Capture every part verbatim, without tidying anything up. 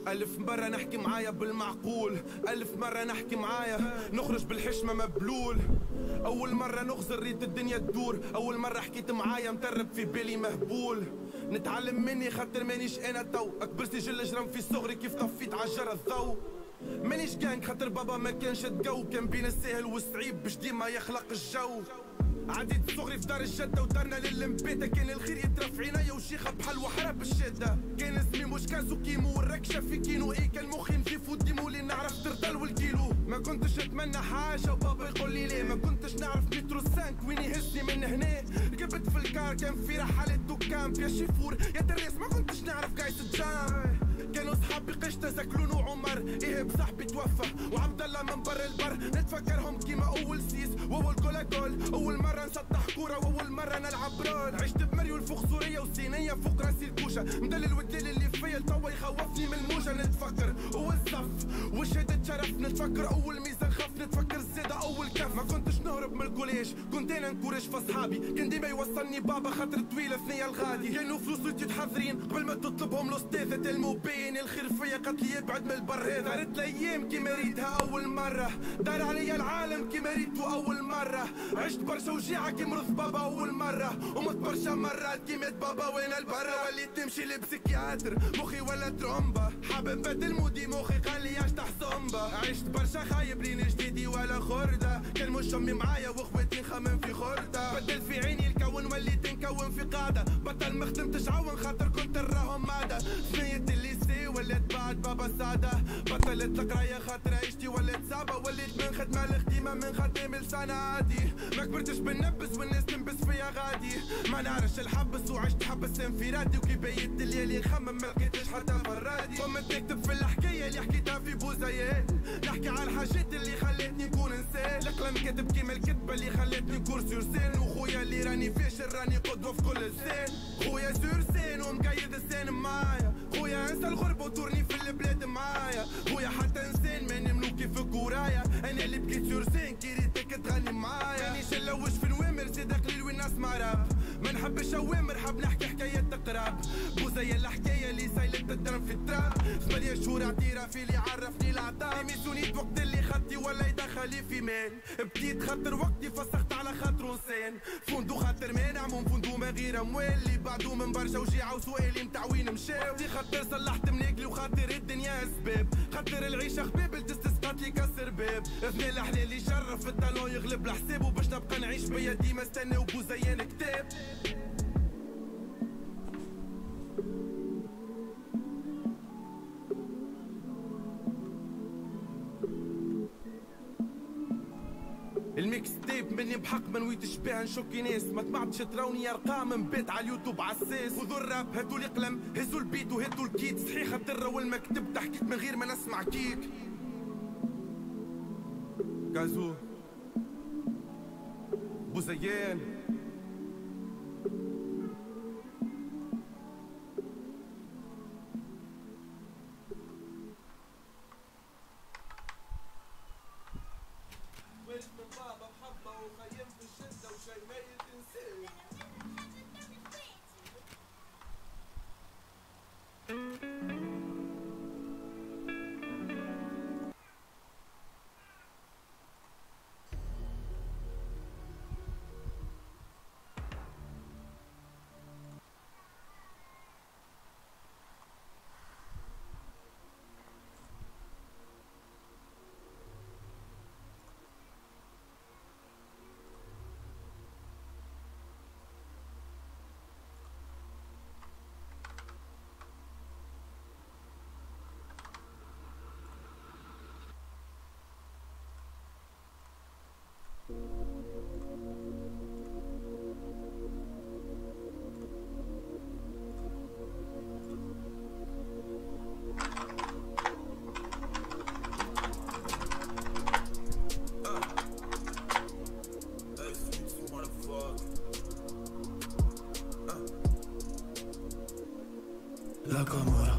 ألف مرة نحكي معايا بالمعقول، ألف مرة نحكي معايا نخرج بالحشمة مبلول. أول مرة نغزر ريت الدنيا تدور، أول مرة حكيت معايا مترب في بالي مهبول. نتعلم مني خاطر مانيش أنا تو، أكبر سجل جرم في صغري كيف طفيت عجرة الضو. مانيش جانك خاطر بابا ما كانش تقو، كان بين السهل والصعيب باش ديما يخلق الجو. عديت صغري في دار الجدة ودارنا للمبيتة، كان الخير يترى في عينيا وشيخة بحال وحرة بالشدة. كان اسمي مش كازو كيمو والركشة في كينو، ايه كان مخي نجيف وديمو اللي نعرف ترطل والكيلو. ما كنتش اتمنى حاجة وبابا يقول لي ليه، ما كنتش نعرف مترو سانك وين يهزني من هنا. ركبت في الكار كان في رحلة دكان يا شيفور يا دريس، ما كنتش نعرف قايس الجام. كانوا صحابي قشطة زكلون وعمر، ايه بصاحبي توفى وعبد الله من بر البر. نتفكرهم كيما اول سيس واول كولا جول، اول مرة نسطح كورة واول مرة نلعب رول. عشت بمريول فوق سوريا وصينية فوق راسي الكوشة، مدلل والدليل اللي فيا توا يخوفني من الموجة. نتفكر والصف والشهادة شرف، نتفكر اول ميزان خف، نتفكر الزيادة اول كف. ما كنتش نهرب من الكوليج، كنت انا نكورج في صحابي، كان ديما يوصلني بابا خاطر طويلة ثنية الغادي. كانوا فلوس تتحضرين قبل ما تطلبهم الاستاذة المبين، الخير فيا قالت لي ابعد من البر هذا. دارت الايام كيما ريتها اول مرة، دار عليا العالم كيما ريتو اول مرة. عشت برشا وجيعة كي مرض بابا اول مرة، ومت برشا مرات كي مات بابا وانا البرا. وليت نمشي لبسيكياتر مخي ولا ترومبا، حابب بدل مودي مخي قال لي اشطح زومبا. عشت برشا خايب لين جديدي ولا خردة، كان مش امي معايا واخواتي نخمم في خردة. بدل في عيني الكون وليت نكون في قاعدة، بطل ما خدمتش عون خاطر كنت نراهم مادة. ثنية الليسي وليت بعد بابا سادة، بطلت القراية خاطر عيشتي وليت صعبة. وليت من خدمة لخديمة من خدام لسنة عادي، ما كبرتش بالنبس والناس تنبس فيا غادي. ما نعرفش الحبس وعشت حبس انفرادي، وكي بيت الليالي نخمم ما لقيتش حتى فرادي. قمت نكتب في الحكاية اللي حكيتها في بوزيان، نحكي على الحاجات اللي خلتني نكون انسان. القلم كاتب كيما الكتبة اللي خلتني نكون سور سين، وخويا اللي راني فاشل راني قدوة في كل لسان. خويا سور سين ومقيد السين معايا، خويا انسى الغربة وتورني في البلاد معايا. خويا حتى انسان ما نملو كيف كورايا، انا اللي بكيت سور سين كي ريتك تغني معايا. مانيش نلوش في نوامر زيد قليل وين نسمع راب، ما نحبش اوامر حاب نحكي حكايات تقراب. بوزيا الحكاية اللي سايلت الدرم في التراب، ثمانية شهور اعترافي اللي عرفني العطاء. ميسونيت وقت اللي خدتي ولا يدخلي في مال، بديت خاطر وقتي فسخت على خاطر انسان. فندو خاطر مانع من فندو ما غير اموال، اللي بعدو من برشا وجيعة وسؤالي متاع وين مشاو. دي خاطر صلحت مناكلي وخاطر الدنيا اسباب، خاطر العيشة خباب التستسقط لي كسر باب. اثنين الاحلى اللي شرف الطالون يغلب الحساب، وباش نبقى نعيش بيا ديما استنى وبوزيان كتاب. الميكس تيب مني بحق ما نويتش بيها نشوكي ناس، ما طمعتش تراوني ارقام من بيت على اليوتيوب عساس. خذوا الراب هاتوا لي قلم هزوا البيت وهاتوا الكيت، صحيح الدرة والمكتب تحكيت من غير ما نسمع كيك. كازو بوزيان بابا بحبه وخيم في الشدة وشي ما يتنسي. La Camora.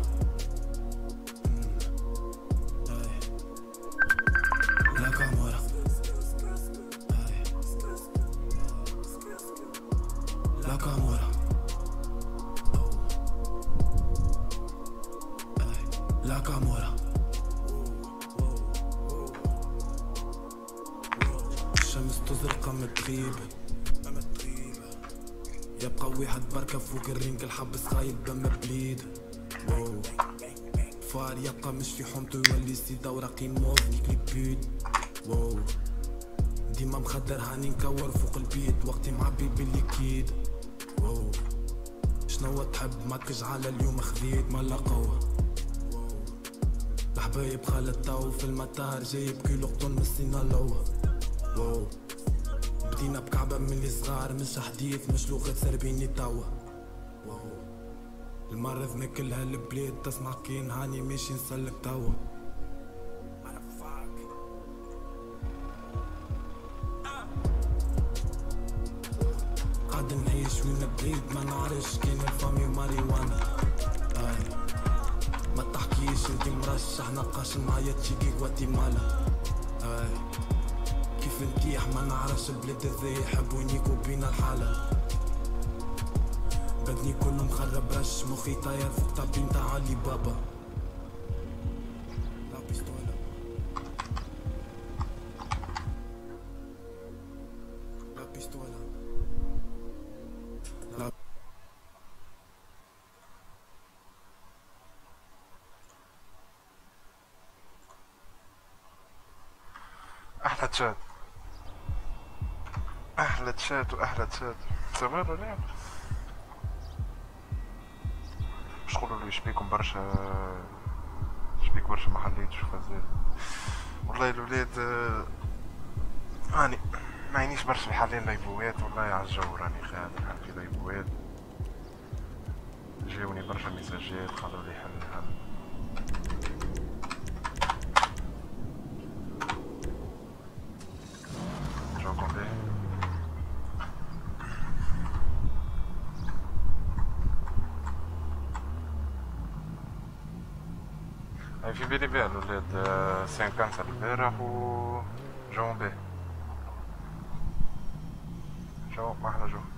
La Camora. La Camora. La Camora. بطاطو زرقا متغيب يبقى واحد بركة فوق الرينج الحبس خايب دم بليد واو فار يبقى مش في حومته يولي سيدا ورقيم موف كيك بيد واو ديما مخدر هاني نكور فوق البيت وقتي معبي بالليكيد واو شنو تحب ما تجعل اليوم خذيت ما لقوه الحبايب خالد تو في المطار جايب كيلو قطن من السنة الأول واو بدينا بكعبة من اللي صغار مش حديث مش لغة سربيني توا واو المرض ما كل هالبلاد تسمع كين هاني ماشي نسلك توا قاعد نعيش وين بعيد ما نعرفش كاين الفامي ماريوانا آه. ما تحكيش انتي مرشح نقاش معايا تشيكي غواتيمالا آه. كيف نتيح ما نعرفش البلاد ازاي يحبوني وبينا الحالة بدني كله مخرب رش مخي طاير فوق طابين تاع علي بابا لا بيستولا لا بيستولا لا احلى تشات احلى تشات واحلى تشات تمام ولا مش تقولوا لي شبيكم برشا شبيك برشا محليت شوف زاد والله الولاد راني ما عينيش برشا حاليا لايفوات والله على الجو راني خادم في لايفوات جاوني برشا ميساجات قالوا لي حل حل جوكم باهي هاي في بالي بيه الولاد سين كانسر البارح و جو باهي جو ما احلى جو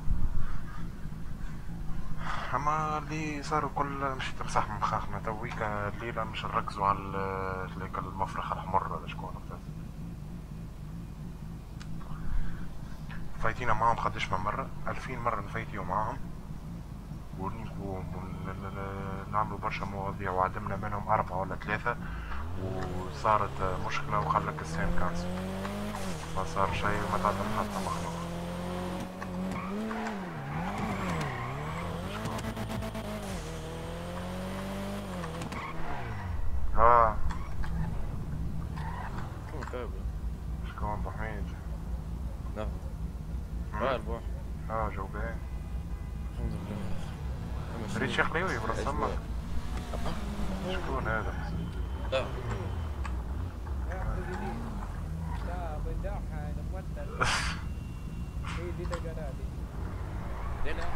اما اللي صاروا كل مشيت تمسح من مخاخنا تويكا الليلة مش نركزوا على هذاك المفرخ الحمر ولا شكون فايتينا معاهم قداش من مرة ألفين مرة نفايتيو معاهم ونعملوا برشا مواضيع وعدمنا منهم أربعة ولا ثلاثة وصارت مشكلة وخلك السين كانسل ما صار شيء وما تعدم حتى مخلوق اه شكون كابل؟ شكون ابو حميد؟ لا لا البوح اه جو باهي الحمد لله ريت شيخ ليوي برسمك شكون هذا؟ لا لا بداحة أنا موتر هي دي دقراتي لا لا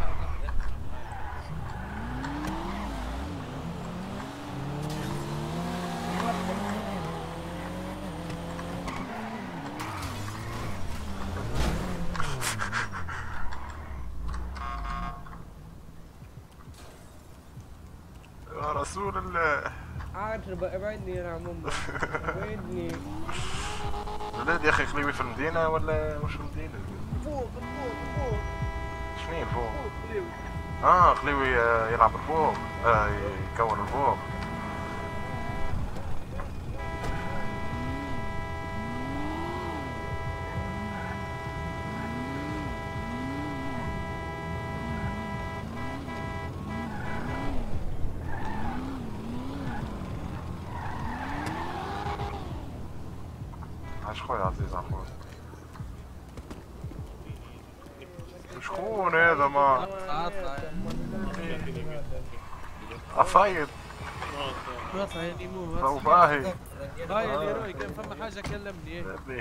يا رسول الله عارف ابعدني يا عم امك ابعدني الولاد يا اخي خليوي في المدينة ولا مش في المدينة؟ فوق فوق فوق شنو الفوق؟ فوق خليوي اه خليوي يلعب الفوق آه يكون الفوق عاش خويا عزيز عفوا شكون هذا ما عفايد تو باهي هاي اللي راي كان فما حاجه كلمني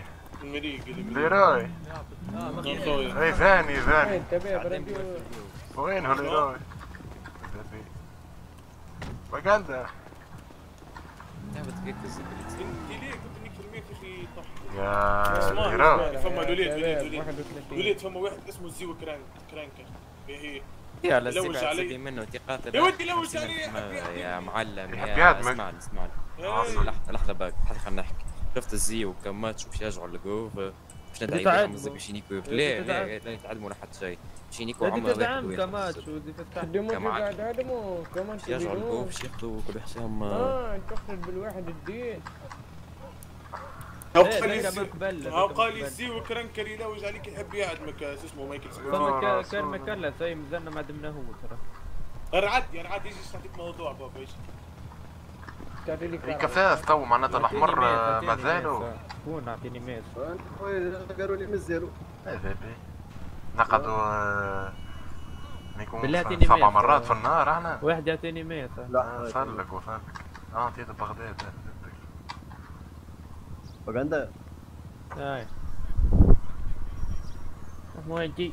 ليراي اي ثاني ثاني انتبه وين هو ليراي بقالده يا ليراي فما لوليد لوليد لوليد فما واحد اسمه زيو كرانك كرانكر هي يا لزق علي منه تقاتل يا ودي لوج عليه يا معلم يا يا اسمعني اسمعني إيه. لحظه لحظه باك لحظه خلينا نحكي شفت الزيو كم ماتش وش يرجعوا لقوه باش ندعي بهم الزب باش ينيكو لا لا لا يتعلموا ولا حتى شيء باش ينيكو عمر واحد كماتش ودي تفتح كمان قاعد هدموا كمان يرجعوا البوب باش ياخذوا كل واحد فيهم اه تقتل بالواحد الدين او قال او قال يزي وكرنكر يلوج عليك يحب يعدمك شو اسمه مايكل فما كان مكلا زي مزلنا ما عدمناه هو ترى رعد يعني رعد يجي يعطيك موضوع بابا ايش كفاف تو معناتها الاحمر مازالوا شكون اعطيني ميز خويا قالوا لي مازالوا هذا بي نقدوا ما يكون سبع مرات في النهار احنا واحد يعطيني ميز لا صلك وصلك اه عطيته بغداد بغندا هاي موجي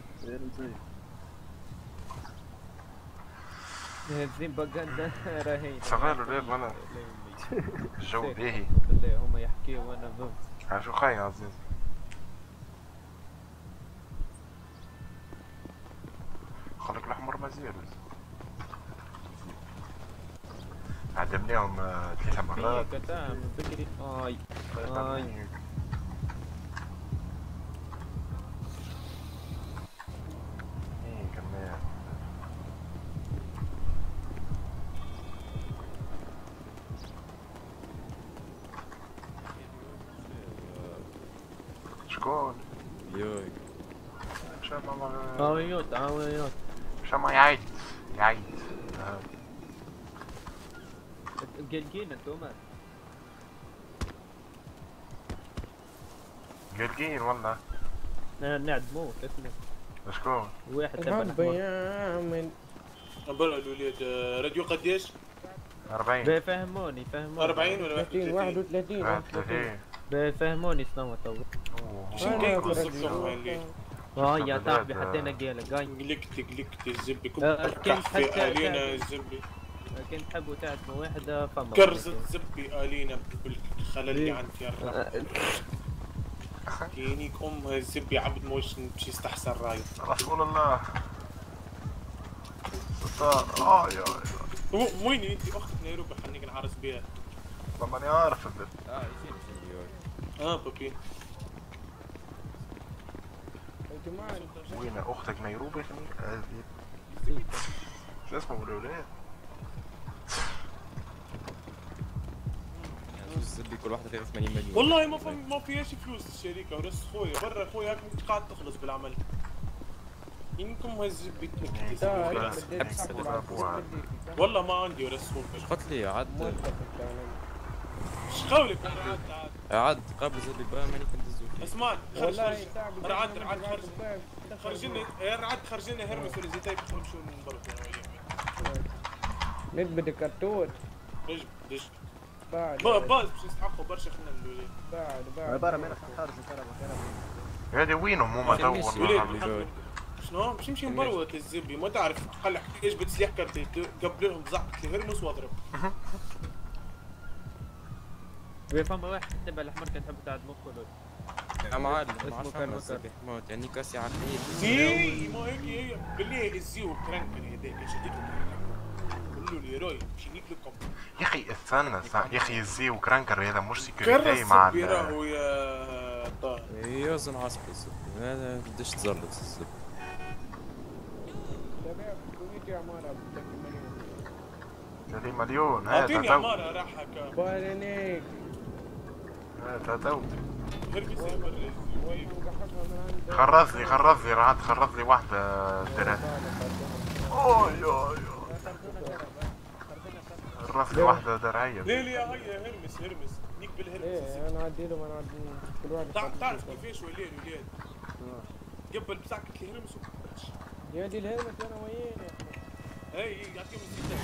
زين بغندا راهين شغال ولا ولا الجو باهي بالله هما يحكيوا وانا ضد شو خاي عزيز خليك الاحمر مازال عدمناهم ثلاثة مرات من بكري اي اي ايه كمان شكون؟ يوي شما عاويوت عاويوت شما يعيد يعيد قلقين انتوما قلقين والله نعدموه اسمه شكون؟ واحد تبع يعمل برا الوليد راديو قديش؟ أربعين بيفهموني فهموني أربعين ولا واحد وثلاثين واحد وثلاثين بيفهموني شنو تو شنو كيكون الصبح وين لي؟ اه يا صاحبي حطينا قيلك جاي قلقت قلقت الزبي كنت كنت كحفي الينا الزبي كنت تحبوا تعدموا واحدة فما كرزة زبي الينا بالخلل اللي عندي يا رب كينيك امها الزبي عبد موش مش يستحسن راي رسول الله اه يا وين انت اختك نيروبي خليك نعرس بيها والله ماني عارف البيت اه يجيني اه بابي وين اختك نيروبي خليك شو اسمه بالولاد الزبي كل واحدة فيها ثمانين مليون والله ما في ما فيهاش فلوس الشركه ورس خويا برا خويا هاك انت قاعد تخلص بالعمل يمكن ما الزبي والله ما عندي ورس خويا قلت لي عاد ايش قولك عاد عاد قبل زبي بقى ماني كنت الزوج اسمان خرج رعد رعد خرج خرج لنا يا رعد خرج لنا هرمس ولا زي تايب خرج شو من برا نثبت كرتون دش دش بعد باز باش يستحقوا برشا خلينا الولاد بعد بعد برا مالك خارج كرم هذه وينهم هما تو شنو باش نمشي نبروت الزبي ما تعرف قال ايش بتسليح كرتي قبل لهم زعقت لي هرمس واضرب فما واحد تبع الاحمر كان تحب تعدموه كله يا معلم ما عرفش موت يعني كاسي عقيد زي ما هيك هي بالله الزيو كرنكر هذاك شديته قولوا لي روي باش يجيك لكم يا اخي استنى استنى يا اخي الزي وكرانكر هذا مش سيكوريتي مع ال راهو يا طاهر يوزن عصب الزب هذا بدش تزرد الزب شباب كوميتي عمارة ثلاثين مليون اعطيني عمارة راح هكا بارنيك هذا تو خرز خرز لي خرز لي رعد خرز لي واحدة ثلاثة اوي اوي خرز لي واحدة درعية ليه ليه هيا هرمس هرمس نيك بالهرمس ايه انا عدي لهم انا عدي كل واحد تعرف كيفاش ولاد ولاد قبل بتاعك لي هرمس وكبرش يا دي الهرمس انا وين يا اي يعطيهم الزيتين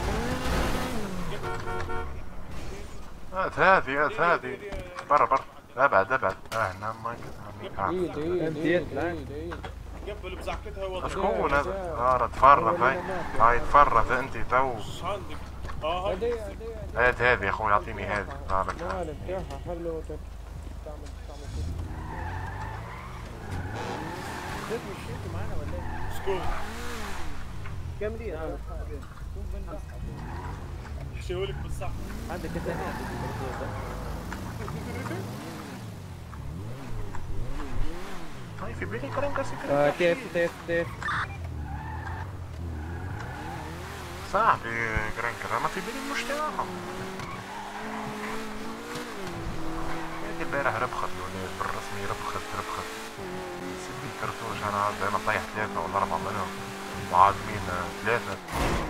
هات هذه هات هذه برا برا ابعد ابعد اه نعم ما ايد ايد ايد ايد قبل بزعكتها وضع شكون هذا؟ اه تفرف هاي هاي تفرف انت تو ايش عندك؟ اه هدي هدي هات هذه يا اخوي اعطيني هذه تعال مالك ياها حلو تعمل تعمل كده مشيتوا معانا ولا ايه؟ شكون؟ كاملين هذا حشيهولك بالصح عندك الثانية في بالي كرنكا سي آه كرنكا كيف كيف كيف صاحبي كرنكا انا في بالي مش تاعهم. هذه البارح ربخت الولاد بالرسمي ربخت ربخت ستين كرتوش انا انا طايح ثلاثة ولا أربعة منهم وعادمين ثلاثة.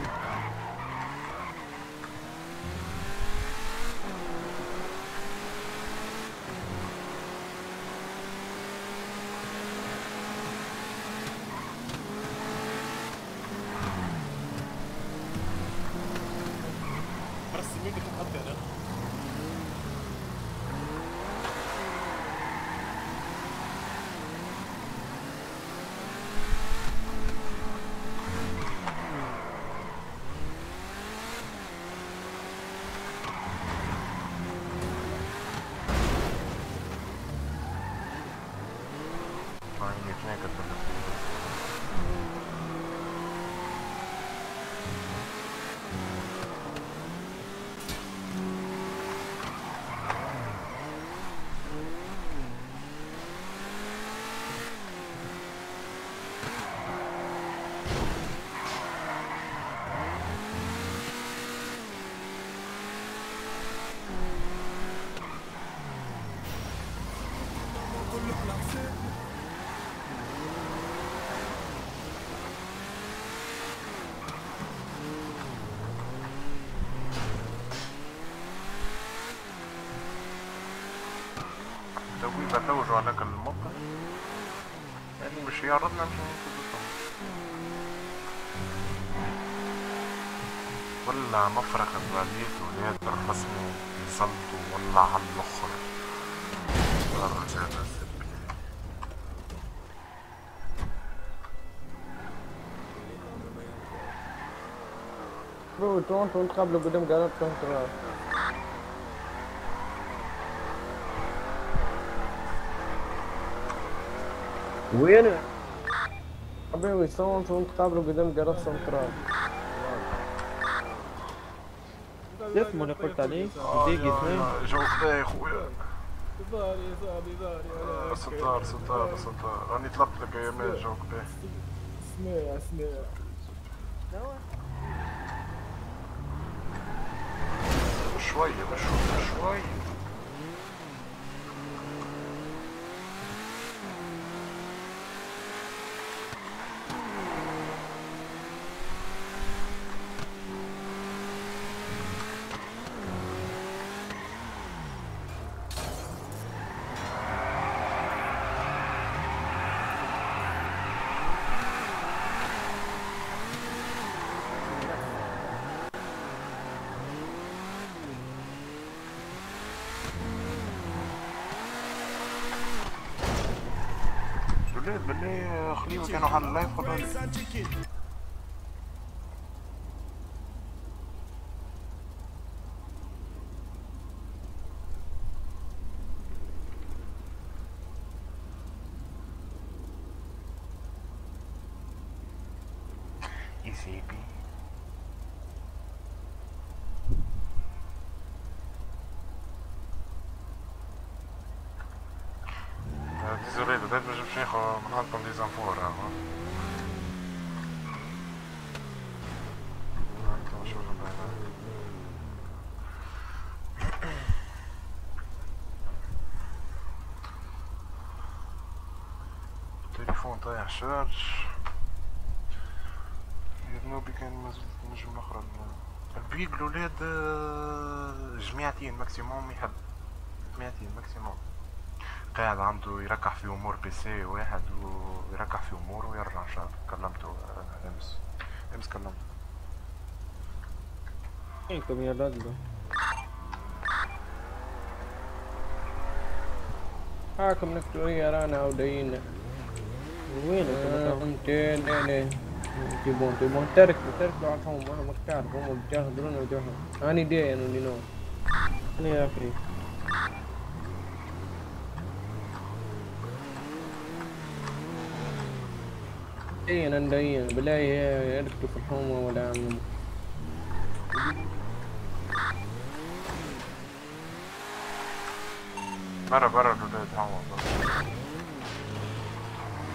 بدوجوا عليك المنطقة يعني مش يعرضنا مش ولا مفرق الزعليت ولاد الرسمي يصلوا ولا على الاخر الرجال السبي. برو تورنتو نتقابلوا قدام قناة كونترا. وين؟ حبيبي تورنتو نتقابلوا قدام قناة سنترال. اسمه اللي قلت عليه؟ دقيقة اثنين. جو خداي خويا. ظهري ظهري ظهري ستار ستار ستار راني طلبت لك يا مال جو خداي. اسمع اسمع شوية بشوف شوية. بالله خليهم كانوا على اللايف ولا يسيبي désolé peut-être que je vais faire prendre des infos là. Attends, je vais pas là. التليفون طايح شارج. يذنوبي كان مازلت نجم نخرج. البيق الولاد جميعتين ماكسيموم يحب جميعتين ماكسيموم. قاعد عنده يركح في امور بي سي واحد ويركح في امور ويرجع ان شاء الله. كلمته امس امس كلمته. فينكم يا رجل؟ هاكم نكتوريا رانا ودينا. وينكم؟ انتين انا تبون تبون تركوا تركوا عفهم انا ما تعرف هم بيجاهدون وجههم. اني دي انا اللي نو. انا يا اخي. دينا ندين بلاي يركضوا في الحومة ولا عم برا برا الولاد هون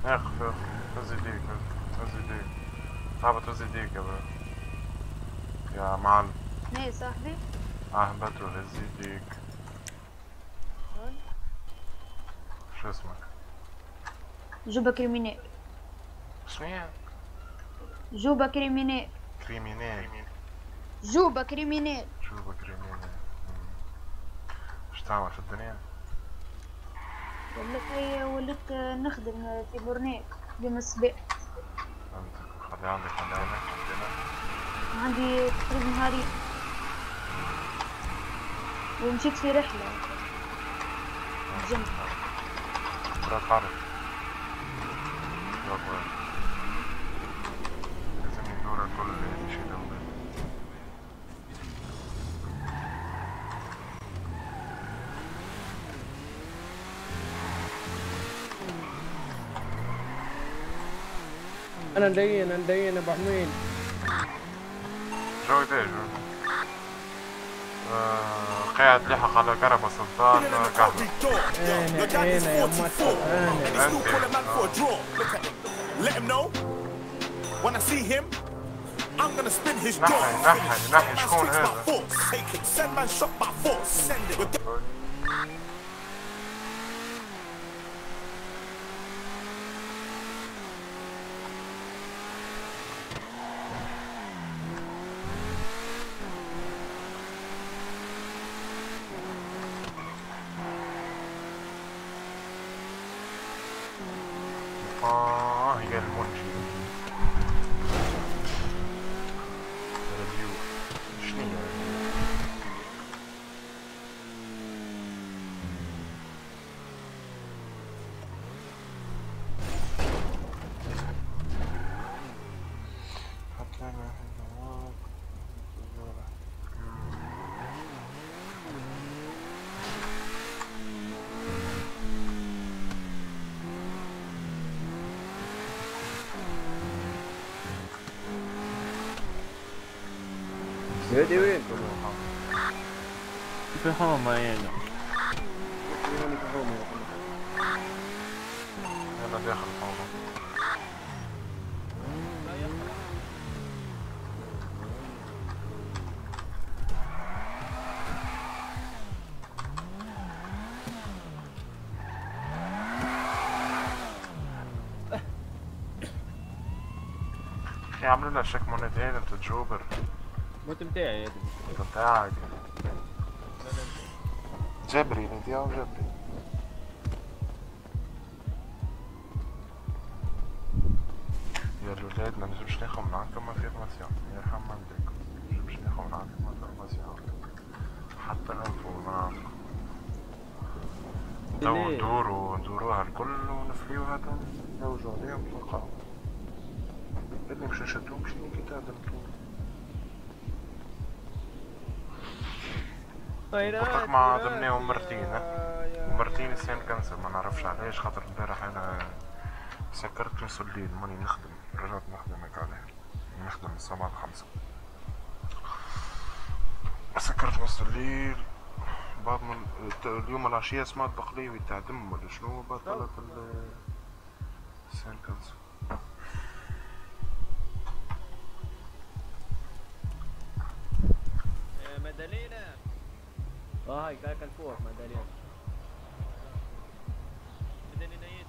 اقف اقف هز يديك هز يديك صعبة تهز يديك يا بابا يا معلم. ايه صاحبي؟ اه بترول هز يديك. شو اسمك؟ جوبا كريمينال. اسمي جوبا كريمينال. كريمينال. جوبا كريمينال. جوبا كريمينال. ايش تعمل في الدنيا؟ والله وليت نخدم في بورنيك يوم الصباح. فهمتك. خلي عندك خلي عندك عندنا. عندي تقريبا نهارين ومشيت في رحلة جنب. لا تعرف لازم ندور الكل اللي يمشي دوله. انا ندين انا ندين ابو حميد. جو ده جو آه قاعد لحق على كربة سلطان قهوة. انا انا يا مطر Let him know when I see him I'm gonna spin his jaw. نحي نحي نحي شكون هذا؟ Take it, send man shot by force. Send it. آه هي المنجي. ريفيو شنو زيادي وين؟ في حومة يعني. وين في حومة؟ أنا داخل الحومة. يعملوا لنا شيك مونيتين انت تجوبر. موت متاعي هذا. انت بتاعك جبري ندي او جبري. يا الولاد ما نجمش ناخذ معاكم انفورماسيون يرحم والديكم. ما نجمش ناخذ معاكم انفورماسيون حتى انفو ما نعرفكم. تو ندورو ندوروها الكل ونفليوها نوجو عليهم نلقاو. اللي مش نشدو مش كي تعدمتو. قلتلك ما عدمناهم مرتين ومرتين السين كنسل ما نعرفش علاش خاطر البارح انا سكرت نص الليل ماني نخدم رجعت نخدم هيك عليه نخدم من السبعة لخمسة سكرت نص الليل بعد من اليوم العشية سمعت بقليوي تاع دم ولا شنو بعد طلعت السين كنسل. مدالينا اه هاي كاكل فوق مدالينا. مدالينايات.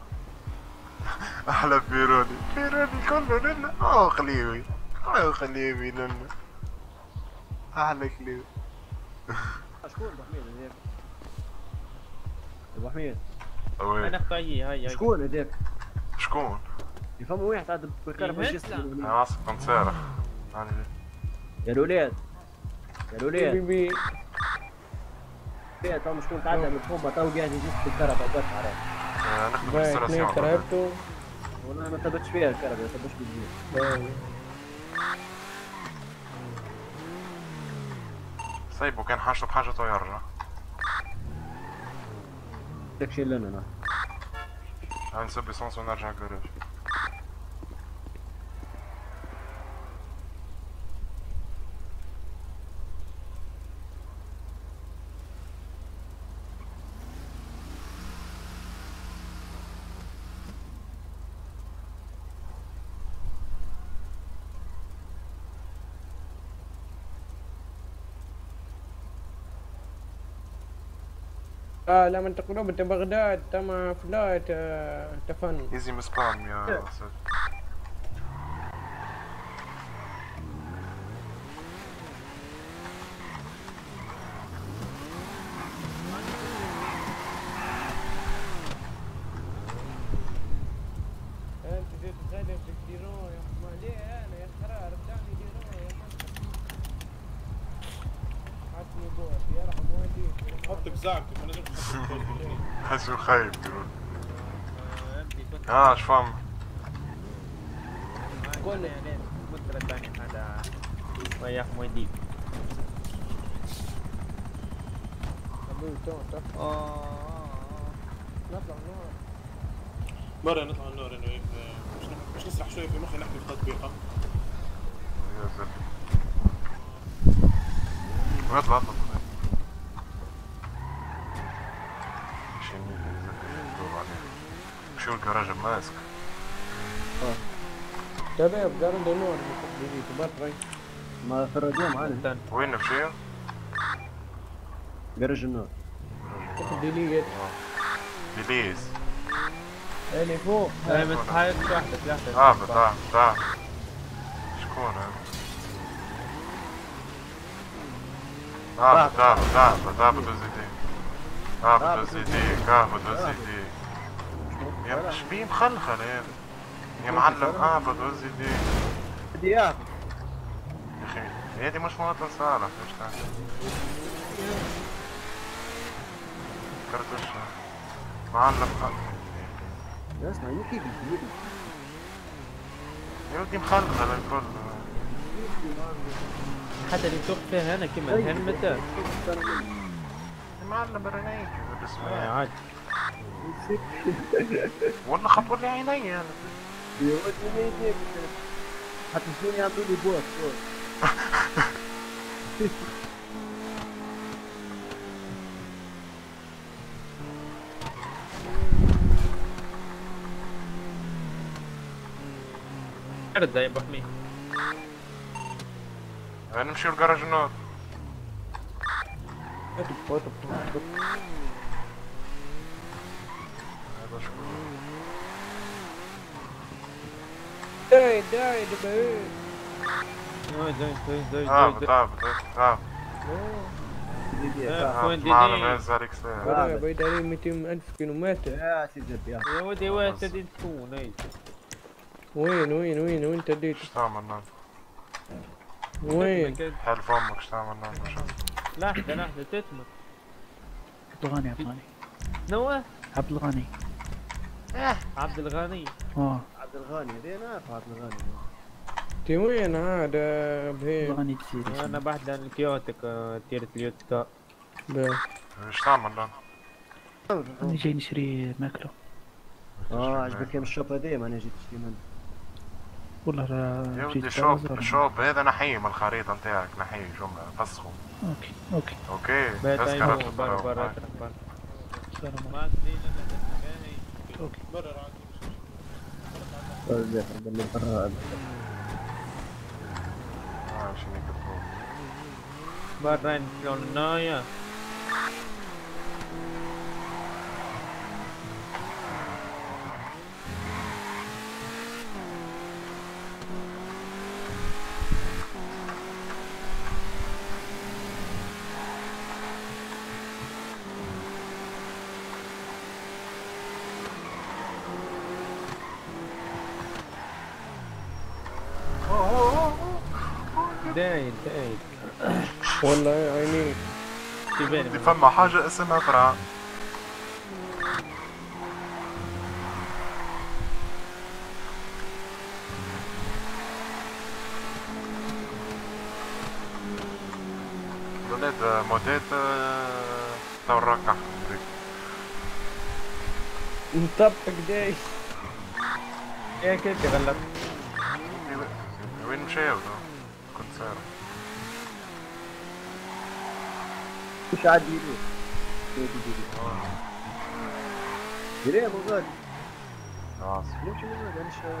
احلى بيروني بيروني كله لنا اه خليوي اه خليوي لنا احلى خليوي. شكون ابو حميد هذاك؟ ابو حميد انا اختي هاي هاي. شكون هذاك؟ شكون؟ يفهم واحد عاد بالكهرباء الجسم. انا عاصم كنت سارح. يا الولاد يا الولاد بيبي فيها تو شكون تعدى من فوق تو قاعد يجيب بالكهرباء قلت عليه. نخدم باي اثنين ريستوراسيون. كرهبته. والله ما ثبتش فيها الكهرباء ما ثبتش بالجيب. سايبه كان حاجته بحاجة تو يرجع. بدك شيل لنا انا. هاي نسب ليسونس ونرجع الجراج. آه لما تقربت بغداد تم فلايت آه تفن. ايزي مسبام يا أسد. انت جيت تغادر تديرون يا ما ليه انا يا خرا رجعني ديرون يا من حطني بوت يرحم والديك. حطك زعكتك انا جبت حطك. حسوا خايب يقول. اه اش فاهم. قلنا يعني كنت رتاني هذا وياك مويديك. ابوي تو تو اه نطلع نور. مرة نطلع النور انا وياك مش مش نسرح شوية في مخي نحكي في تطبيقة. يا زلمة. اطلع اطلع. شو الجراج ماسك؟ اه تابع بجرد النور اللي تبري. ما فرجوه معانا. وين نمشي؟ جرج النور. ديليت. بليز. اللي فوق. اي متحايل لوحدك لوحدك. اهبط اهبط اهبط. شكون هذا؟ اهبط اهبط اهبط اهبط وزيديك. اهبط وزيديك اهبط وزيديك. يا مش بيه مخلخل يا يا معلم اهبط وزيديك. بدي اياه. يا اخي هذه مش مواطن صالح ايش تعمل؟ كرتوش معلم اسمع يمكن يجي يا ودي مخلخل الكل. حتى اللي توقف فيها انا كمان هلمتان. معلم برنيك بسم اي عادي. والله خطوا لي عيني انا. يا ولدي هيك حتى شلون يعطوا لي بوت بوت. ارد يا ابو حميد. نمشي الجراج النور. داي داي دبي. زين زين زين زين. اهبط اهبط اهبط. وين معلم ديدي؟ هزارك ساعة. هذا بعيد عليه مئتين ألف كيلومتر. يا سيدي يا يا ودي وين تدي تكون اي. وين وين وين وين تديت؟ ايش تعمل نان؟ وين؟ حلف امك ايش تعمل نان ما شاء الله. لحظة لحظة تتمت. عبد الغني عبد الغني نوه؟ عبد الغني. عبد الغني. اه عبد الغني هذي انا اعرف عبد الغني. تي وين عاد بهي؟ عبد الغني تسير. انا بحث عن الكيوتك تيرة اليوتكا. ايش تعمل نان؟ انا جاي نشري ماكله. اه عجبك يوم الشوب هذي ما انا جيت اشتري منه. والله راه يا جيت ودي شوب بازار. شوب هذا نحيه من الخريطة نتاعك نحيه جملة فسخه. اوكي اوكي اوكي برا تذكرة برا برا. سلام عليكم. ما ادري انا اوكي مرة عندي زين اللي برا اه شنو يكتبوا. برا شلون نايا. دايد دايد. والله عينيك. تبين بدي فما حاجة اسمها فرع. ولاد مودات تو الركع. نطبق دايش. ايه كيف غلط. وين مشاو كنت سارة. وش عاد يديروا؟ يديروا يديروا موجود. خلاص. ليش موجود انا شو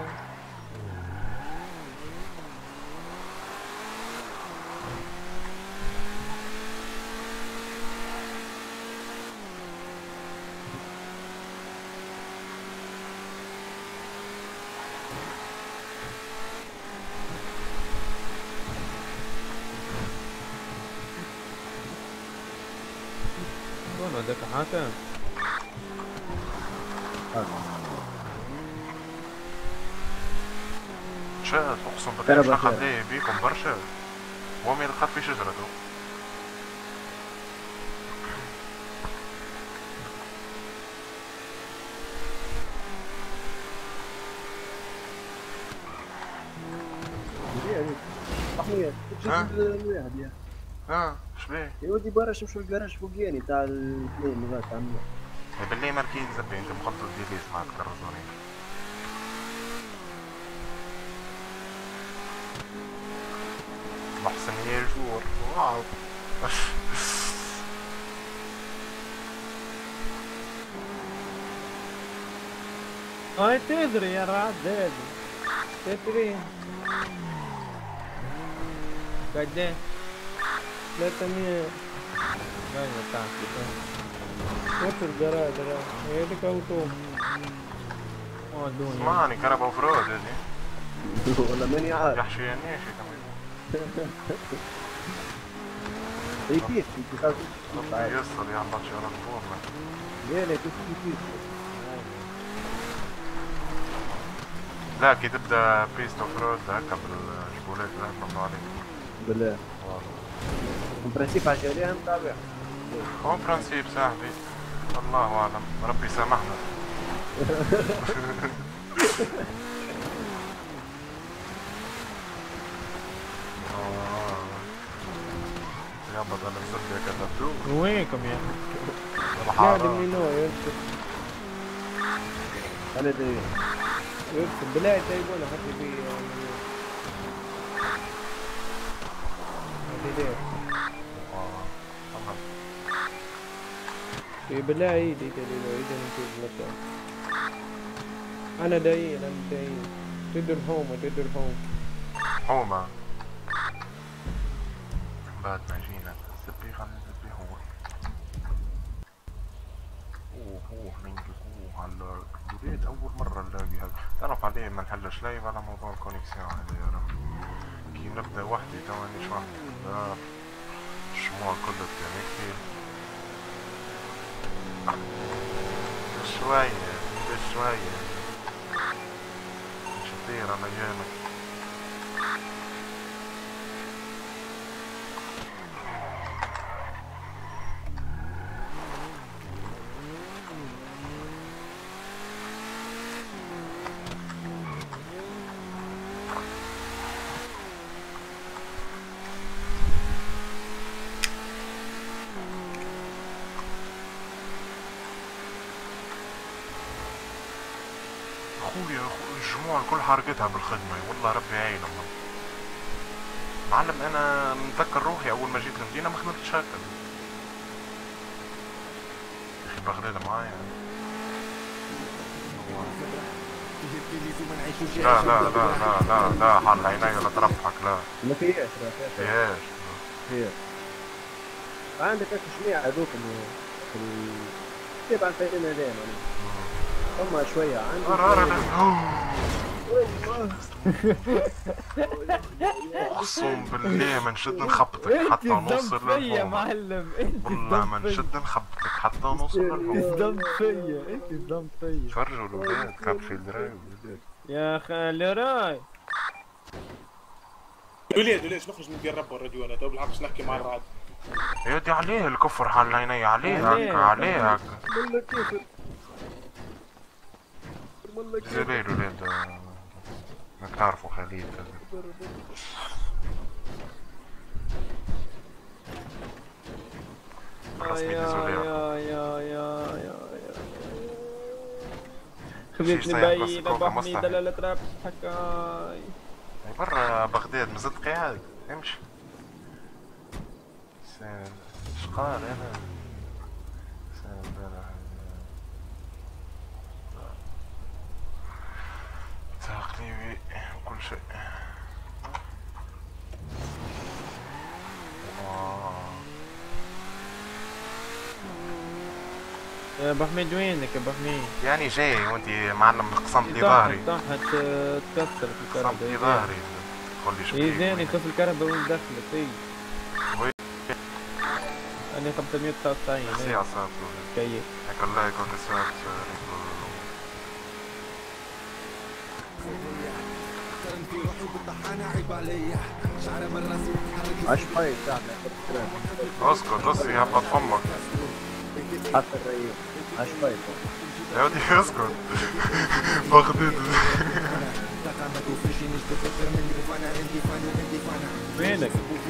شكون هذاك حاتم؟ شات اقسم بالله مش خليه بيكم برشا. هو ما يلقى في شجرته. محمية ها؟ الواحد يا اه شبيه؟ يا ودي برا نمشوا للكراج فوقاني تاع الاثنين اللي تاع النور. بالله ماركين زبي انت مخلط ديليز معك كرزوني. محسن يا جور واو. هاي تدري يا رعد تدري قديه؟ ثلاثمية. وين بتاعك؟ وش الجراد ده؟ هي دي كوتوم. اه دوني. اسمعني كهرباء وفرود هذي. والله ماني عارف. يحشي يا نيشي كمان. اي كيف كيف ربي يسر يا الله شي رنبور. لا لا كيف كيف لا كي تبدا بيست اوف رود هكا بالجبولات لا ممنوع عليك. بالله. برانسيب عجاليها متابع. هو برانسيب صاحبي. الله اعلم ربي يسامحنا. يا بدل الزبده كذبتوه. وينكم يا اخي؟ لا منو يركب. انا ادري. يركب بلا يجيبونه حتى في هذي في بلا ايدي تدري اذا نشوف مثلا. انا دايين انا دايين. تدر هومه تدر هوم. حومه. بعد ما جينا الزبي خلينا الزبي هو. اوه اوه ننجز اوه على الجديد اول مرة نلاقي هذا. تعرف عليه ما نحلش لايف على موضوع الكونيكسيون هذا يا رب. كي نبدا وحدي تواني شوية لا الشموع كله كونيكتي. شوية بشوية مش كتير انا جامد. اخويا الجموع الكل حرقتها بالخدمة والله ربي يعينهم. معلم انا متذكر روحي اول ما جيت المدينة ما خدمتش هكا. يا اخي بغداد معايا. لا لا لا لا لا لا حل عيني لا ترفحك لا. ما فيهاش ما فيهاش. فيهاش. عندك التشميع هذوك ال تبع الفايدين هذين ثم شوية عندي. اقسم بالله ما نشد نخبطك حتى نوصل للفوق. يا معلم انت والله ما نشد نخبطك حتى نوصل للفوق. انت صدمت فيا انت صدمت فيا. فرجوا الولاد كان في الدراي يا خالي راي. وليد وليش نخرج نقرب برا انا تو بالحق نحكي مع الرعد. يا دي عليه الكفر حل عيني عليه هكا عليه هكا. والله كيف والله كيف زبير ولاد انك تعرفوا خليل رسمي يا يا يا يا يا خليتني باين ابو حميد لا لا تراب حكاي. برا بغداد مازلت قاعد امشي. شقال انا تقليبي وكل شيء. يا ابو حميد وينك يا ابو حميد؟ يعني جاي وانت معلم قسمت لي ظهري. طاحت تكسرت الكهرباء. قسمت لي ظهري تقول لي شو اي زين يطفي الكهرباء وين دخلت اي. أنا خمسمية وتسعة وتسعين. ميرسي عصام. كيف؟ هيك الله يكون ساعات. عش طيب تعال اسكت بس يا هبط فمك. حتى الرئيس عش طيب يا ودي اسكت. فخدت. وينك؟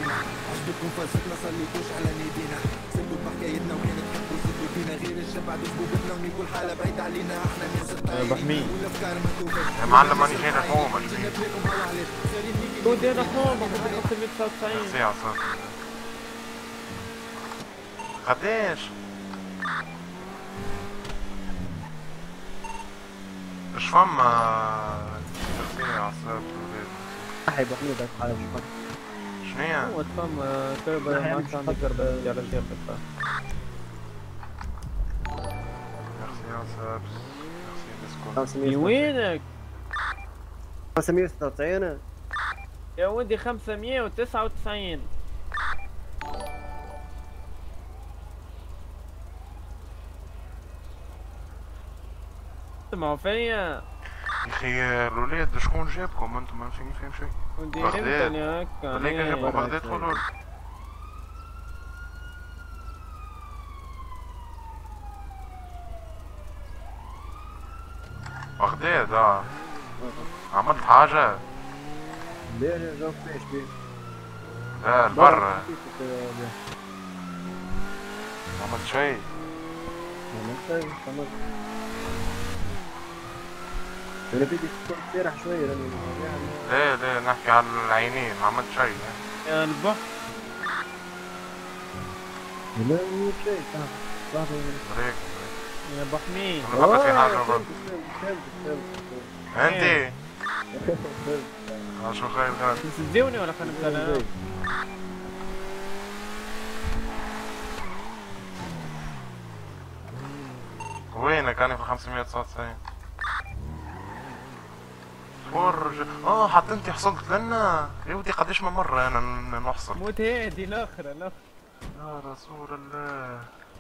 ابو حميد يا معلم ماني جاي لحومة. ودي انا حومة خمسمية وتسعة وتسعين. ميرسي عصام. قديش؟ اش فما ميرسي عصام. صحي ابو حميد هاك حالة شو شنيا؟ هو تفهم كربة ما عادش عندي كربة على شيخ. ميرسي عصام. ميرسي خمسمية وينك؟ خمسمية وستة وتسعين. يا ودي خمسمية وتسعة وتسعين. اسمعوا فيا يا اخي الولاد شكون جابكم انتم؟ ما فيني فاهم شيء. ودي بغداد. امتى هكا؟ ليك جابكم بغداد قولوا لي. بغداد اه. عملت حاجة؟ ليه جاوب فيش بيه؟ لا لبرا. ما عملت شيء. عملت شيء عملت. انا بدي تكون تسرح شوية لانه لا لا نحكي على العينين ما عملت شيء. يا البحر. لا مو شيء صح صح. بريك يا ابو حميد. انا بقى في حاجة برضه. انتي اه شو خير غاد. تسديوني ولا خلينا نتكلم؟ وينك؟ انا في خمسمية وتسعة وتسعين. فرج اه حتى انت حصلت لنا يا ودي قديش من مرة انا نحصل. موت هادي الاخرى الاخرى. يا رسول الله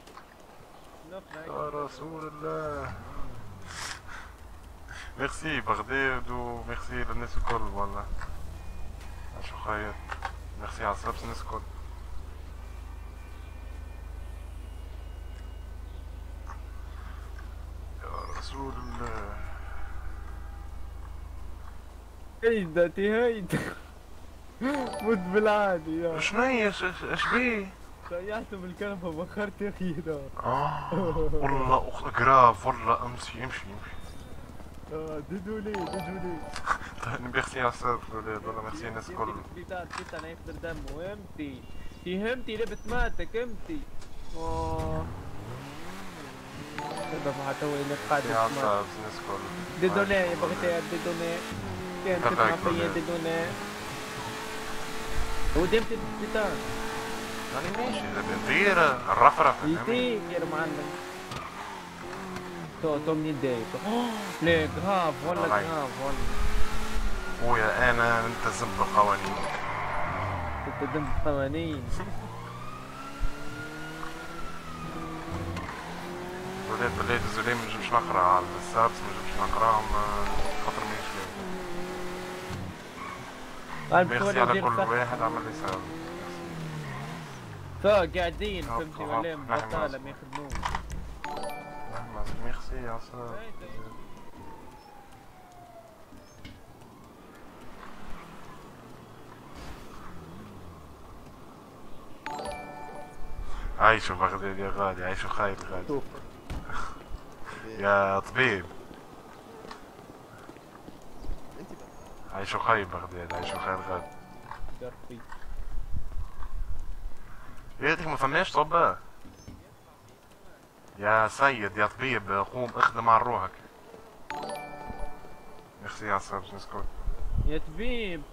يا رسول الله. ميرسي بغداد وميرسي للناس الكل والله. شو خير. ميرسي على السبس الناس الكل. يا رسول الله. هيدا تي هيدا. موت بالعادي يا. شنيا اش بيه؟ ضيعته بالكنبة بخرت يا اخي هنا. اه والله اخ جراف والله امشي امشي امشي. اه ديدولي ديدولي. ميرسي على السبس الولاد والله ميرسي الناس الكل. السبيطار كنت انا يخسر دمه وامتي. فهمتي لبت ماتك امتي. اوه. تبقى ما حتوي لك قاعد ميرسي على السبس الناس الكل. ديدولي بغيت ديدولي. كان تسمع فيا ديدولي. ودي امتى السبيطار؟ يعني ماشي البنطيرة الرفرفة. يديك يا معلم. تو تو منين دايك؟ لا جراف والله جراف والله. خويا انا نلتزم بالقوانين. تلتزم بالقوانين. ولاد بلاد الزلام منجمش نقرا على السابس منجمش نقراهم خاطر مانيش لاقي. ميرسي على كل واحد عمل لي سبب. فا قاعدين فهمتي ولا بطالة ما يخدموش. ميرسي يا صاحبي. عايشوا بغداد يا غالي عايشوا خير غالي. يا طبيب عايشوا خير بغداد عايشوا خير غالي. يا ديك ما فماش طبا يا سيد يا طبيب قوم اخدم على روحك. ميرسي يا صاحبي نسكت. يا طبيب.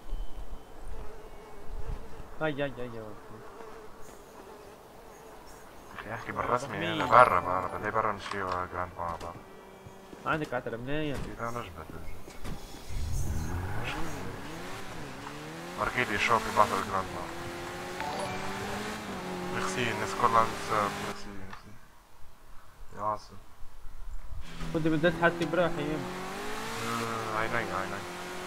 اي اي اي اخي احكي بالرسمي انا برا برا ليه برا نمشيو جراند مع بعض. عندك عترة مناية؟ لا نجبد مركيلي شوفي بعض الجراند مع ميرسي الناس كلها بزاف. ميرسي ميرسي يا عاصم. كنت بدات حتى ابراهيم. عيني عيني.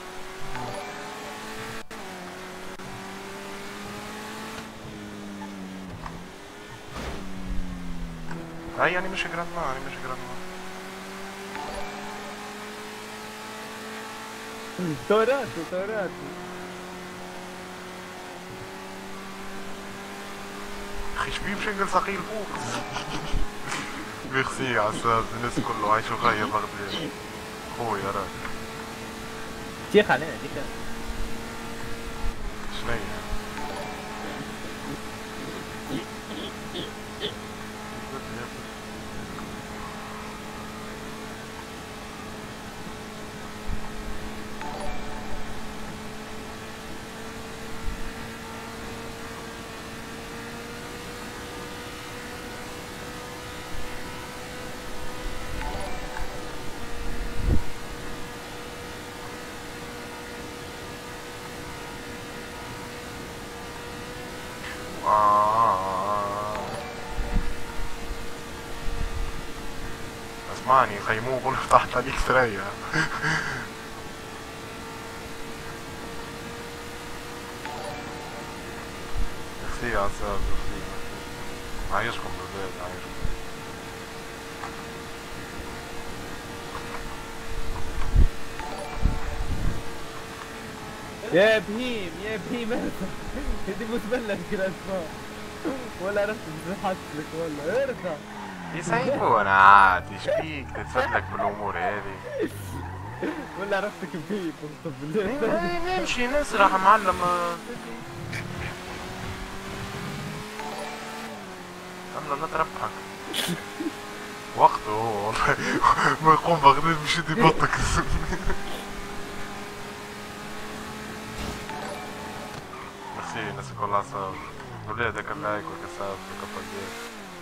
هاي يعني مش جراند ما يعني مش جراند ما. توراتو توراتو. اخي شبيه بشكل ثقيل فوق. ميرسي عساس الناس كله عايشوا خير بغداد. خويا راك. شيخ علينا ديك. شنيا؟ اسمعني خيموه قول فتحت عليك ثريا. ميرسي عساس ميرسي. عايشكم بالبيت عايشكم. يا بهيم يا بهيم ارفع. انت متبلد كده اسمع. ولا عرفت نصحت لك ولا ارفع. يسيبونا عادي شبيك تتفلك بالامور هذه. ولا عرفتك بهيم اقسم بالله. نمشي نسرح معلم. الله لا تربحك. وقته هو والله ما يقوم بغداد مش يدي بطك. ميرسي الناس كلها صار ولادك اللايك والكساب والكفاجات.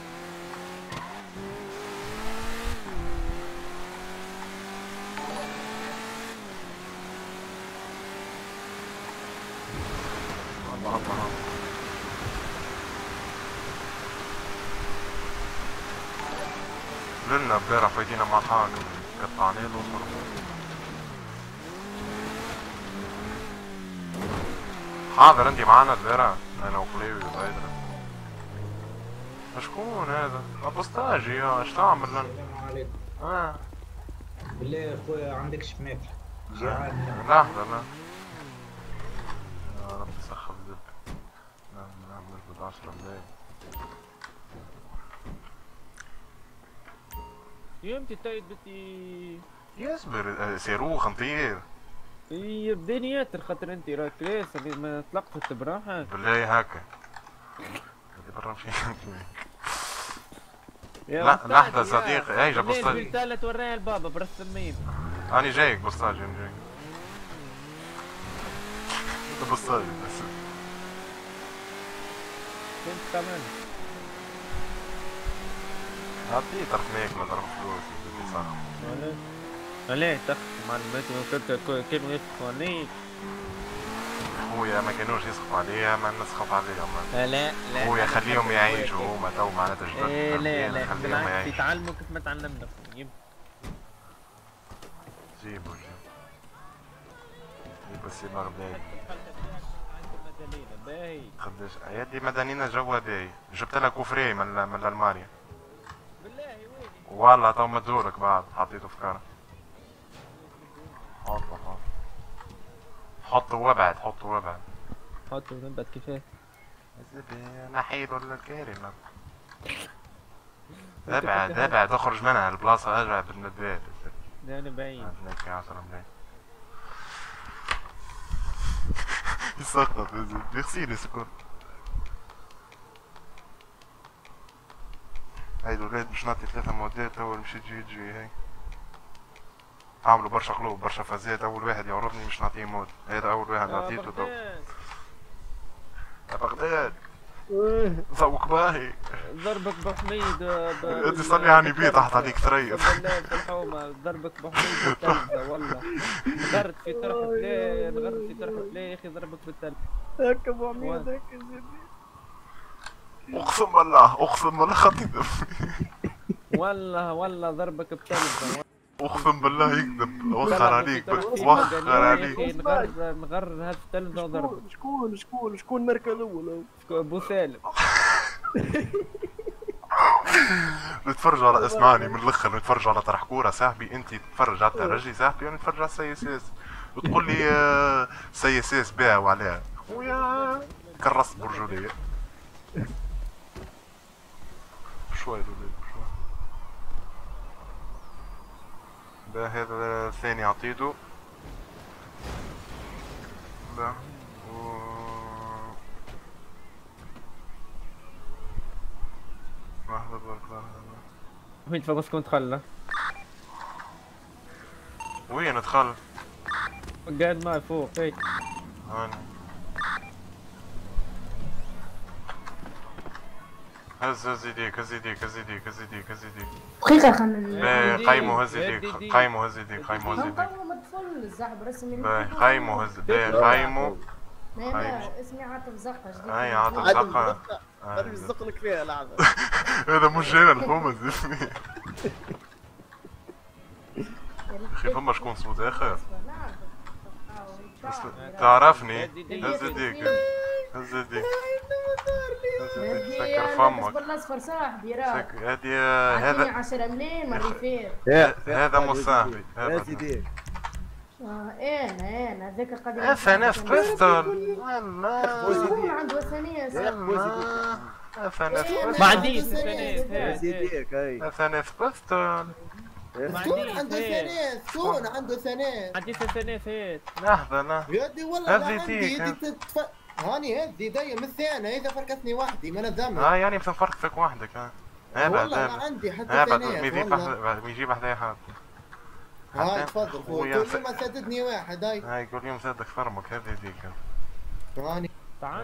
الله الله لنا امبارح فايتينا مع الحاكم قطعني له وصرفوا. حاضر انت معانا البارح انا وخليوي وزايدرة. شكون هذا؟ ابو ستاجي يا اش تعمل لنا؟ السلام عليكم. اه بالله يا اخويا عندكش ماكل جيعان. لحظة لا يا رب سخف زبك. نعم نعمل بضع عشرة دقايق. يمتى تايد بدي يصبر صاروخ نطير. هي بدنيات خاطر انت راك ليس ما طلقت براحتك. بالله هكا. اللي برا مشي. لا لحظة صديقي هاي جا بوستاج. ليش بالتالت ورايا البابا براس الميم. أنا جايك بوستاج أنا جايك. أنت بوستاج بس. كنت كمان. عطيه ترقميك ما ضرب فلوس بدي صح. علاش؟ علاش تخفي معلومات وكنت كانوا يسخفوا عليك. خويا ما كانوش يسخفوا عليا ما نسخف عليهم. لا لا لا خويا خليهم يعيشوا هما تو معناتها جدد. ايه لا لا خليهم بالعكس يعيشوا. يتعلموا كيف ما تعلمنا. جيبوا جيبوا. جيبوا سي بغداد. باهي. قداش يدي مدنينا جوا باهي. جبت لك كوفري من من المانيا. بالله وين؟ والله تو مدورك بعد حطيته في كارت. حطه حط حطه وابعد حطه وابعد. حطه ونبعد كيفاه؟ نحيد ولا الكارم. ابعد ابعد اخرج منها البلاصة ارجع بالندبات. لا انا بعيد. نحكي عشرة ملايين. يسقط يغسيني سكون. هيدو الولاد مش نعطي ثلاثة مودات اول مش يجي يجي هاي. عملوا برشا قلوب برشا فازات اول واحد يعرضني مش نعطيه مود. هذا اول واحد عطيته تو. يا بغداد. ذوق باهي. ضربك بحميد. انت صلي عني بيه تحت عليك ثريا. بالله في الحومة ضربك بحميد بالثلجة والله. غرت في طرح بلاي غرت في طرح بلاي يا اخي ضربك بالثلج. هكا ابو عميد هكا زيدي. اقسم بالله اقسم بالله خطيب. والله والله ضربك بتلفه. اقسم بالله يكذب. وخر عليك وخر عليك. نغر نغر هذا التلفه وضربك. شكون شكون شكون مركز الاول؟ ابو سالم. نتفرجوا على اسمعني من الاخر، نتفرجوا على طرح كوره صاحبي، انت تتفرج على الترجي صاحبي وانا نتفرج على السياسيس وتقول لي سياسيس باع وعليها ويا كرست برجوليه. شوي دولي شوي. ده هذا الثاني عطيته. ده و لحظة برك لحظة. وين فوق دخل؟ وين ادخل؟ قاعد معي فوق هيك. هاني. هز هز يديك هز يديك هز يديك هز يديك هز يديك. دقيقة خلينا باهي قيمو هز يديك قيمو هز يديك قيمو هز يديك. باهي قيمو هز باهي قيمو. لا اسمي عاطف زقة جديد. اي عاطف زقة. غادي نزق لك فيها لحظة. هذا مش جانا الحومة زفني. اخي فما شكون صوت اخر؟ تعرفني؟ هز يديك هز يديك سكر فمك. بالاصفر صاحبي راه. هادي هذا عشرة ملايين مريفين. هذا مو صاحبي هذا سيدي. اه انا انا هذاك قد اس ان اس بيستول. شكون عنده اس ان اس؟ اس ان اس ما عنديش اس ان اس. سيديك هاي. اس ان اس بيستول. شكون عنده ثانية؟ شكون عنده ثانية؟ ما عنديش اس ان اس هيك. لحظة لحظة. يا دي والله لا عندي تتف... هاني هذي دايم من الثانية إذا فرقتني وحدي ما نزمت. اه يعني بتنفرق فيك وحدك ها. والله لا عندي حتى ثانية. بيجيب واحد بيجيب واحد حاط. هاي تفضل كل يوم سددني واحد هاي. هاي كل يوم سدك فرمك هذه ذيك. هاني. تعال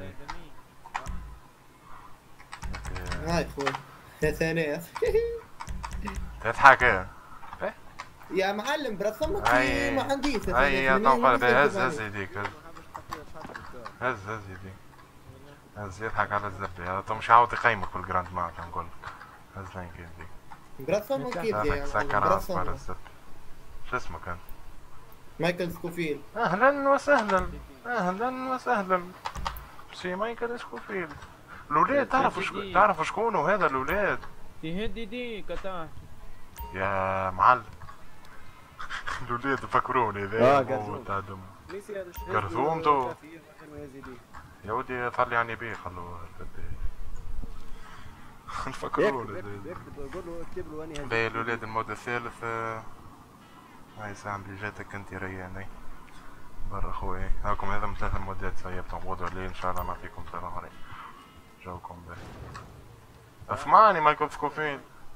هاي خوي ثانية. تضحك ايه؟ يا معلم برسمك هاي ما عنديش. هاي يا طنقل هز هز يديك هز هز هز يديك هز يضحك على الزبدة. هذا طب مش عاود يقيمك بالجراند ماتش نقول لك. هز لين كيف ديك برسمك كيف يعني سكر عصفر الزبدة. شو اسمك انت؟ مايكل سكوفيل. اهلا وسهلا اهلا وسهلا سي مايكل سكوفيل. الاولاد تعرفوا شكون تعرفوا شكونه هذا الاولاد؟ تهدي ديك تاع يا معلم. الاولاد فكروني ذا مو تاع دم. كرثوم تو يا ودي صار لي يعني بيه خلوه نفكروني. باهي الاولاد المود الثالث. هاي ساعة اللي جاتك انت رياني برا خويا. هاكم هذا من ثلاث مودات صيبتهم غدوة الليل ان شاء الله نعطيكم سلام عليكم. جوكم باهي. اسمعني مايكل سكوفيل.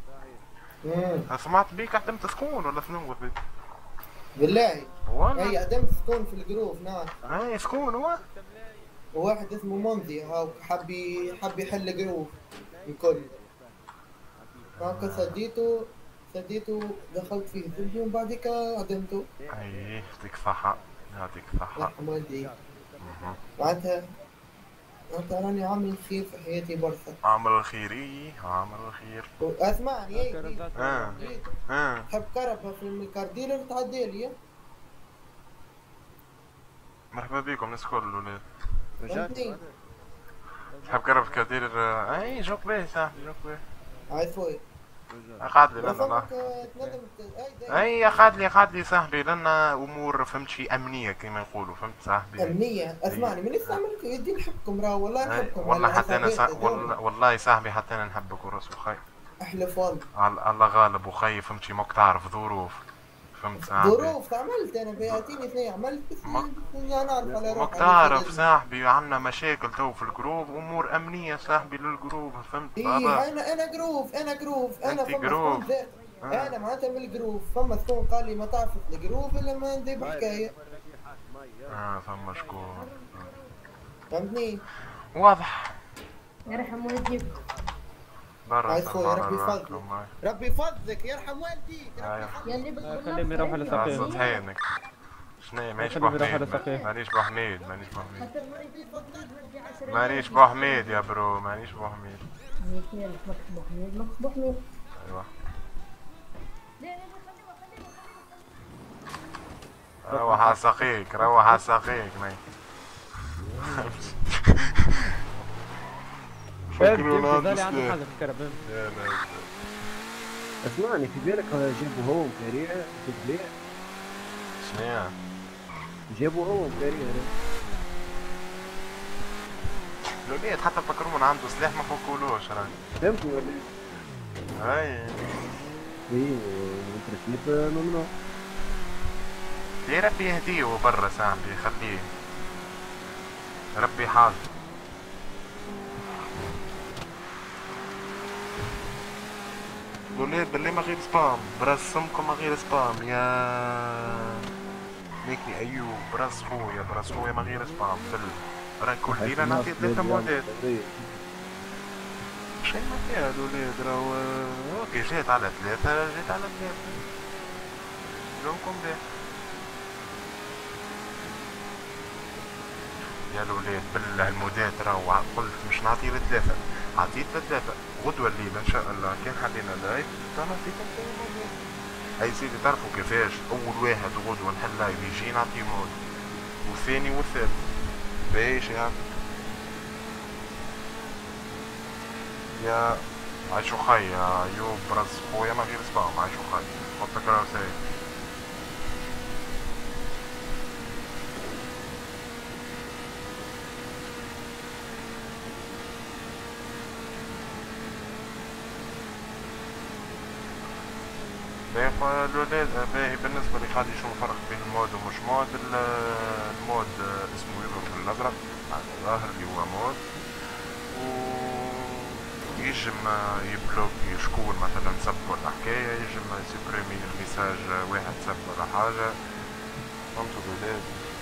سمعت بيك عدمت سكون ولا شنو بيك؟ بالله والله اي عدمت سكون في الجروف نعم. اي سكون هو؟ وواحد اسمه منذي هاو حب حب يحل جروف الكل. هاكا سديته سديته دخلت فيه ذنبي ومن بعدك عدمته. اي يعطيك الصحة يعطيك الصحة. يرحم والديك. معناتها معناتها راني عامل خير في حياتي برشا. عامل الخيري عامل الخير. اسمعني اي اه اه تحب كرفة في الميكارديلر تعدي لي. مرحبا بكم ناس كل الولاد. فهمتني؟ تحب كرفة كادير. اي جوك باهي صاحبي جوك باهي. هاي خويا. قعد لي لنا اي قعد لي قعد لي صاحبي لنا امور فهمت شي امنيه كما يقولوا فهمت صاحبي. امنيه اسمعني من يستعملك يدي نحبكم راه والله نحبكم. والله حتى انا سا... والله, والله صاحبي حتى انا نحبك وراس وخي. احلف والله. الله غالب وخي فهمت شي ماك تعرف ظروف فهمت صاحبي. ظروف عملت انا بياتيني اثنين عملت بس مك... نعرف على روحي. ماك تعرف صاحبي عندنا مشاكل تو في الجروب امور امنيه صاحبي للجروب فهمت. ايه انا انا جروف انا جروف انا فما ذات آه. انا معناتها من الجروف فما شكون قال لي ما تعرف الجروف الا ما ندير بحكايه. اه فما شكون فهمتني؟ واضح. يرحم والديك. برا هاي خويا ربي يفضلك ربي يفضلك يرحم والديك. يلي خليهم يروحوا لصاحبهم. صوت عينك شنو مانيش خلي بو بيروح على حميد سقيه. مانيش بو حميد مانيش بو حميد مانيش بو حميد يا برو مانيش بو حميد. ايوه روح على سقيك روح على سقيك مي. فكرونا فهمت عنده حاجه في الكرب. يا لا اسمعني في بالك جابوا هو مكاريه في بليع. شنيا؟ جابوا هو مكاريه. الولاد حتى بكرمون عنده سلاح ما فوقولوش راهي. فهمتني ولا اي اي الترسميت ممنوع. يا ربي يهديه برا سامبي يخليه ربي حاله. الولاد بالله ما غير سبام برسمكم ما غير سبام يا ميكني ايوب براس خويا براس خويا ما غير سبام بال راهي كل ليلة نعطي ثلاثة مودات. شي ما فيها الولاد راهو اوكي جات على ثلاثة جات على ثلاثة لونكم باهي. يا الولاد بالله المودات راهو قلت مش نعطي ثلاثة عطيت ثلاثة غدوة الليلة ان شاء الله كان حلينا لايف نعطيكم ثلاثة مودات. هاي سيدي تعرفوا كيفاش اول واحد غدوة نحل لايف يجي نعطيه مود والثاني والثالث باهيش يا عم. يا عايشو خي يا ايوب براس خويا ما غير سبام عايشو خي حطك راسي. باهي الولاد باهي بالنسبة لي غادي شو الفرق بين المود ومش مود. المود اسمه يضرب بالازرق على الظاهر اللي هو مود و يجم يبلوكي شكون مثلا سب ولا حكاية يجم يسبريمي الميساج واحد سب ولا حاجة. فهمتوا الولاد؟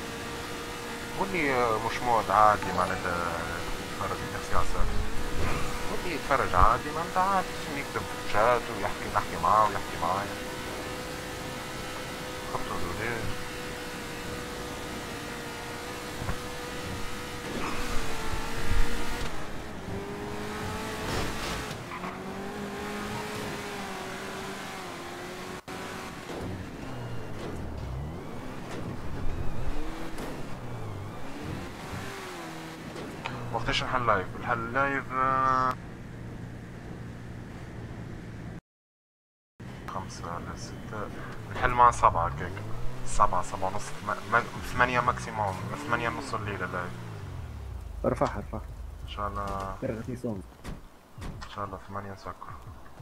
واللي مش مود عادي معناتها يتفرج يحكي على السب واللي يتفرج عادي معناتها عادي يكتب في الشات ويحكي نحكي معاه ويحكي معايا. فهمتوا الولاد؟ وقتاش نحل لايف؟ نحل لايف خمسة ولا ستة نحل مع سبعة هكاك سبعة سبعة ونص ثمانية ماكسيموم ثمانية نص الليلة لايف. ارفعها ارفعها ان شاء الله فرغتي صوم ان شاء الله ثمانية نسكر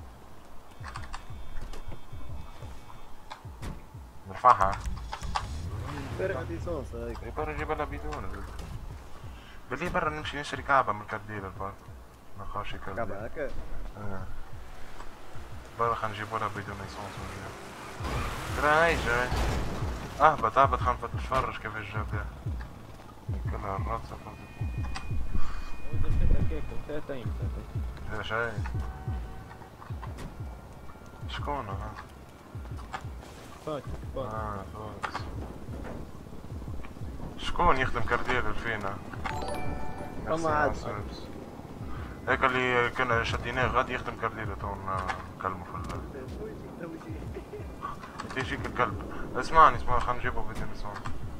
نرفعها فرغتي صوص هيك برا نجيب لها بدون باللي برا نمشي نشري كعبة من الكرديل البار ما نخافش كرديل كعبة هكا اه برا خلينا نجيبو لها بدون ايسونس ونجيب ترى هاي جاي اهبط اهبط خلينا نتفرج كيفاش جاب كلها الرقصة ايش هاي؟ شكون ها؟ فاك فاك اه فاك شكون يخدم كاردير فينا؟ فما عاد هيك اللي كنا شديناه غادي يخدم كاردير تو نكلمو في ال يجيك الكلب. اسمعني اسمعني خلينا نجيبو بدون صوت.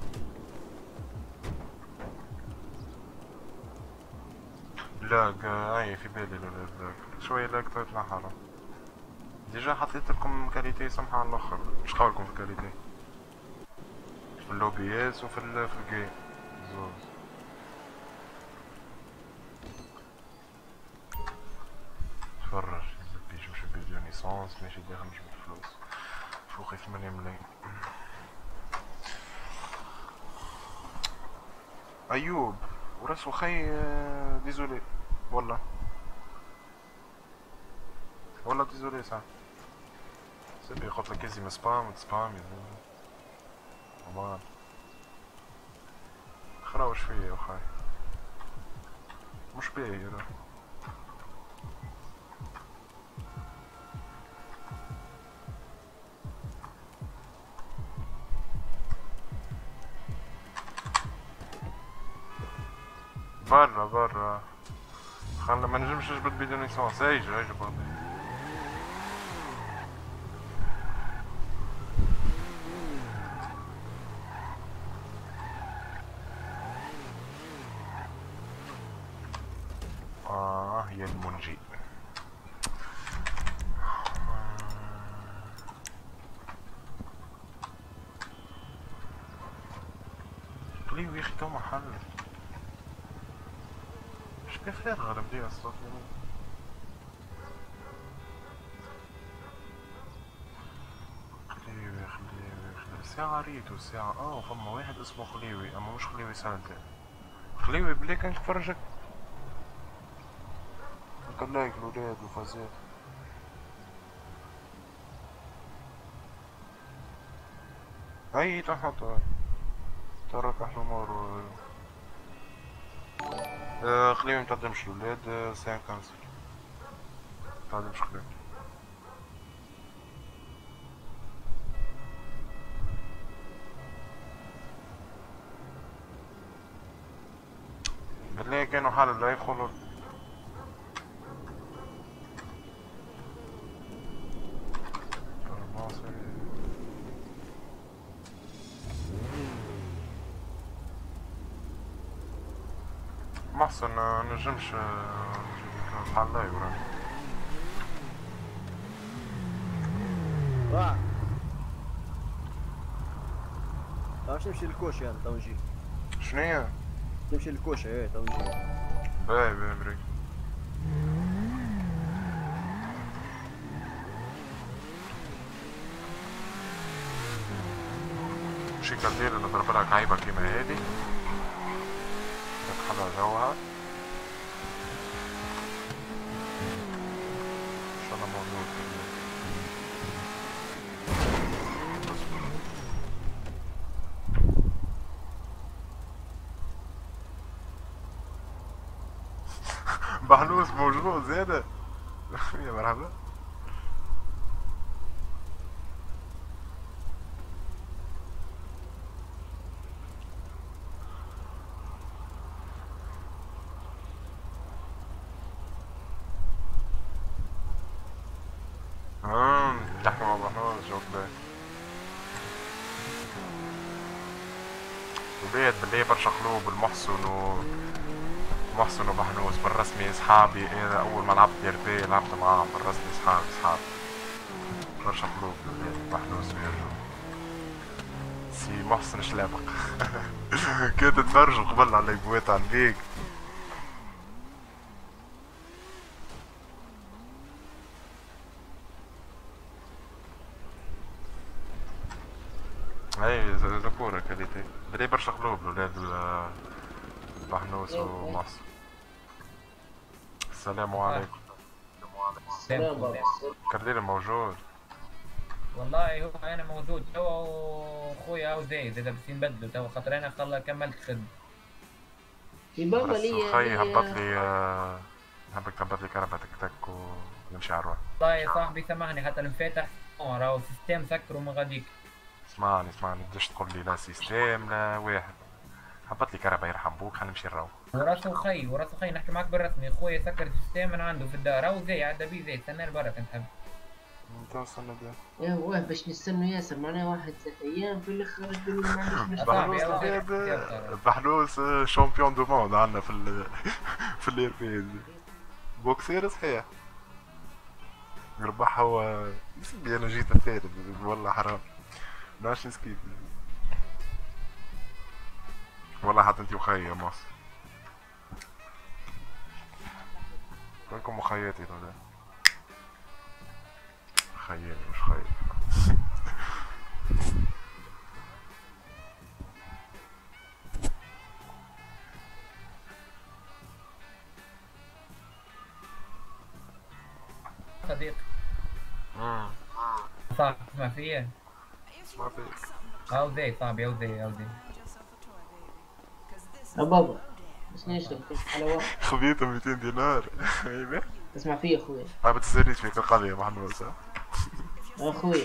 لاك اي في بالي لاك شوية لاك طلعت حرام. ديجا حطيت لكم كاليتي سمحة على الاخر مش قولكم في كاليتي في اللوبيات وفي ال في الجيم زوز. تفرج بيجي مش بدون ايسونس ماشي داخل نجيب الفلوس فوقي ثمانية ملايين. ايوب وراسو خي ديزولي والله والله ديزولي صح سيبي قلت لك ازي سبام سبام يا امان خراوش فيا يا خاي مش باهي راه برا برا خلنا ما نجمش نجبد بدون ليسونس. ايجا ايجا برا. اه يا المنجي. قليل يا اخي تو محل مش بخير غير مدير الصوت. خليوي خليوي خليوي ساعة ريتو ساعة اه فما واحد اسمه خليوي اما مش خليوي سالتي. خليوي بلي كان تفرجك كان لايك الولاد وفازات. هاي تحطها ترك احنا مور. آه خليهم متقدمش الولاد. آه ساعة كانسل متقدمش خليهم. بالله كانوا حال لا يدخلوا. محسن نجمش بحال لا يوراني. واه باش نمشي للكوشة يعني تو نجي. شنيا؟ نمشي للكوشة ايه تو نجي. باهي باهي بريك. شي كالدير نضرب لك عيبة كيما هادي تتحلى جوها ان شاء الله موجود. بحلوس موجود زيادة. يا مرحبا. امم تحكي مع بحنوس جوك باهي. وبيت باللي برشا قلوب المحسن و محسن وبحنوس بالرسمي اصحابي. انا اول ما لعبت دير بي لعبت معاهم بالرسمي اصحابي اصحابي برشا قلوب بحنوس ويرجو. سي محسن شلابق. كنت تتفرجوا قبل على بويت على البيك. اي ذكورة كاليتي بلي برشا قلوب الولاد بحنوس ومحسن. السلام عليكم. السلام عليكم. كردير موجود. والله هو انا موجود توا وخويا او زايد اذا بس نبدلوا توا خاطر انا خلا كملت خدمة. في بابا لي خي هبط لي هبك تهبط لي كهرباء تك تك ونمشي على الروح. والله يا صاحبي سامحني حتى المفاتح راهو السيستم سكروا ما غاديك. اسمعني اسمعني بديش تقول لي لا سيستم لا واحد. هبط لي كهرباء يرحم بوك خلينا نمشي نروح. وراسو خي وراسو خي نحكي معاك بالرسمي. خويا سكر السيستم من عنده في الدار او زي عدى بيه زي استنى برا كنت حب. انت وصلنا بيه. يا واه باش نستنوا ياسر معناها واحد ثلاث ايام في الاخر تقول لي ما عنديش مشكل. بحلوس شامبيون دو موند عندنا في ال في الايربيز. بوكسير صحيح. ربح هو يسمي انا جيت الثالث والله حرام. ماش نسكيت. والله حتى انتي وخي يا مصر. وينكم مخياتي هذا؟ خيال مش خيال. صديق. امم صاحبي اسمع فيا؟ اسمع فيك. او زي صاحبي او زي او زي. يا بابا باش نشرب حلاوة. خذيته مئتين دينار. ايوه. اسمع فيا اخويا. ما بتسريش فيك القضية محمود. اخويا.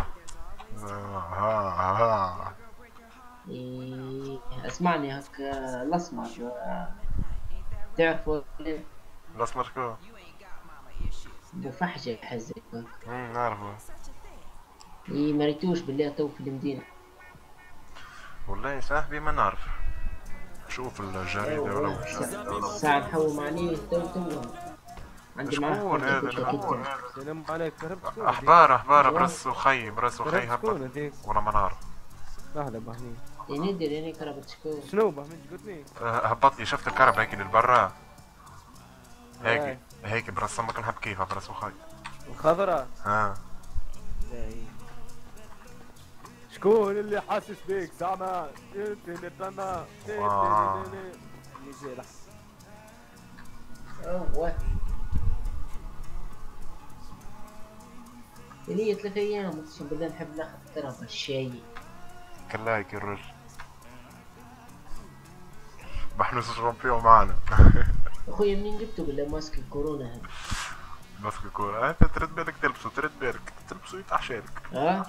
ها ها. إيه اسمعني هاك الاسمر تعرفوا الاسمر شكون؟ بو فحجة حزك. امم نعرفه. اي مريتوش بالله تو في المدينة. والله صاحبي ما نعرف. شوف الجريدة ولا وش. ساعة نحوم عليه تو تو. عندي معاه شكون هذا؟ سلام عليك. احبار احبار براسو خي براسو خي هبط ولا ما نعرف. لحظة بهني. يندر يعني كربت شكون؟ شنو بهني قلت لي؟ هبط لي شفت الكرب هيك للبرا. هيك هيك براس سمك نحب كيفها براسو خي. الخضراء. ها. شكون اللي حاسس بيك زعما؟ اوه لي ثلاث ايام اقسم بالله نحب ناخذ كرفه الشاي. كلايك الرجل. بحنوس شامبيون معنا. اخويا منين جبتوا بالله ماسك الكورونا هذا؟ ماسك الكورونا انت ترد بالك تلبسه ترد بالك تلبسه يتعشى لك. اه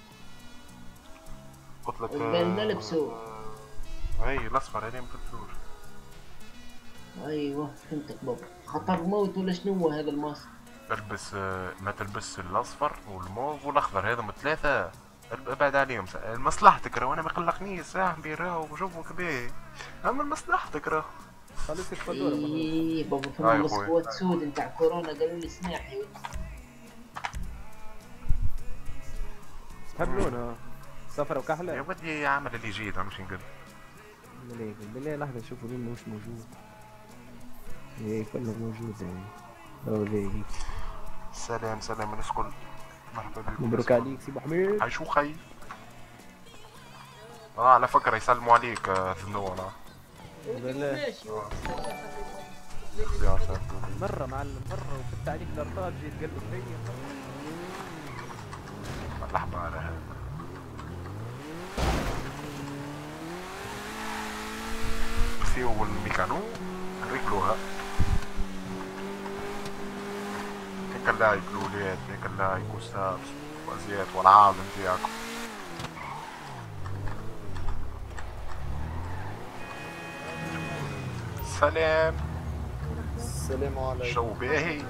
قلت لك نلبسه. هي الاصفر هذه ما تلبسوش. ايوه فهمتك بابا. خطر موت ولا شنو هو هذا الماسك؟ البس ما تلبس الاصفر والموف والاخضر هذوما ثلاثه ابعد عليهم. لمصلحتك راهو انا ما يقلقنيش صاحبي راهو شوفوا كبيه اما لمصلحتك راهو. خليك تفضل. اي بابا فما مسكوت سود نتاع كورونا قالوا لي سماحي. تحب لونها صفرا وكحله؟ يا ودي عمل اللي جيد عم نقول. بالله بالله لحظه نشوفوا لونه مش موجود. ايه كله موجود يعني. هذي سلام سلام الناس الكل. مرحبا بكم. مبروك عليك سي محمد. عايشو خي. اه على فكره يسلموا عليك ذنون. اه بالله مرة معلم مرة وفت عليك الارطال جيت قلبك فيا. لحظة على هذا. نسيو الميكانو نركلوها. هيك اللايك الولاد هيك اللايك وستاب وازيات والعاب نتاعكم. سلام. السلام عليكم. شو باهي؟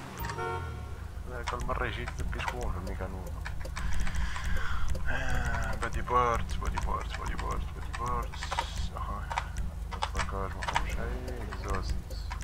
كل مرة يجيك تبكي شكون في الميكانو. بادي بارت بادي بارت بادي بارت بادي بارت. اها متفكرش مفهوم شي. اكزوست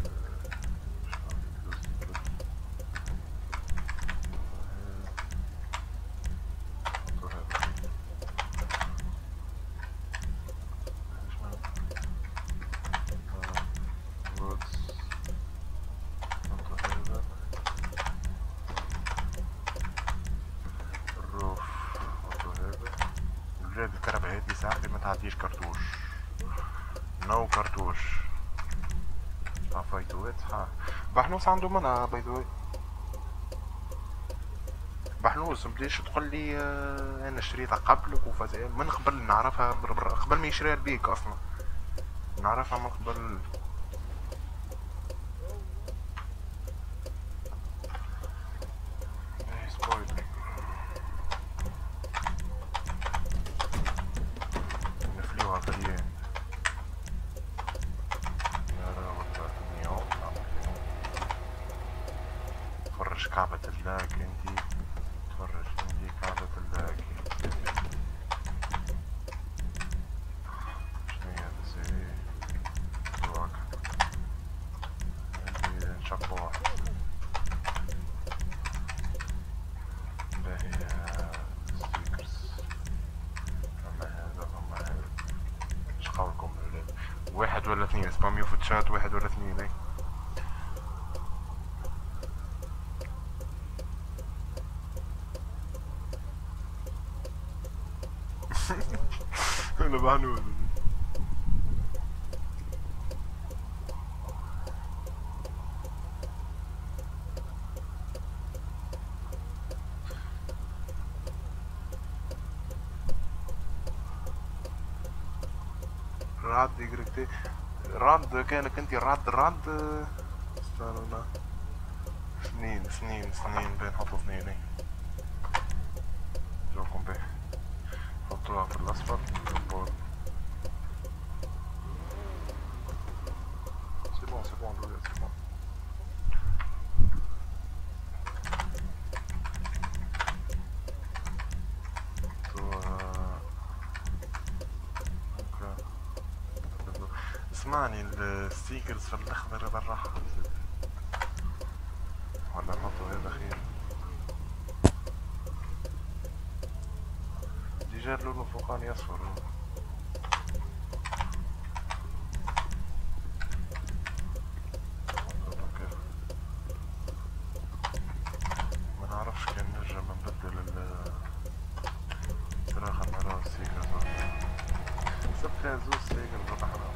الكهرباء هادي صاحبي ما تعديش كرتوش. نو كرتوش. عفايتوات ها بحنوس عنده منع باي ذا واي. بحنوس مبديش تقول لي آه انا شريتها قبلك وفاز من قبل نعرفها قبل ما يشريها بيك اصلا نعرفها من قبل. كعبة اللاك انتي تفرج عندي كعبة اللاك. شنو هي هذا زي دروك عندي نشق واحد. باهي ستيكرز. اما هذا اما هذا اش قولكم الولاد؟ واحد ولا اثنين سباميو في الشات واحد ولا اثنين. اي انا بعنود. راد يقركتي راد كانك انتي راد راد استنى سنين سنين سنين بين حطوا اثنين. اي جوكم به حطوها في الاصفر. سي بون بون سي بون الولاد سي بون. اسمعني الستيكرز في الاخضر هذا الراحة ولا نحطو هذا خير؟ ديجا اللون الفوقاني اصفر. ما نعرفش كان نرجع نبدل ال تراخى نرى الستيكرز سبت فيها زوز ستيكرز ولا حرام.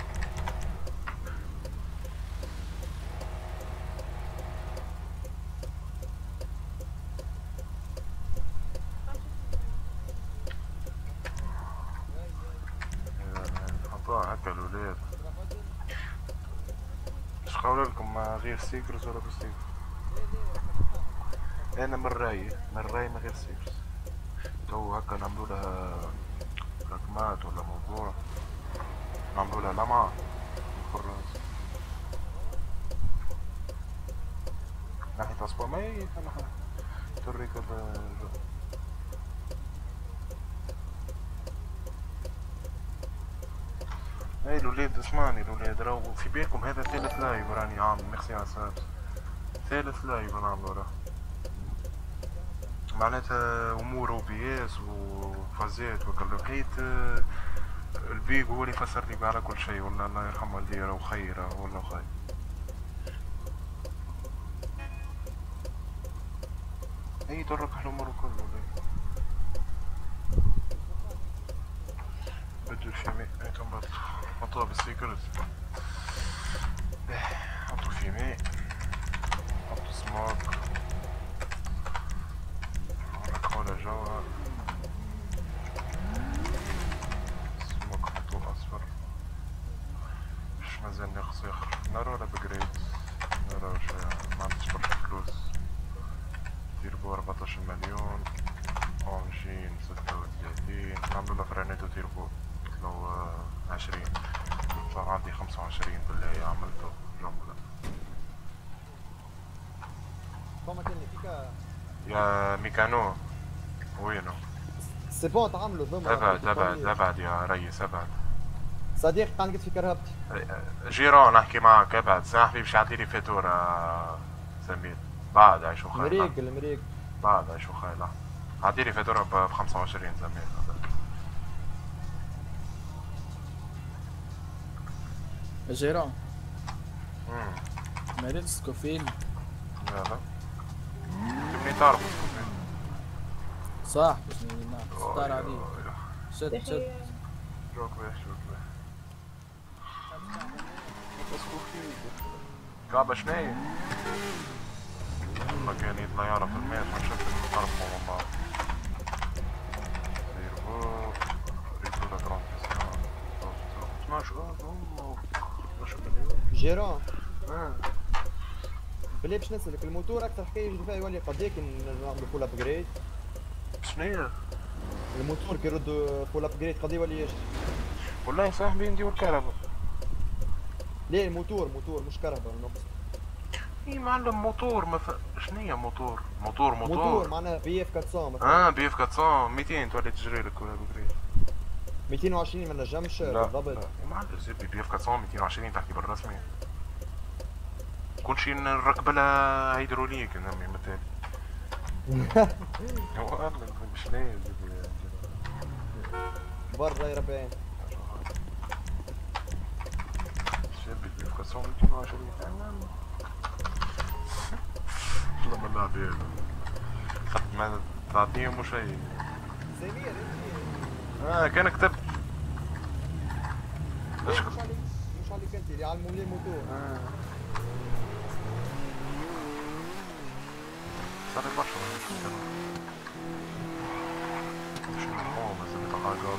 هكا الولاد اش قولوا لكم غير ستيكرز ولا بستيكرز؟ انا من رايي من رايي من غير ستيكرز. تو هكا نعملوا لها رقمات ولا موضوع نعملوا لها لمعة الخراز ناحية اصبع ما هي انا توريك الجو. اي الولاد اسمعني الولاد راهو في بالكم هذا ثالث لايف راني عامل ميرسي على السبب. ثالث لايف نعملو راه معناتها امور او بي اس وفازات وكل حيت البيج هو اللي فسر لي على كل شيء ولا الله يرحمه اللي راهو خير ولا خير. اي ترك الامور كله بدو الفيمي اي تنبط حطوها بالسيكرز حطو فيمي حطو سموك ركحوله جوا سموك حطوه اصفر مش مازال ناقص اخر نرى الابجريد نرى واش معنديش برشا فلوس تيربو أربعتاش مليون اونجين ستة وثلاثين نعملو فرانيتو تيربو لو عشرين عندي خمسة وعشرين بالله عملته جملة. يا ميكانو وينو؟ سي بون تعملوا ضمن ابعد ابعد ابعد يا ريس ابعد. صديق قنقت في كرهبتي. جيران نحكي معك ابعد صاحبي باش يعطيلي فاتورة سمير بعد عيشو خايلة. مريق المريق بعد عيشو خايلة عطيلي فاتورة ب خمسة وعشرين سمير. جيران مريض سكوفيل. لا لا تبني تعرف سكوفيل صح باش نعرف ستار عليه شد شد روك باش روك باش سكوفيل كعبة شناية ما كان يطلع يعرف الماس ما شفت نعرفهم مع بعض. سيرفو ريتولا جراند اثناش جيران بلي باش نسألك الموتور أكثر حكاية يجري فيها يولي قداك نعملو فول أبجريد؟ شنيا؟ الموتور كي يردو فول أبجريد قد يولي يجري؟ والله صاحبي نديو الكهرباء. ليه الموتور موتور مش كهرباء نقصد. اي معلم موتور ما ف... شنيا موتور؟ موتور موتور موتور معناها بي اف أربعمية مثلا. اه بي اف أربعمية ميتين تولي تجري لك ولا أبجريد. ميتين وعشرين ما نجمش بالضبط. لا معلم زي بي اف أربعمية ميتين وعشرين تحكي بالرسمي. كل شيء نركب لها هيدروليك نمي مثال. هو مش لازم برا يا ربعين. شابي بي اف أربعمية ميتين وعشرين لما نلعب هذا خدت ما تعطيهم شيء. سمير اه كان كتبت مش عليك مش عليك انت اللي علموا لي الموتور. اه صار برشا مش مفهوم بس بتقاعد.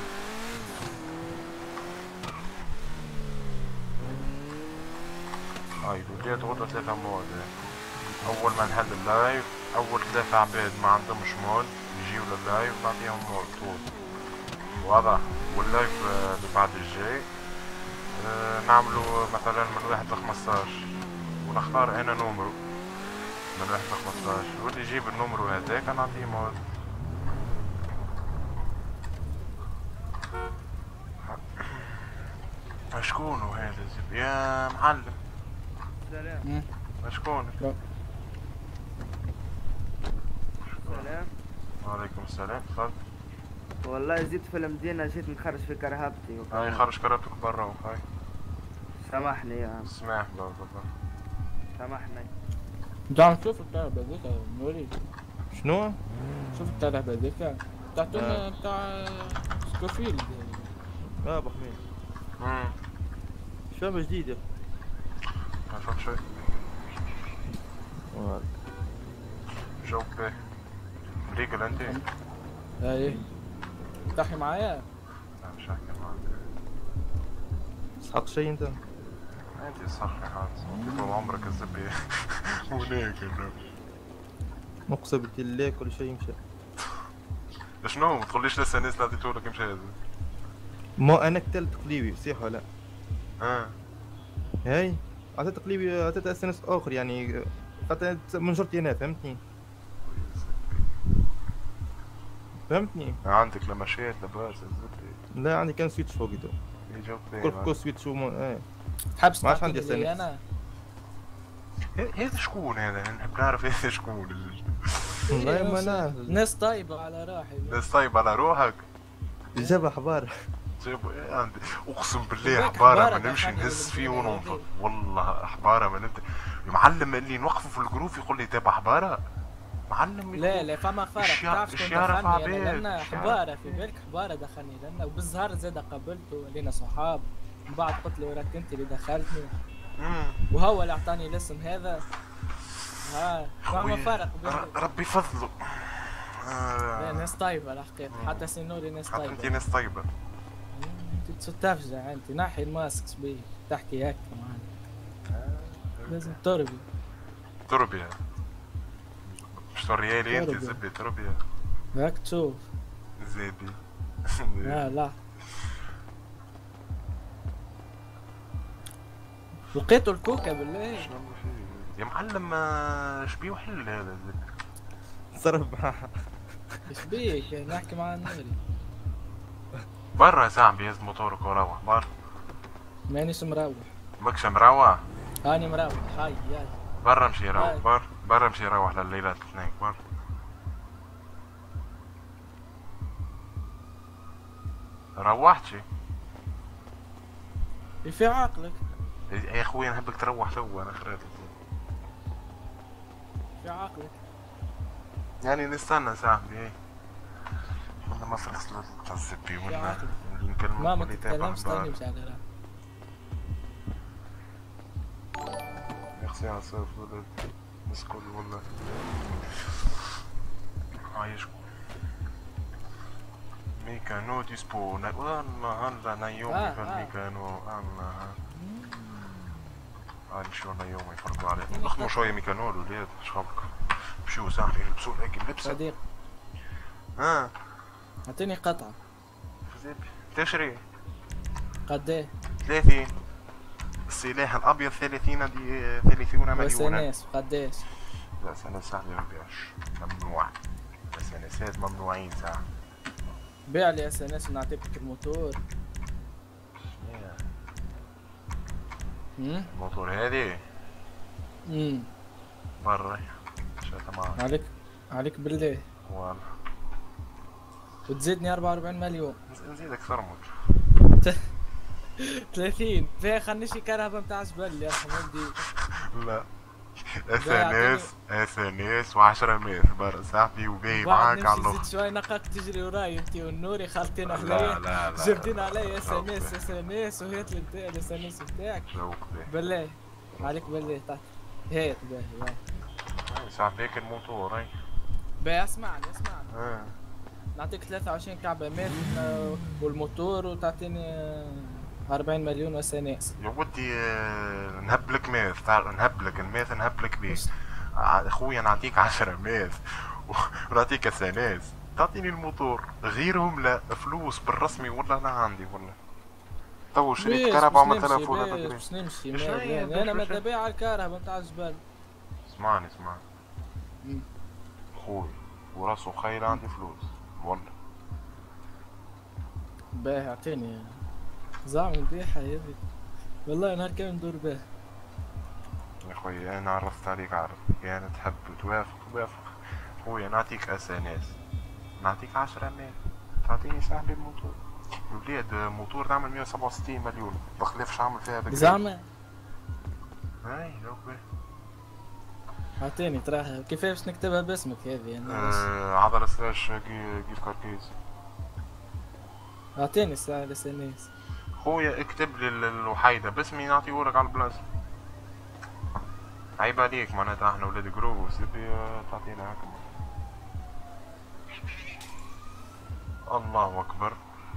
هاي بديت غدوة ثلاثة مواضيع. أول ما نحل اللايف أول ثلاثة عباد ما عندهمش مول يجيو لللايف نعطيهم مول طول واضح. واللايف اللي بعد الجاي آه نعملوا مثلا من واحد لخمسطاش ونختار انا نومرو من واحد لخمسطاش، واللي يجيب النومرو هذاك نعطيه مود. شكونو هذا زب يا معلم؟ سلام. شكونك؟ سلام. وعليكم السلام، تفضل. والله زدت في المدينة، جيت نخرج في كرهبتي. هاي خرج كرهبتك برا وهاي. سامحني يا عم. سماح بابا. سامحني. تعال شوف الكهرباء هذيك نوري. شنو؟ شوف الكهرباء هذيك بتاعتنا بتاع سكوفيلد. اه ابو حميد. امم شو جديدة؟ ما فهمت شوي. جاوب باهي. مريقل انت؟ ايه تحكي معايا؟ لا مش هحكي معاك. تسحق شي انت؟ انت صحي خالص، انت طول عمرك الزبي هناك انه. اقسم بالله كل شيء مشى. شنو؟ ما تقوليش لسه الناس اللي عطيتهولك مشى هذا. ما انا قتلت تقليبي صحيح ولا؟ اه هاي عطيت تقليبي، عطيت اس ان اس اخر يعني خاطر من جرتي انا، فهمتني؟ فهمتني؟ عندك لما مشيت لاباس الزبي. لا عندي كان سويتش فوقي تو. كل كل سويتش ومو ايه. حبس ما عادش عندي اس ان اس. انا هذا شكون هذا؟ نحب نعرف هذا شكون. والله ما نعرف. ناس طيبة على روحي. ناس طيبة على روحك. جاب حبار. جابوا عندي اقسم بالله حبارة ما نمشي نهز فيه وننفض، والله حبارة ما نبدا. المعلم اللي نوقفه في الجروب يقول لي تابع حبارة. معلم لا لا فما فرق، تعرف شكون دخلني انا؟ لان حبارة في بالك حبارة دخلني، لان وبالزهر زاد قابلته ولينا صحاب، من بعد قلت له راك انت اللي دخلتني. وهو اللي اعطاني الاسم هذا. ها فما فرق بين ربي فضله. آه. ناس طيبة الحقيقة، حتى سنوري ناس طيبة. انت ناس طيبة. انت تستفزع انت، نحي الماسك شبيه تحكي هكا معانا. لازم تربي. تربي مش ريالي انت زبي تربي. هاك تشوف. زيدي. لا لا. لقيتوا الكوكا بالله. يا معلم شبيه وحل هذا زبي. صرف معاه. شبيك نحكي مع النوري. برا يا ساعة بيهز موتورك وروح برا. مانيش مروح. ماكش مروح؟ هاني مروح هاي ياي. برا مشي روح برا، برا مشي روح لليلات الاثنين برا. روحتشي؟ في عقلك. يا اخوي نحبك تروح توا انا خريت. في عقلك. يعني نستنى ساعة بيه. انا ما خلصت الزبي ولا نكلمك. ما ما تتكلمش تاني مش على رأيك. ميرسي على الصيف ولد مسكول ولا عايشكم. ميكانو ديسبو والله هلا نيومي في الميكانو الله. هاي شو نيومي يفرقوا عليه. نخدموا شوية ميكانو الولاد شخبك. مشيو ساعة يلبسوا هيك اللبسة. صديق. ها اعطيني قطعة. تشري؟ قديه؟ ثلاثين. السلاح الابيض ثلاثين دي ثلاثين مليون. اس ان اس قديش؟ لا اس ان اس ما يبيعش، ممنوع. اس ان اسات ممنوعين ساعة. بيع لي اس ان اس ونعطيك الموتور. امم الموتور هذه؟ امم برا شايفها معك. عليك عليك بالله. والله. وتزيدني أربعة وأربعين مليون. نزيدك ثرمك. ثلاثين فيها خلني شي كهرباء متاع جبل يا حمودي. لا اس ان اس اس ان اس وعشرة ميث برا صاحبي وباهي معاك على اللوخ. زيد شوي نقاك تجري وراي انت والنوري خالطين عليا. لا لا لا جبدين علي اس ان اس اس ان اس وهات لي بتاع الاس ان اس بتاعك. بالله عليك بالله تعال هات باهي باهي صاحبي هيك الموتور هاي. باهي اسمعني اسمعني. اه نعطيك ثلاثة وعشرين كعبة ميت والموتور وتعطيني أربعين مليون اس ان اس. يا ودي نهبلك ميث، تعال نهبلك الميث نهبلك بيه. اخويا نعطيك عشرة ميث ونعطيك اس ان اس، تعطيني الموتور غيرهم لا فلوس بالرسمي ولا انا عندي ولا تو شريت ليش كهرباء باش وعملت لها نمشي؟ فول ليش هذاك. باش نمشي؟ مش ما- هي، يعني انا مش ماذا هي. بيا على الكهرباء نتاع الجبل. اسمعني اسمعني خوي وراسه خيل عندي فلوس والله. باهي اعطيني زعما مليحة هذي والله نهار كامل ندور بها. يا خويا انا عرفت عليك عارف يعني تحب توافق توافق خويا نعطيك اس ان اس نعطيك عشرة مية تعطيني صاحبي الموتور الولاد موتور تعمل مية وسبعة وستين مليون بخلافش عامل فيها بكري زعما اي لو بيه. اعطيني تراها كيفاش نكتبها باسمك هذه يعني آه عضلة سلاش جي- جيف كاركيز. اعطيني الساعة الاس ان اس. خويا اكتب لي ال- الوحيدة باسمي نعطيهولك على البلاصة. عيب عليك معناتها احنا ولاد جروس تبي تعطينا هكا. الله اكبر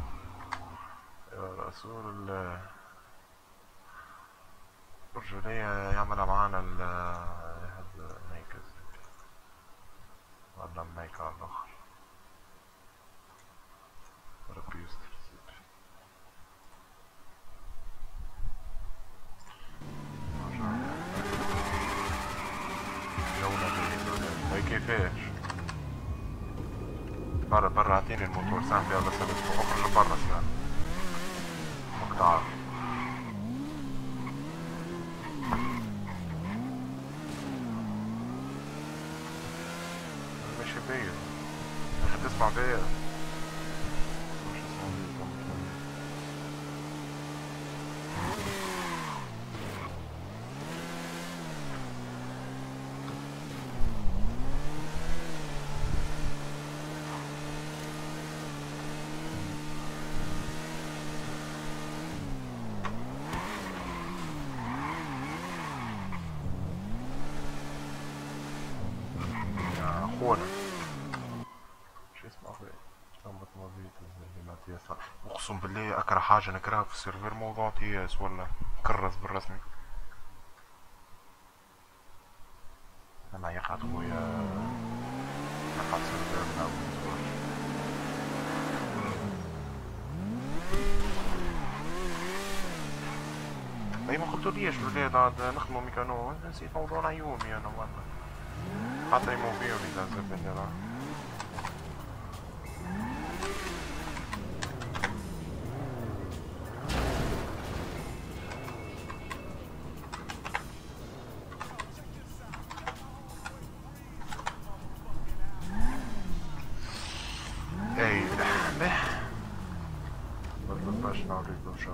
يا رسول الله. الرجولية يعملها معانا ال هاد ميكا ولا ميكا على الاخر ربي يستر. هاي كيفاش؟ برا برا اعطيني الموتور صاحبي يلا سلسله اخرج برا سلام مقطع. ماشي بيا مش تسمع بيا مش تسمع بيا. اخونا شو اسمه اخوي شنطة مضيت اللي ما تيسر اقسم بالله اكره حاجة نكرهها في السيرفر موضوع تياس ولا كرس بالرسمي. انا يقعد خويا يقعد سيرفر من اول اي ما قلتوليش الولاد عاد نخدمو ميكانو نسيت موضوع نيومي انا والله حتى يموفيو اللي تنزل بالنظام. اي به ما باش نوريكم شو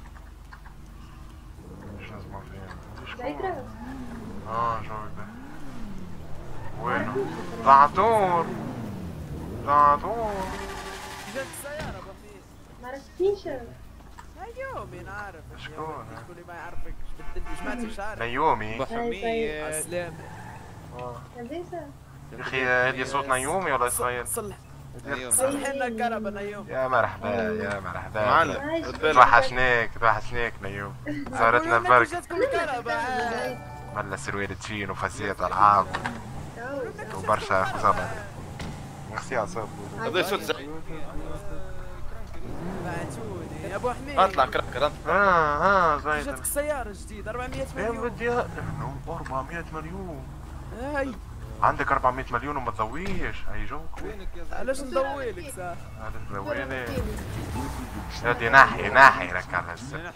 ايش اسمع فيها اه شو به وينه؟ زعتور زعتور جات السيارة بطيء ما عرفتيش نيومي نعرف شكون؟ شكون اللي ما يعرفك ايش بدل ايش ما تشعر نيومي طيب. السلام لاباسة يا اخي هذه صوت نيومي ولا اسرائيل؟ صلح صلح لنا الكهرباء نيوم يا مرحبا يا مرحبا معلم. توحشناك توحشناك نيوم زارتنا برك جاتكم الكهرباء ملا سرويلة تشين وفازية العاب وبرشا خزبة ميرسي عصام هذا صوت زي بعتوني يا ابو حميد اطلع كركر انت اه اه زايد جاتك سيارة جديدة أربعمية يا مليون بدي أربعمية مليون هاي عندك أربعمية مليون وما تضويش هاي جوك علاش نضويلك صح هذا تضويلي هادي ناحية ناحية لك على السبت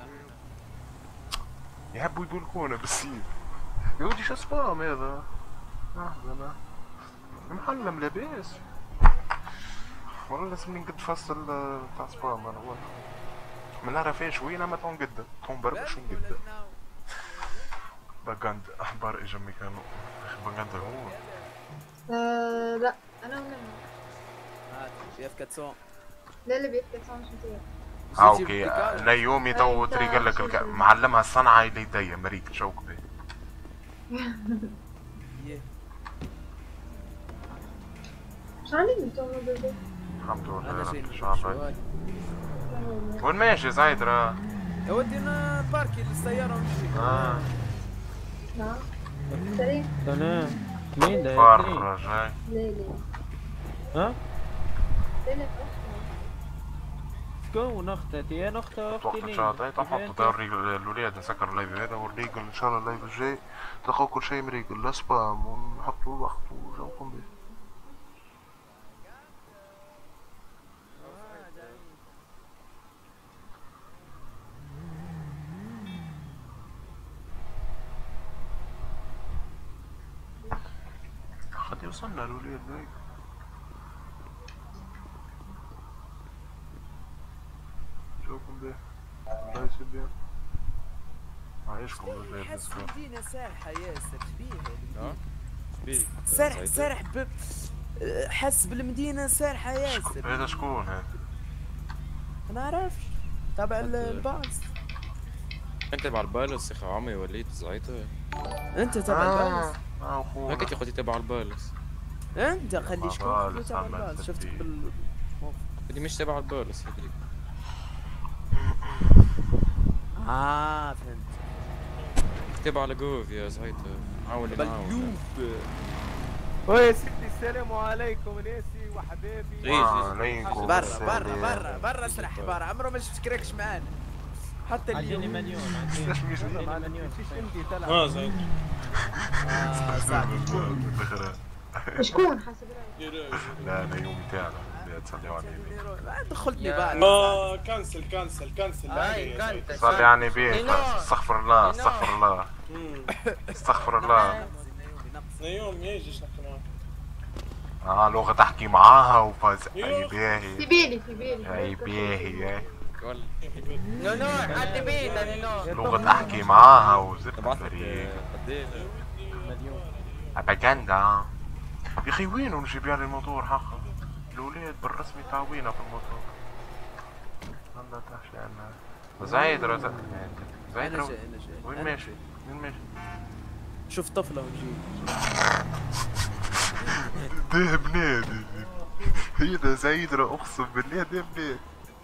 يحبوا يبولكونا بالسيف يا ودي شو سبام هذا لحظة انا محلم لاباس والله لازمني نقد فصل تاع سبام انا والله من نعرف شوية ما تنقد تنبربش ونقد باقاند احبار اجا ميكانو اخي باقاند هو آه لا انا ولا هات بيف كاتسون لا اللي بيتكلم مش متير اه اوكي نيومي تو تريقل لك الك... معلمها الصنعة اللي يديا مريك شوك بيه مش عليك انتم بيبي الحمد لله يا رب شو عمال وين ماشي زايد راه يا ودي انا باركي السيارة ونمشي اه نعم سلام سلام مين ده؟ فرج هاي لا لا ها؟ لا لا شكون اختتي؟ انا اخت اختي ان شاء الله تحطوا دوري الولاد نسكر اللايف هذا ونريقل ان شاء الله اللايف الجاي تلقاو كل شيء مريقل لا سبام ونحطوا الوقت وجوكم به. قد يوصلنا الولاد ذاك شوفكم به الله يسد بيه عايشكم الولاد. حس المدينة سارحة ياسر شبيه اه شبيه سارح سارح ب... حس بالمدينة سارحة ياسر. هذا شكون هذا؟ ما نعرفش تبع الباص. انت تبع البالوس يا اخي عمي وليت زعيته. انت تبع الباص؟ اه اخويا هكا قلت تبع البالوس. انت خلي شكون تبع الباص شفتك بال اللي مش تبع البالوس هذيك. اه فهمت. تبع لقوف يا زعيته عاول بلوف. ويا سيدي السلام عليكم ناسي وحبابي. وعليكم برا برا برا برا اسرح برا عمره ما شفت كراكش معانا حتى اليوم. عجيني مليون عجيني مليون اه زين. اه صعب. شكون حسب لا انا يومي تاعنا تصلي على النبي. دخلتني بعد. اه كنسل كنسل كنسل. صلي على النبي. استغفر الله استغفر الله استغفر الله. يوم يجيش نحكي معاه. اه لغة تحكي معاها وفاز اي باهي في بالي في بالي اي باهي نو نو حد بيت نو لغة تحكي معاها وزرت فريق قديش مليون اباجندا. يا اخي وين نجيب يعني الموتور حقا الولاد بالرسمي تعوينا في الموتور. والله تحشي انا زايد رزق زايد رو وين ماشي وين ماشي؟ شوف طفلة ونجي ده بنادي هي ده زايدرة اقسم بالله ده بنادي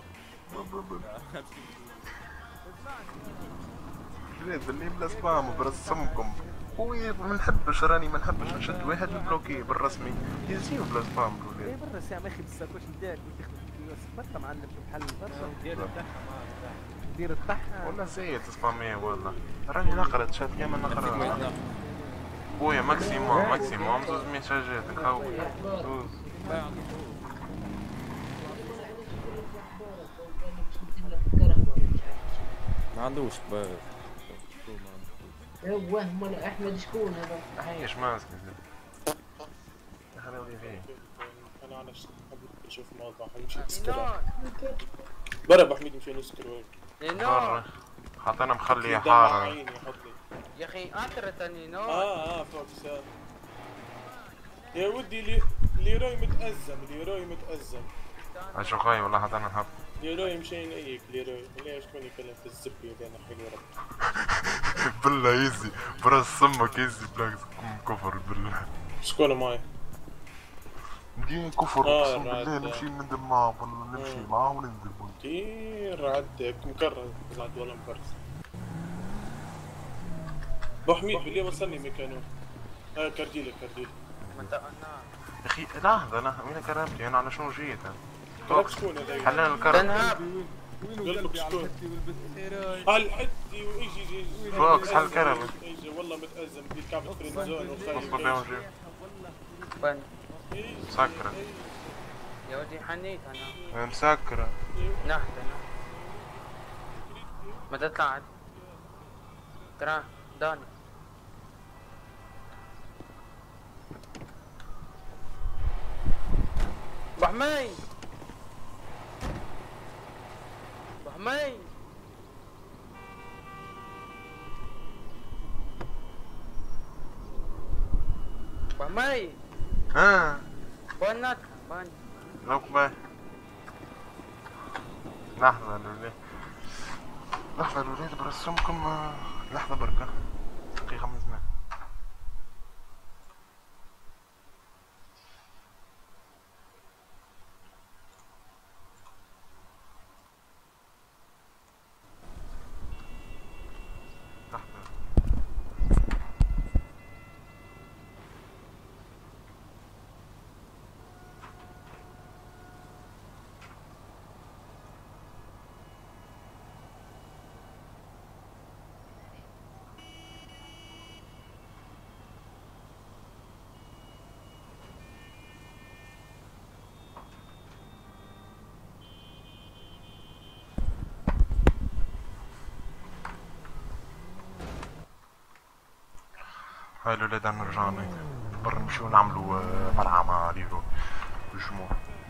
بلاد بالله بلا سبام برسمكم خويا ما نحبش راني ما نحبش نشد واحد نبلوكيه بالرسمي يزيو بلا سبام ايه الولاد. برا ساعة ما ياخذ الساكوش نتاعك وتاخذ الكيوس برا معلم في محل برا دير الطحة دير الطحة والله زايد سبامية والله راني نقرا تشات كامل نقرا خويا ماكسيموم ماكسيموم زوز ميساجات خويا زوز. ما عندوش باب. ايوه مال احمد شكون هذا؟ عايش ماسك زين خليني فيه. انا على نشوف موضوع نمشي نسكر برا ابو حميد نمشي نسكر وين؟ برا حاطينا مخلي حارة يا اخي اثرتني نو. اه اه فوق سار يا ودي لي ليروي متأزم ليروي متأزم. اشو خاي والله حاطينا نحب ليروي مشي نقيك ليروي ليش شكون يكلم في الزبي بين حلو رب. بالله يزي براس سمك يزي بلاك كفر بالله. شكون معي؟ مدين كفر اقسم بالله نمشي نندم معاه ولا نمشي معاه وننزل. كثير عدك مكرر بعد ولا مكرس. ابو حميد باللي وصلني ميكانو. اه كرديلك كرديلك. يا اخي لحظة لحظة وين كرمتي انا على شنو جيت انا؟ كرمت شكون هذا؟ حلنا الكرم. قلبك شكون؟ اه الحدي وايجي يجي فوكس حل كرم. ايجي والله متأزم بدي كعبة فرينزون وخايف. اصبر بيهم جيب. وين؟ مسكرة. يا ودي حنيت انا. مسكرة. نحت انا. متى طلعت؟ ترى داني. ابو حميد ابو حميد ابو حميد ها بنات بن لوك باي لحظة الولاد لحظة الولاد برسمكم لحظة بركة دقيقة من زمان. هاي الولاد نرجعوا برا نمشيو نعملوا ملعب مع ليرو الجمهور.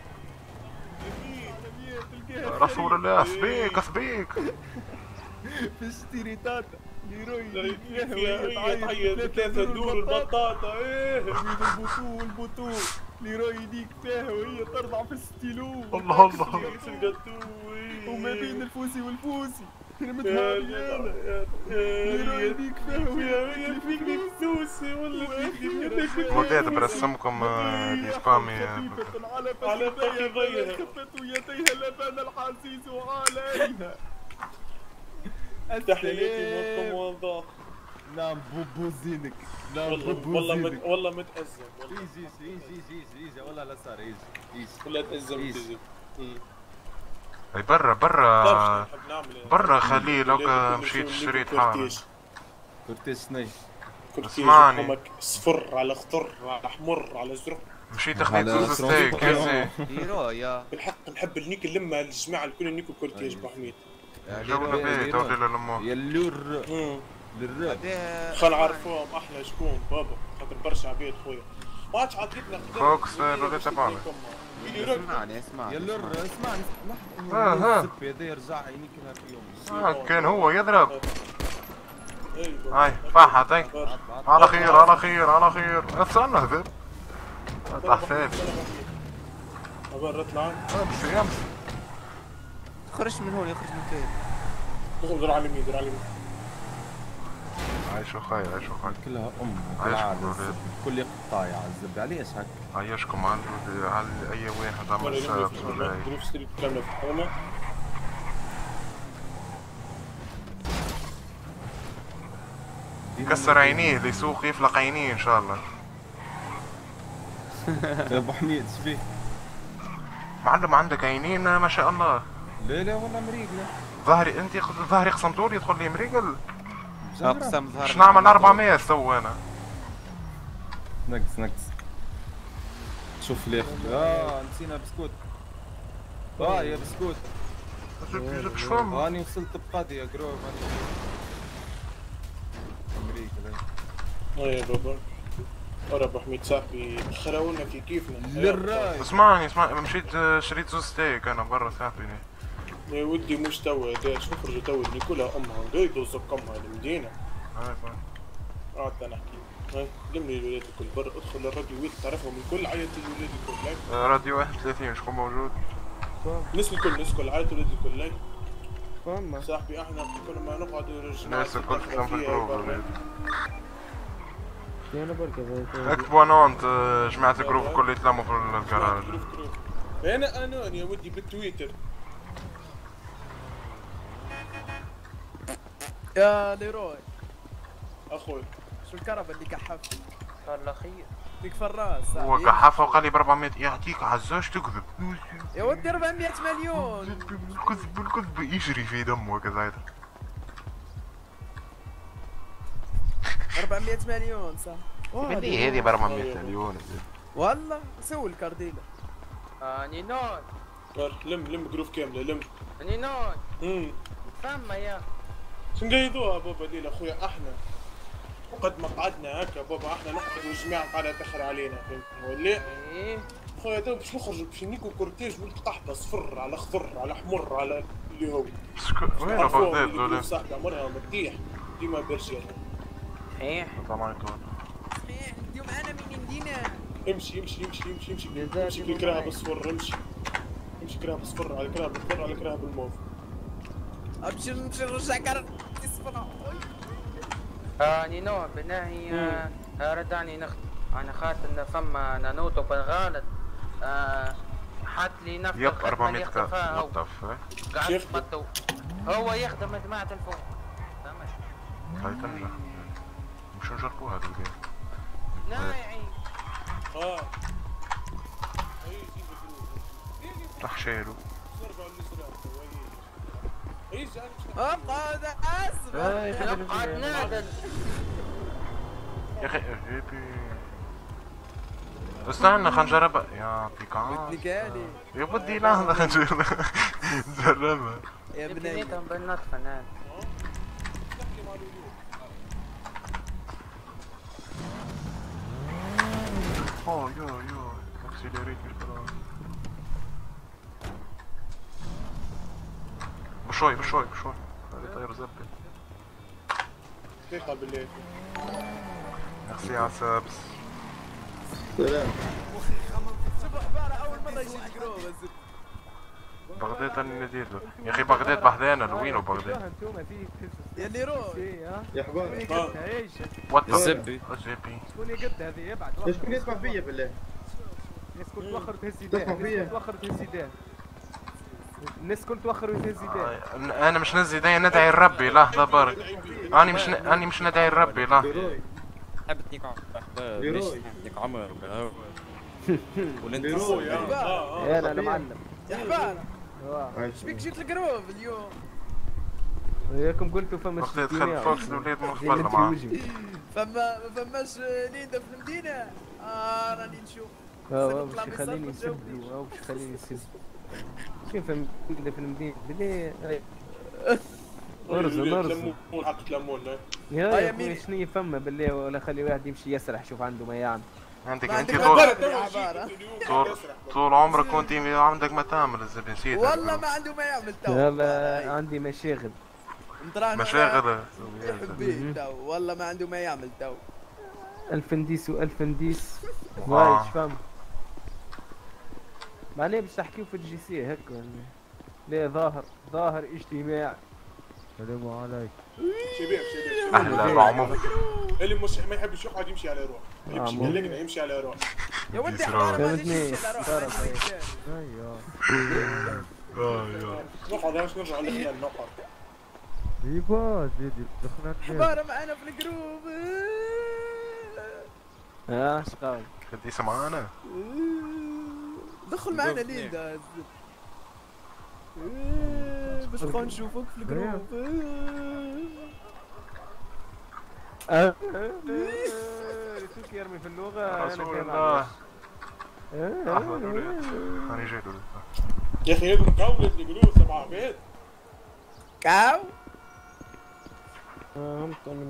رسول الله سبيك سبيك في اشتري تاتا ليروي تعيط ثلاثة دور البطاطا ايه البطول البطول ليروي يديك فيها وهي ترضع في الستيلو. الله الله وما بين الفوسي والفوسي رمتها ريانا ليروي يديك فيها وهي فيك الفوسي ولا فيك ولاد برسمكم الاسبامي على فخذيها خفت يديها لبان الحسيس وعليها. تحياتي منكم والله. نعم بوبوزينك نعم والله مت... والله متأزم والله. ايزي ايزي ايزي ايزي والله لا صار ايزي ايزي ولا تأزم تزم. اي برا برا برا خليه لو مشيت شريت حالك. كورتيج شني؟ اسمعني صفر على خضر على حمر على زرق. مشيت خذيت زوز ستيك يا يا بالحق نحب نيك اللمة الجماعة الكل نيكو كورتيج بو حميد. جونا بيه تولي للمو يا اللور للراب خل نعرفوهم احلى شكون بابا خاطر برشا عباد خويا ما عادش عطيتنا فوكس لولي تبعنا. اسمعني اسمعني يا اللور اسمعني ها ها السب هذا يرجع عينيك في يوم. اه كان هو يضرب. هاي فاحت هاي على خير على خير على خير. استنى هذا حساب برا اطلع امشي امشي. خرج من هون يخرج من كيف. دور على اليمين دور على اليمين. عايشوا خير عايشوا خير. كلها ام عايشكم كل يقطع يعذب عليش هكا. عايشكم على على اي واحد عمل سبب ولا دروس ستريت كامله في الحومه. يكسر عينيه اللي يسوق يفلق عينيه ان شاء الله. يا ابو حميد ايش فيه؟ معلم عندك عينين ما شاء الله. لا لا والله مريقله. ظهري انت ظهري قسمتولي يدخل لي مريقل. اقسم ظهري. باش نعمل أربعمية سوى انا. نقص نقص. شوف ليه اه نسينا بسكوت. اه يا بسكوت. جيب شفم. راني وصلت بقاضي يا جروب امريكا. اه يا بابا ورا ابو حميد صاحبي خراونا في كيفنا. للراي اسمعني اسمعني مشيت شريت زوز ستيك انا برا صاحبي. يا ودي مش توا داش نخرجوا توا اللي كلها امها قايدوا زق امها المدينه. هاي قعدت انا احكي هاي لمني الولاد الكل برا ادخل الراديو ويت تعرفهم الكل عيط الولاد الكل. راديو واحد وثلاثين شكون موجود؟ الناس الكل الناس الكل عيط الولاد الكل لاي. فما صاحبي احنا كل ما نقعدوا الجماعه الناس الكل تكلم في الجروب. انا بركة اكتبوا انونت جماعة الجروب الكل يتلموا في الجراج. انا انون يا ودي بالتويتر. يا ليروي اخوي شو الكهرباء اللي كحفت؟ والله خير ديك فراس هو كحفه وقال لي ب أربعمية يعطيك عزاز تكذب. يا ودي أربعمية مليون. الكذب الكذب يجري في دمه كذا. أربعمية مليون صح. هذه هذه ب أربعمية مليون. والله سوي الكارديلا. آه نينون. لم لم جروف كامله لم. نينون. امم فما يا شو نقيدوها بابا ليلى اخويا احنا وقد ما قعدنا هكا بابا احنا نقعد والجماعه قاعده تاخر علينا فهمتني ولا؟ ايه خويا تو باش نخرجوا باش نيكو كورتيج ولد قحطه صفر على خضر على حمر على اللي هو وين بغداد دول؟ صاحبي عمرها مديح ديما برشا. صحيح السلام عليكم. صحيح اليوم انا من ندينا. امشي امشي امشي امشي امشي امشي كراها بالصفر امشي امشي كراها بالصفر على كراها بالصفر على كراها بالموف. ابشر نمشي نرجع كرة صفر. آه نينو بناهي آه ردعني نخدم انا خاطر فما نانوتو بن غالط آه حط لي نفط يب أربعمية كاف قاعد يخدم هو يخدم جماعة الفوق فهمت؟ هاي تنجح مش نجربوها هذا الجيم. نايعي اه راح شيلو ابقى هذا اسف نقعد نادل يا اخي جيبي استنى خلينا نجربها يعطيك العافية يا بدي لحظة نجربها يا بني نيتهم بالنطفة نادل اوه يو يو اكسلريت الكرة بشوي بشوي بشوي خلي طير زبل دقيقة بالليل ميرسي عسابس سلام شوف عبارة أول مرة يجي الجروب بغداد انا نديرلو يا اخي بغداد بحذانا لوينو بغداد يا اللي روح يا حباب وات الزبي الزبي شكون يقد هذه يبعد ليش كل يسمع فيا بالله؟ الناس كنت توخر وتهز يديه الناس كنت توخر وتهز يديه الناس كنت توخر وتهز يديه انا مش نزي داي ندعي لربي لحظة برك اني مش ن... اني مش ندعي لربي لحظة حبت نيك ليش نيك عمر وانت يا انا معلم يا حبار ايش بيك جيت الجروب اليوم؟ وياكم قلتوا فما بغداد خلي فوكس الولاد مخبرة معاه فما ما فماش ليدا في المدينة اه راني نشوف اه باش يخليني نسب له باش يخليني نسب كيف نقدر في المدينة بدي ارزن ارزن حطت ليمون يا خويا شنو فما بالله ولا خلي واحد يمشي يسرح شوف عنده ما يعمل عندك انت طول طول طول عمرك وانت عندك ما تعمل الزبي نسيت والله ما عنده ما يعمل تو لا عندي مشاغل مشاغل يحبيه تو والله ما عنده ما يعمل تو ألف نديس وألف نديس وايش فهم معناه باش تحكيو في الجي سي هكا لا ظاهر ظاهر اجتماع السلام عليكم شباب شباب اهلا بعمر اللي مش ما يحبش يقعد يمشي على روح يمشي اللجنه يمشي على روح يا ودي حوار ما تمشي على روح ايوه ايوه نقعد باش نرجع للخلال نقعد ايوا زيدي دخلنا حوار معانا في الجروب اه اش قال خديسه معانا دخل معانا ليندا باش نبقاو نشوفوك في الجروب اه ريتوك يرمي في اللغة انا رسول الله انا جاي يا اخي هذو مكون الجروب سبعة عباد كاو اه هم من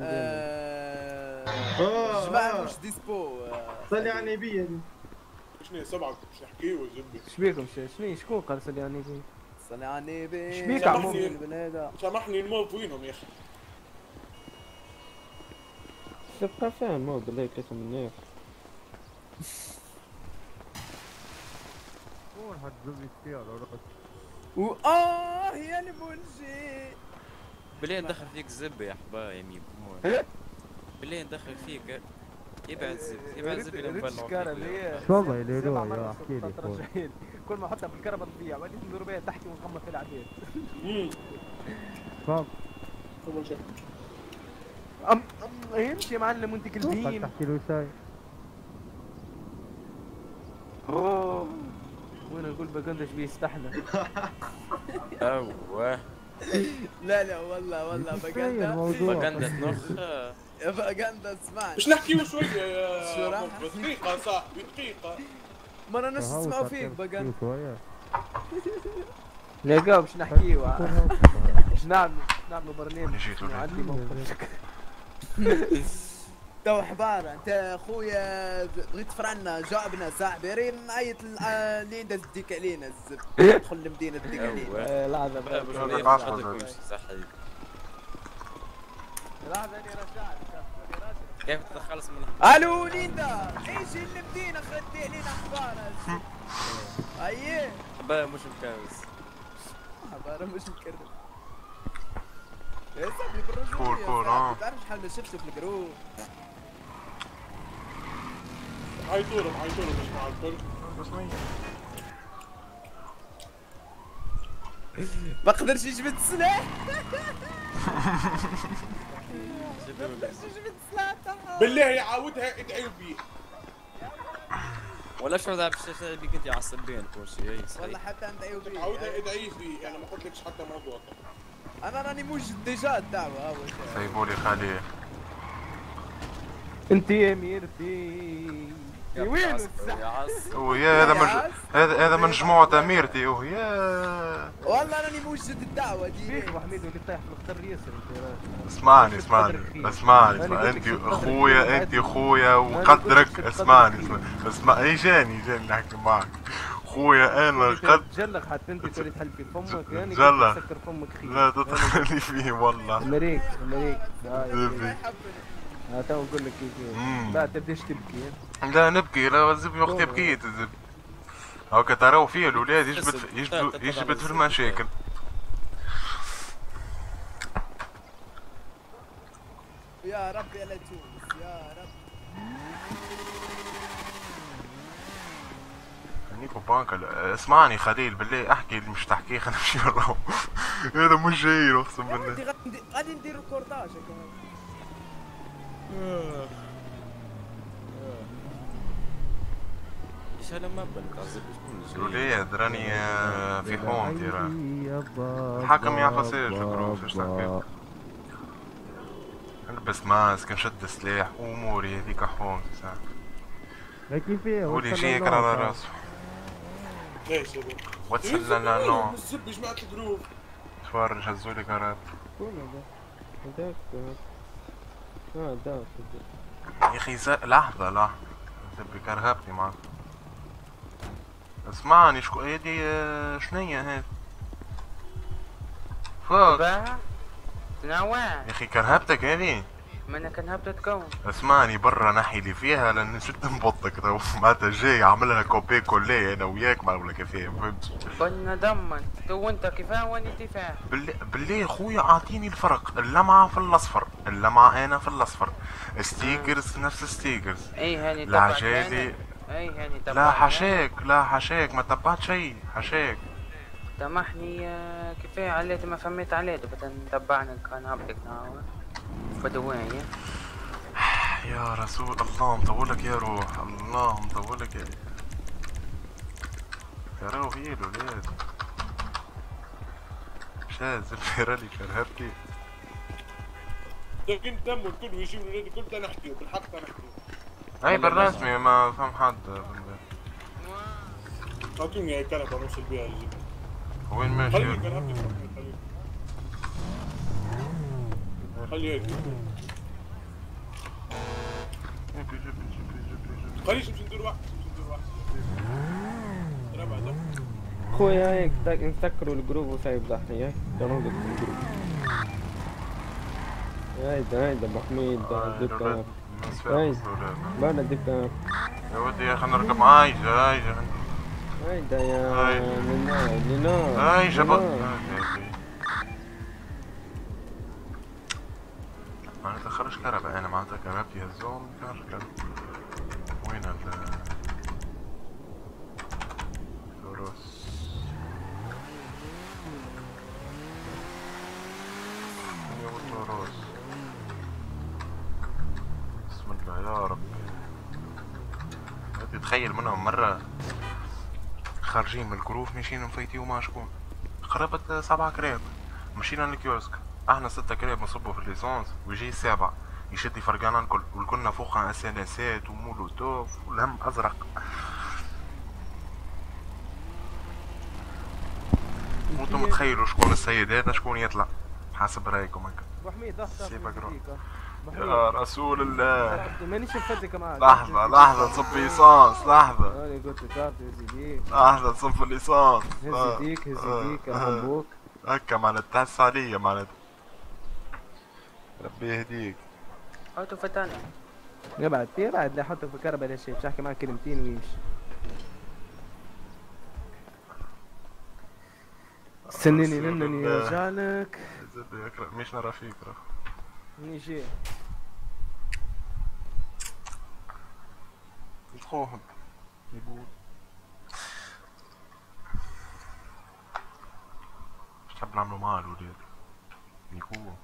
جماعة مش ديسبو صلي على النبي هذه شنو سبعة مش نحكيو زبي ايش بيكم شنو شكون قال صلي على النبي؟ صلي على النبي ايش بيك عمو سامحني الموت وينهم يا اخي تبقى فاهم مو بالله كيف من الناس شكون حد زبي فيها على راسك واه يا البونجي بالله ندخل فيك زبي يا حبا يا ميمون بالله ندخل فيك يبعد زبي يبعد زبي لما والله يا ليلو يا احكي لي كل ما احطها في الكهرباء تضيع وبعدين ندور بها تحت ونغمض في العداد امم فاهم اول شيء ام امشي يا معلم وانت كلبين تحكي له شاي اوه وانا نقول بقندش بيستحلى اوه لا لا والله والله بقندا بقندا نخ يا بقندا اسمعني باش نحكيو شويه يا دقيقه صاحبي دقيقه ما انا نفس نسمعوا فيك بقندا لا باش نحكيو باش نعملوا نعملوا برنامج نعدي موقفك تو حبار انت خويا بغيت تفرعنا جاوبنا صاحبي رينا نعيط ليندا تديك علينا الزب ندخل المدينه تديك علينا لحظه باش صحي لحظه اني رجعت كيف تتخلص من الو ليندا ايش المدينه خدي علينا حبار اييه حبار مش مكاوس حبار مش مكرر يا صاحبي بالرجوع كول كول اه تعرف شحال ما شفتش في الجروب عيطولهم عيطولهم مش مع الكل ما قدرش يجبد السلاح ما قدرش يجبد السلاح بالله يعاودها ادعيو بيه ولا شو ذا باش بيك انت عصبين كل شيء والله حتى ندعيو بيه عاودها ادعي فيه انا ما قلتلكش حتى موضوع انا راني موجد ديجا الدعوه اول شيء سيبولي خالي انت يا ميرتي وين ويا هذا من هذا هذا من مجموعة اميرتي وهي والله راني موجد الدعوة دي فيك ابو حميد واللي طايح في الخطر ياسر انت. اسمعني اسمعني اسمعني انت اخويا انت اخويا وقدرك. اسمعني اسمع اي جاني جاني نحكي معك خويا انا قد تجلق حتى انت تولي تحل في فمك يعني تجلق تسكر فمك خير. لا تدخلني فيه والله. مريك مريك زبي ها تو نقول لك كيف. لا تبديش تبكي. لا نبكي لا الزبي وقتي بكيت الزبي. هاكا تراو فيه الاولاد يجبد يجبد يجبد في المشاكل. يا رب يا لتونس يا رب. نيكو بانكا اسمعني خليل بالله احكي اللي مش تحكيه خلينا نمشي نروح. هذا مش جاي اقسم بالله. غادي ندير ريكورداج هكا. ايش هالمبة اللي تعذب شكون الولاد راني في حومتي راه. الحكم يعفى سير شكرا فاش تحكي. نلبس ماسك نشد سلاح اموري هذيك حومتي ساعة. هيك فيه ولي شيك على راسه. ليش هذا؟ وتسلل نوع. الزب جماعة الجروب. تفرج هزولي كرات. شكون هذا؟ هذاك اه داك. يا اخي لحظة لحظة. زبي كرهبتي معك. اسمعني شكو هادي شنيا هاد؟ فوق تنوع يا اخي كرهبتك هادي؟ ما انا كرهبتك كون. اسمعني برا نحي لي فيها لان شد نبطك تو معناتها جاي عاملها كوبي كولي انا وياك ما ولا كيفاه فهمت؟ كنا ضمن تو انت كيفاه وانا كيفاه. بالله بالله خويا اعطيني الفرق. اللمعة في الاصفر، اللمعة انا في الاصفر، ستيكرز نفس ستيكرز. اي هاني العجالي اي هاني تبعت. لا حشاك لا حشاك ما تبعت شيء حشاك. سامحني كيفاه عليت ما فهمت عليه بدنا نتبعنا كان هبطك ناوي بدوية. يا رسول الله مطولك يا روح الله مطولك يا تراو هي الولاد شاذ الفيرالي كرهبتي. لكن دم الكل ويجيب الولاد الكل نحكي بالحق نحكي. اي بالرسمي ما فهم حد بالله. اعطوني هاي كنبه نوصل بيها الجبل. وين ماشي؟ خليك كنبتي خليك خلي هيك. خليش مش ندير واحد مش ندير واحد. ربع دم. خويا هيك نسكروا الجروب وسايب ضحي هيك داونلود الجروب. هيدا هيدا ابو حميد الدكان. هيدا بعد الدكان. يا ودي يا خلينا نركب هايجا هايجا. هيدا يا لينا لينا. هايجا بقى. معناتها خرج كهرباء انا معناتها كهربتي هزوم خرج كهرباء. وين ال فروس يا والفروس بسم الله يا رب. تتخيل منهم مرة خارجين من الكروف ماشيين مفيتيو مع شكون قرابة سبعة كراب مشينا للكيوسك احنا ستة كراب نصبوا في الليسونس ويجي سابع يشد يفرقانا الكل والكلنا فوقها اسانسات ومولوتوف والهم ازرق. وانتم متخيلوا شكون السيد هذا شكون يطلع حسب رايكم هكا. ابو حميد ضغط يا رسول الله مانيش نفدك معاك. لحظة لحظة تصب ليسانس لحظة. انا قلت تعرف هز يديك. لحظة تصب ليسانس. هز يديك هز يديك احبوك. هكا معناتها تحس عليا معناتها. ربي يهديك. هاتوا فتاني. يبعد يبعد لا حطك في كربة لا شيء، باش احكي معك كلمتين ويمشي. استنيني لانني ارجع لك. زبي اقرا مش نرى فيك راه. نيجي. يتخوهم يبول. ايش تحب نعملوا معاه الولاد؟ يكون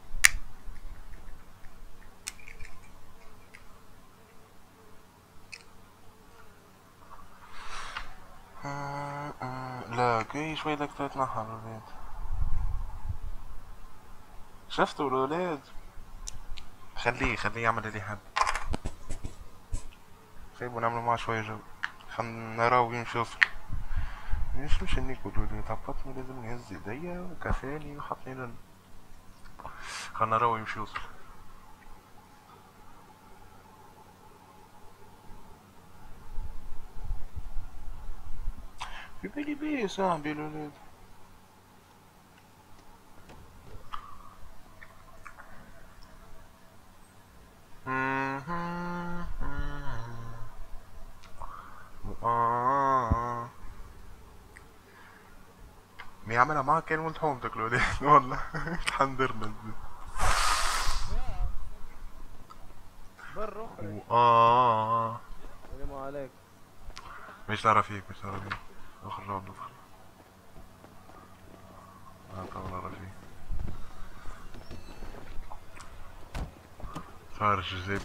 آه آه لا كي شوي بدك تتنحى الولاد. شفتوا الولاد؟ خليه خليه يعمل اللي يحب. سيبوا نعملوا معاه شوية جو. خلنا نراو وين نشوف. ليش مش اني يقولوا لي طبطني لازم نهز ايديا وكفاني وحطني لن خلنا نروح يمشي يوصل. في بالي بيه صاحبي الولاد. آه بيعملها معك كان ولد حومتك الولاد والله تحندرنا برا اخرج. اه السلام عليكم. مش نعرف فيك مش نعرف فيك اخرج جواب ندخل. اه طبعا نعرف فيك خارج زيت.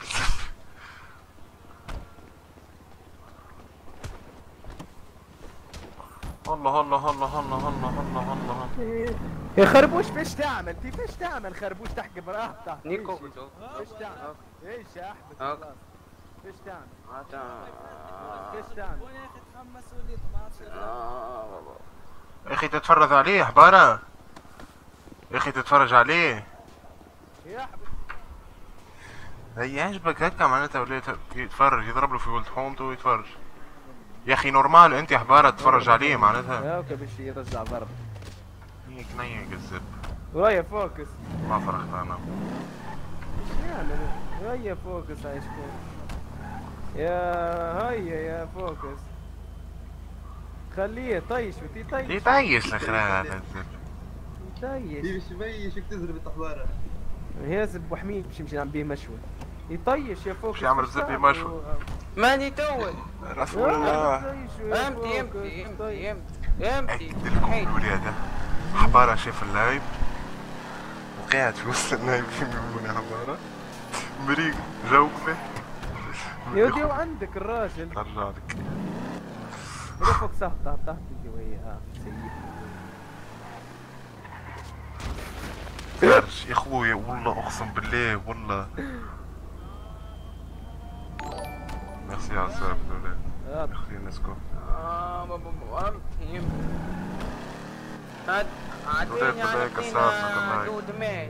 الله الله الله الله الله الله الله يا خربوش فيش تعمل؟ في فيش تعمل خربوش تحكي براه تحت نيكو فيش تعمل؟ ايش يا احمد خلاص فيش تعمل؟ فيش تعمل؟ يا اخي تحمس وليد ما عرفش. يا اخي تتفرج عليه حبارة يا اخي تتفرج عليه يا احمد. هي عجبك هكا معناتها ولا يتفرج يضرب له في ولد حومته ويتفرج. يا اخي نورمال انت يا حبارة تتفرج عليه معناتها. يا اوكي باش يرجع ضرب. هيك نيق الزب. ويا فوكس. ما فرحت انا. ايش يعمل؟ ويا فوكس عايش فوكس. يا هيا يا فوكس. خليه يطيش وتي يطيش. يطيش الاخرى هذا الزب. يطيش. باش يبيش تزرب الطحبارة. يازب وحميد باش يمشي نعمل بيه مشوي. يطيش يا فوكس. باش يعمل زبي مشوي. ماني تول. رسول الله. امتي امتي امتي امتي امتي. لكم الولاد حبارة شاف اللايف وقاعد في وسط اللايف في ميمونة حبارة مريق جوله. يا ودي وعندك الراجل. ارجع لك. يا فوكس تحت تحت تحت ويا ها سيب. خرج يا اخويا والله اقسم بالله والله. ميرسي على السلامة الولاد. خلينا نسكت. اه بابا امتي هاد عديني عدينا دود مات.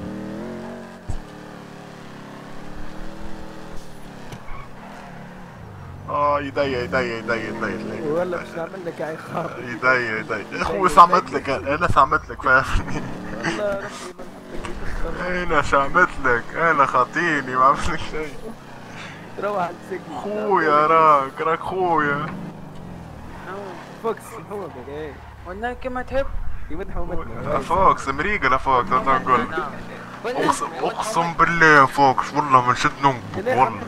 اه يدي يدي يدي يدي ولا باش نعمل لك يا خاطر. يدي يدي يا اخوي سعمت لك انا سعمت لك فاهمني. والله ربي ما نحطك انا شعمت لك انا خاطيني ما عملت لك شيء. روح على السجن. خويا راك راك خويا. فوكس محمد ايه والله كما تحب. يمدح حومتنا. فوكس مريقة لا فوكس انا نقول اقسم اقسم بالله فوكس والله من شد نمك والله.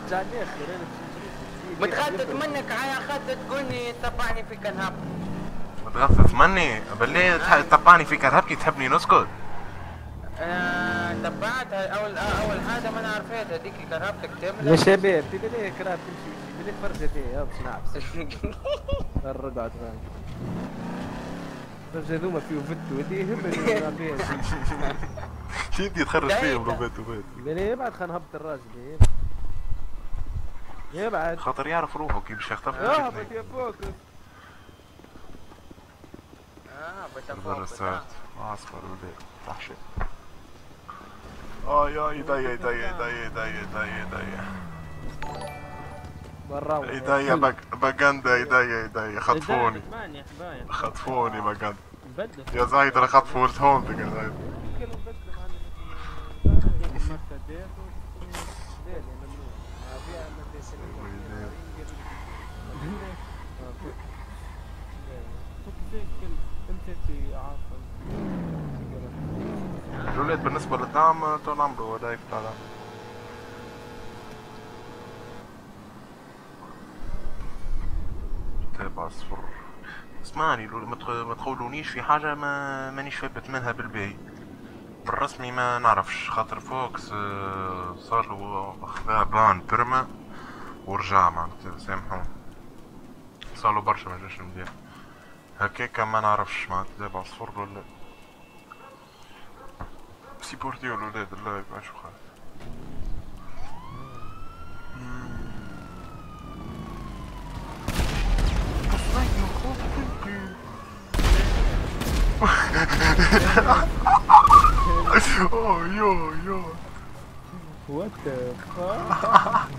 متخطط منك على خاطر تقولني تبعني في كرهبتي. متغفف مني بالله تبعني في كرهبتي تحبني نسكت. انا تبعت اول اول حاجه ما انا عرفت هذيك كرهبتك تعمل. يا شباب تبي ليه كرهب تمشي تبي ليه فرجه فيه يا باش نعبس. الرقعة تفهم. فرجه ذوما فيه فت ودي هبل نلعب فيها. شي انتي تخرج فيهم لو بيت وبيت. ليه يبعد خلينا نهبط الراجل يبعد. خاطر يعرف روحه كي باش يخطف. اهبط يا فوكس. اه بتفوق. برا الساعات اصفر ولاد تحشي. اه يا يدي يدي يدي يدي يدي يدي. برا ايديا باجندا ايديا ايديا خطفوني خطفوني باجندا يا زايد انا خطفوا ولد هومتك يا زايد. الولاد بالنسبة للدعم طول عمره ولا يفتح دعم. كتاب اصفر. اسمعني ما تقولونيش في حاجة ما مانيش فابت منها بالباهي. بالرسمي ما نعرفش خاطر فوكس صارلو اخذها بان بيرما ورجع معناتها سامحوني. صارلو برشا مجاش مليح. هكاكا ما نعرفش معناتها كتاب اصفر ولا سيبورتيو الولاد اللايف ما شو خالص. اوه يو يو وات ذا فاك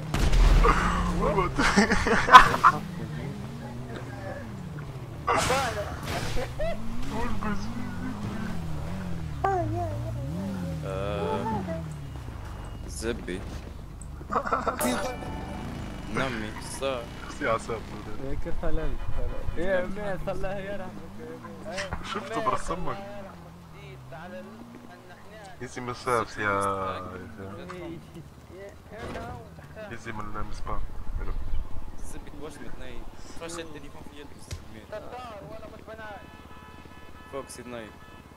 زبي نمي صار يا عساب كيف حلمت يا ميس الله يرحمك شفته برسمك يزي من السابس يا يزي من المسبار زبي واش متناي فاش التليفون في يده السمين فوق سيد نايف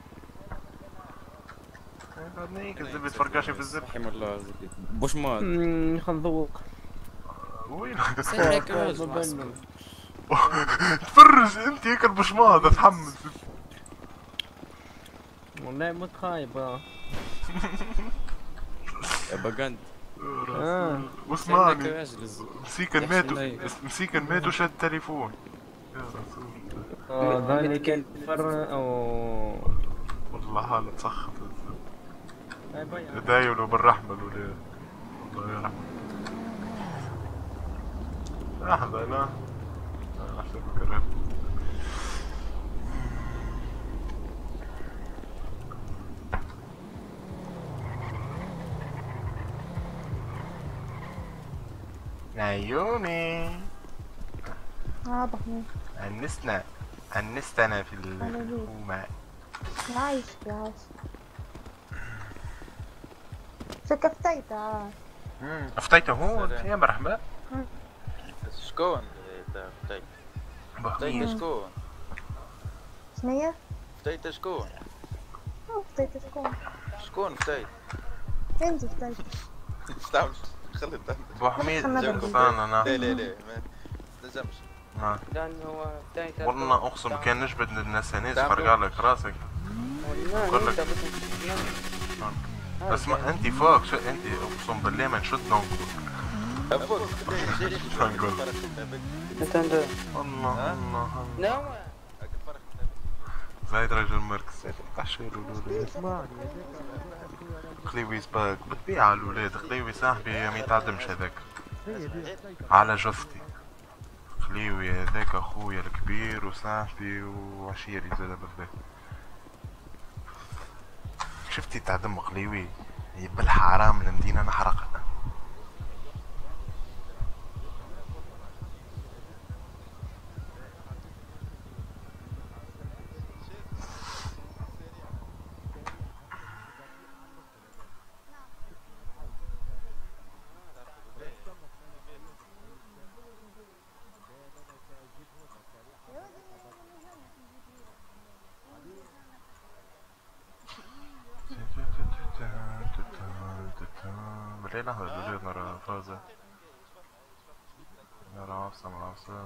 هذنيك الزبي تفرقاشي في الزب رحم الله زبي بوش مات خل نذوق وين سيرك راجل تفرج انت هيك البشماط تتحمس والله مت خايب اه يا باقند اه واسمعني مسيكن ماتوا مسيكن ماتوا شد التليفون يا رسول اه ذلك الفر او والله حالة تسخط دايلوا بالرحمة الولاد الله يرحمه لحظة لا احسب كلام نايومي اه بحمد أنسنا أنستنا في الحكومة عايش عايش شو كفتيت اه أفتيته هون يا مرحبا شكون فتيت فتيت شكون شنيا؟ فتيت شكون؟ فتيت شكون؟ شكون فتيت؟ انت فتيت ايش تعمل؟ خلي الدم بو حميد جنبنا انا لا لا لا ما تنجمش نعم لأنه هو فتيت والله اقسم كان نجبد النسانيس فرقع لك راسك نقول لك بس ما انت فوق شو انت اقسم بالله ما نشد ننقل فوق نقول انت عندك الله الله نعم زايد رجل مركز تحشير الولاد خليوي سباك بتبيع على الولاد خليوي صاحبي ما يتعدمش هذاك على جثتي خليوي هذاك اخويا الكبير وصاحبي وعشيري زاد بالذات شفتي تعدم خليوي بالحرام المدينة نحرقها بالليل لحظة الولاد نرى فازة نرى عفصة مع عفصة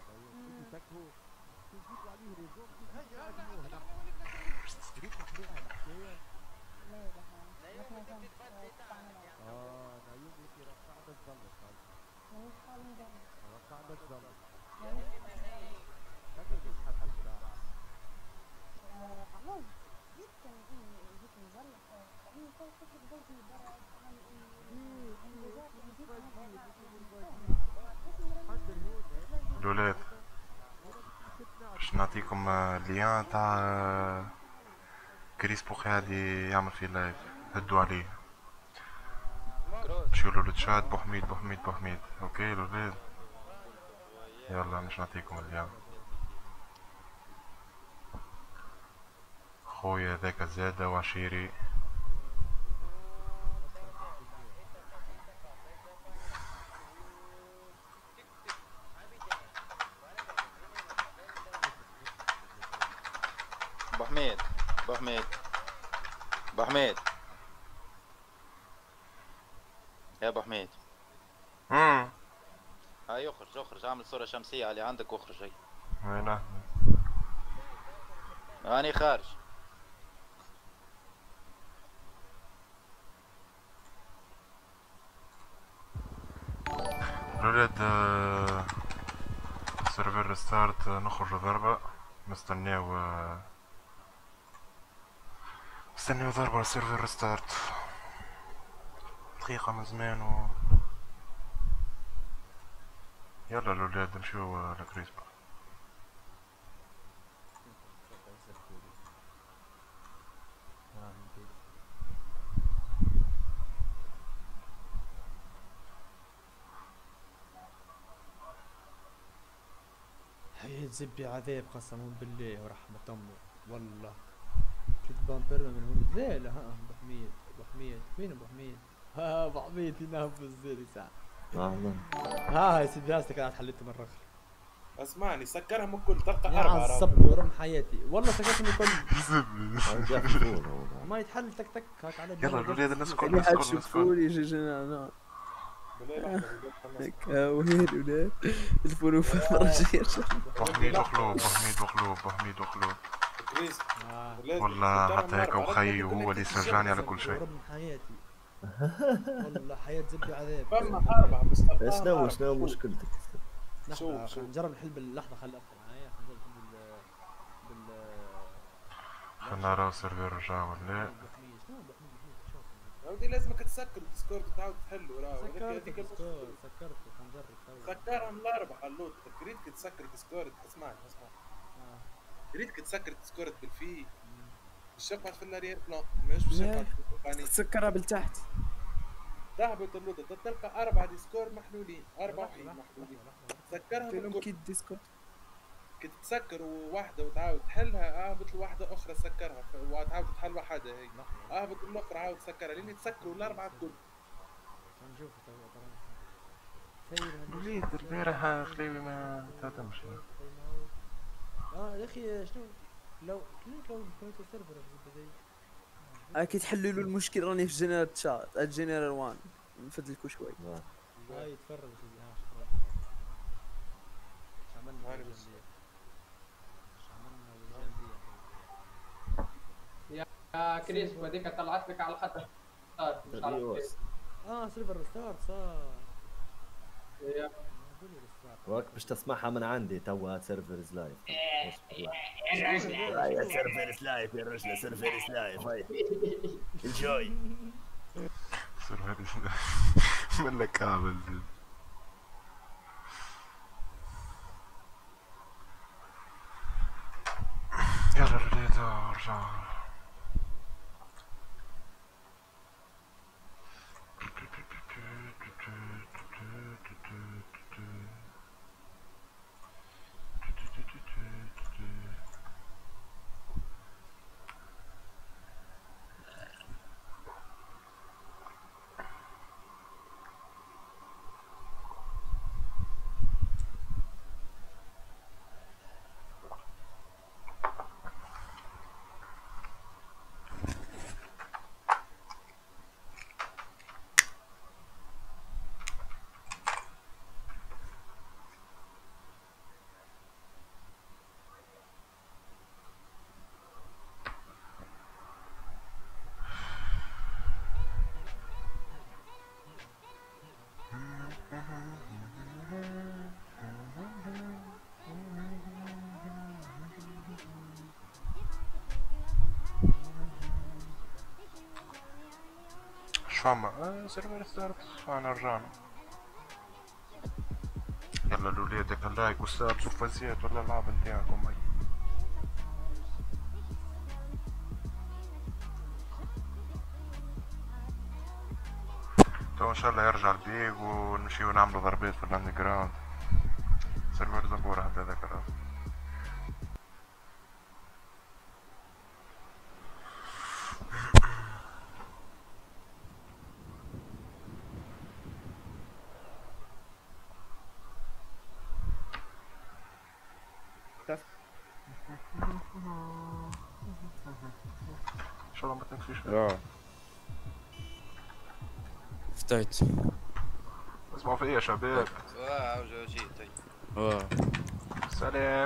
الولاد باش نعطيكم ليان تاع كريسبو قاعد يعمل في لايف هدوا عليه شيلوا للتشات بوحميد بوحميد بوحميد اوكي الولاد يلا باش نعطيكم الليان خويا ذاك زادة وعشيري ابو حميد ابو حميد ابو حميد يا ابو حميد امم هاي اخرج اخرج اعمل صورة شمسية على عندك واخرج هي وين هاني خارج الولاد سيرفر ستارت نخرج ضربة نستناو استنوا ضربة السيرفر ريستارت دقيقة من زمان و يلا الولاد نمشيو لكريسبا. حياة زبي عذاب قسما بالله ورحمة امه والله. شفت بامبر من هون زيلة. ها ابو حميد ابو حميد وين ابو حميد؟ ها ابو حميد هنا بالزيل ساعة. اهلا. ها هاي سيدي راسك انا حليته مرة اخرى. اسمعني سكرهم الكل تلقى يا اربعة. عصبت ورم حياتي والله سكرتهم الكل. ما يتحل تك تك هاك على يلا الولاد الناس الكل اللي حتشوفوني جيجينا انا وهي الولاد الفولو في المرجية. وحميد وخلوب وحميد وخلوب وحميد وخلوب والله حتى هيك وخي وهو اللي سجاني على كل شيء. حياتي والله حياة زبي عذاب. فما أربعة بس شنو شنو مشكلتك؟ لحظة خلينا نجرب نحل باللحظة. خلي أفتح معايا خلينا نجرب بال بال خلنا نرى السيرفر رجع ولا ودي لازمك تسكر الديسكورد وتعاود تحله. راه سكرت الديسكورد سكرته خلينا نجرب. سكرهم الأربعة خلوت. تريدك تسكر الديسكورد. اسمعني اسمعني تريدك تسكر الديسكورد بالفي مش تقعد في الاريير بلان. مش مش تقعد تسكرها بالتحت. تهبط اللودة تلقى أربعة ديسكورد محلولين. أربعة وحيد محلولين. سكرها بالكل. كي الديسكورد كي تسكر واحدة وتعاود تحلها اهبط لواحدة أخرى سكرها وتعاود تحل واحدة هي. اهبط الأخرى عاود سكرها لين تسكروا الأربعة الكل. نشوف وليد البارح خليوي ما تمشي. اه يا اخي شنو لو كليك لو كنت السيرفر اكيد حلوا له المشكلة. راني في جنرال تشات الجنرال واحد نفدلكوا شوي. هاي تفرج سيدي. ها شو عملنا؟ هاي بس يا كريس وديك طلعت لك على الخط. مش عارف اه سيرفر ريستارت صار. وقت باش تسمعها من عندي توا سيرفرز لايف. يا رجلة يا سيرفرز لايف يا رجلة سيرفرز لايف هاي انجوي. سيرفرز من لك كامل. يلا الولاد ارجعوا. فما سيرفر ستارت انا رجعنا. يلا الولاد هكا لايك وستارت وفازيات ولا العاب نتاعكم هاي. تو ان شاء الله يرجع البيج ونمشيو نعملو ضربات في الاندر جراوند. سيرفر زبورة حتى هذاك الراه. ان شاء الله ما تنسيش. اه فتيت. اسمعوا فيا يا شباب. اه جيت. اه سلام.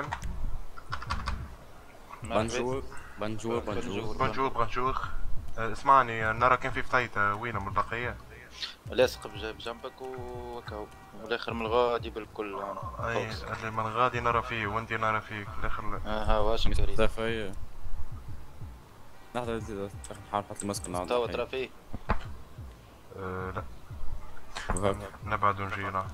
بونجور بونجور بونجور بونجور بونجور. اسمعني نرى كان في فتيت وين ملتقية؟ لاصق بجنبك وكاو والاخر من الغادي بالكل. اي اللي من الغادي نرى فيه وانت نرى فيك الاخر. اه ها واش تريد؟ صافي لحظة نحاول نحط المسكن توا ترى فيه؟ أه لا نبعد ونجي نعم.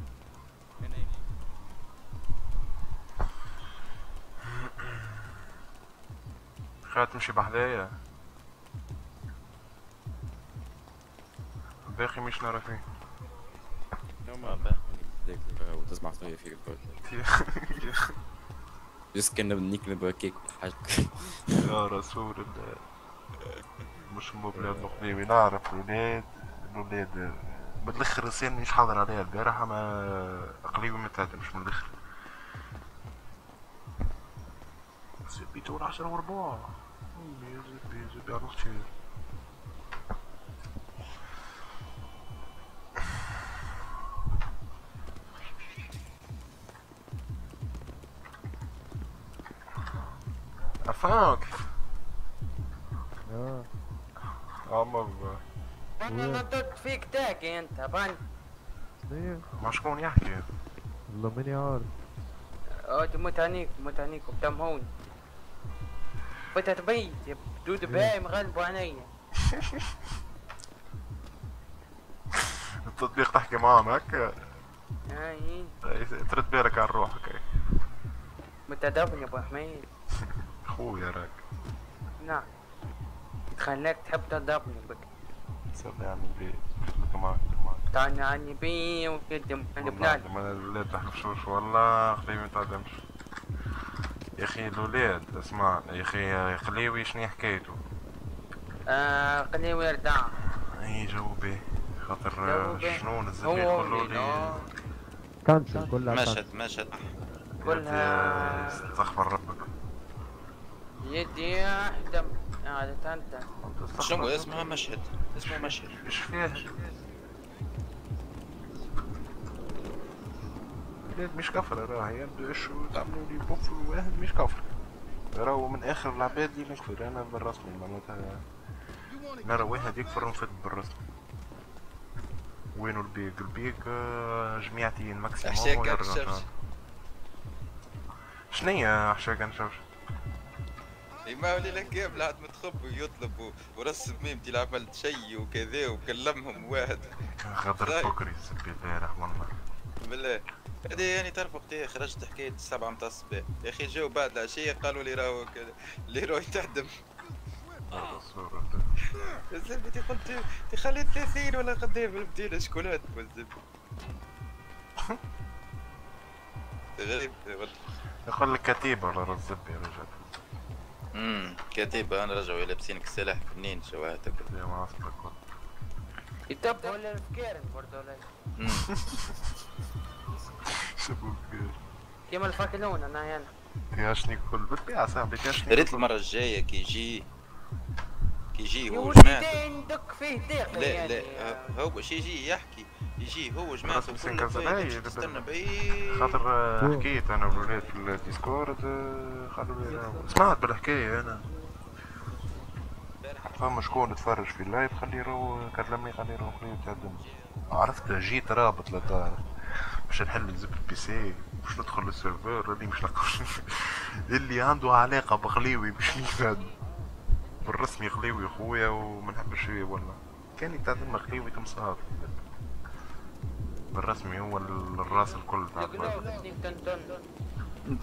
خير تمشي بحذايا باقي مش نرى فيه. وتسمع صوتي فيك الكل. يسكن نيك نبغى كيك حاجة. يا رسول الله مش مو بلاد مقدمي نعرف الولاد الولاد بالاخر السين مش حاضر عليها البارحة ما اقليمي ما تعدمش من الاخر. زبي تقول عشرة وربع يا زبي زبي على الخير. عفاك اه عمر انا نطت فيك تاكي انت بان ما شكون يحكي؟ والله ماني عارف. اه تموت عنيك تموت عنيك وبدم هون فتت بيت بدود باي مغلبوا عليا. التطبيق تحكي معهم هكا؟ اي ترد بالك على روحك اي متدبني ابو حميد. خويا راك نعم تخليك تحب تضربني بك. صلي على النبي لك معك طعني عني بي وقدم لبنان. ما الولاد تحلفشوش والله خليوي متعدمش يا اخي الولاد اسمع يا اخي خليوي شنو حكايته؟ آه خليوي يردع. اي جاوبي خاطر شنو الزبيب يقولوا لي كانسل كلها مشهد مشهد كلها استغفر ربك يدي احدم هذا تنتن. شنو اسمها مشهد اسمها مشهد ايش فيها؟ الولاد مش كفرة راهي شو تعملوا لي بوفر واحد مش كفر راهو من اخر العباد اللي نكفر انا بالرسمي معناتها نرى واحد يكفر ونفد بالرسمي. وينو البيك؟ البيك جميعتين ماكسيموم. حشاك الشرش شنيا حشاك نشوش؟ ما ولي لك قبل عاد متخبي ويطلب ورسم ميمتي اللي عملت شي وكذا وكلمهم واحد غدر بكري سبي البارح والله بالله. هذه يعني تعرف وقتها خرجت حكاية السبعة متاع الصباح يا اخي جو بعد العشية قالوا لي راهو اللي راهو يتهدم. الزبدة قلت تخلي ثلاثين ولا قدام المدينة شكولات والزبدة. غريب يقول لك كتيبة ولا الزبدة يا رجال. امم كتيبة انا رجعوا لابسين سلاح فنين شواتك يا معصبك والله. يتبعوا الفكير برضه ولا شبوك كيما الفاكلون انا هنا. تياشني كل بالطبيعة صاحبي تياشني. ريت المرة الجاية كي يجي كي يجي هو جماعته ندق فيه داخل. لا يعني لا هو شي يجي يحكي يجي هو جماعته كل تستنى بعيد. خاطر حكيت انا والولاد في الديسكورد خلوا لي سمعت بالحكاية انا. فما شكون تفرج في اللايف خليه يروح كلمني خليه يروح خليه يتقدم. عرفت جيت رابط للدار باش نحل زب البيسي باش ندخل للسيرفر اللي مش لقاش اللي عنده علاقة بخليوي باش يفاد بالرسمي خليوي خويا وما نحبش فيه والله. كان يتعلم خليوي كم صار بالرسمي هو الراس الكل تاع انت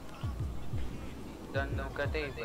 دندن كتيبة.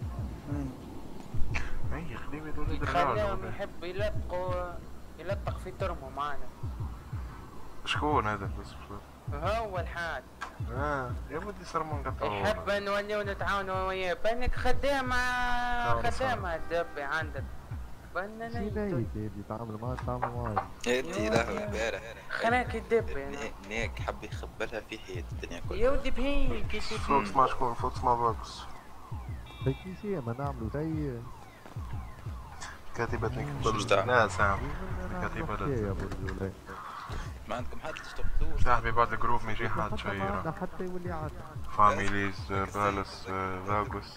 اي خليوي دول يخليهم يحب يلقوا يلطق في ترمه معنا. شكون هذا بس؟ هو الحاج. اه يا ودي صار منقطع. يحب نولي ونتعاونوا وياه بانك خدام خدام الدبي عندك. بنا نيت يتعامل معاه يتعامل معاه. انتي له امبارح خلاك الدبي هناك حب يخبلها في حيط الدنيا كلها. يا ودي بهيك فوكس ما شكون فوكس ما بوكس. تكنيسية ما نعملوا زي كاتبة نكتب لا سام كاتبة لا. ما عندكم حد تشتغلوا صاحبي بعد الجروب ما يجي حد شيرة حتى يولي عاد فاميليز بالس فاغوس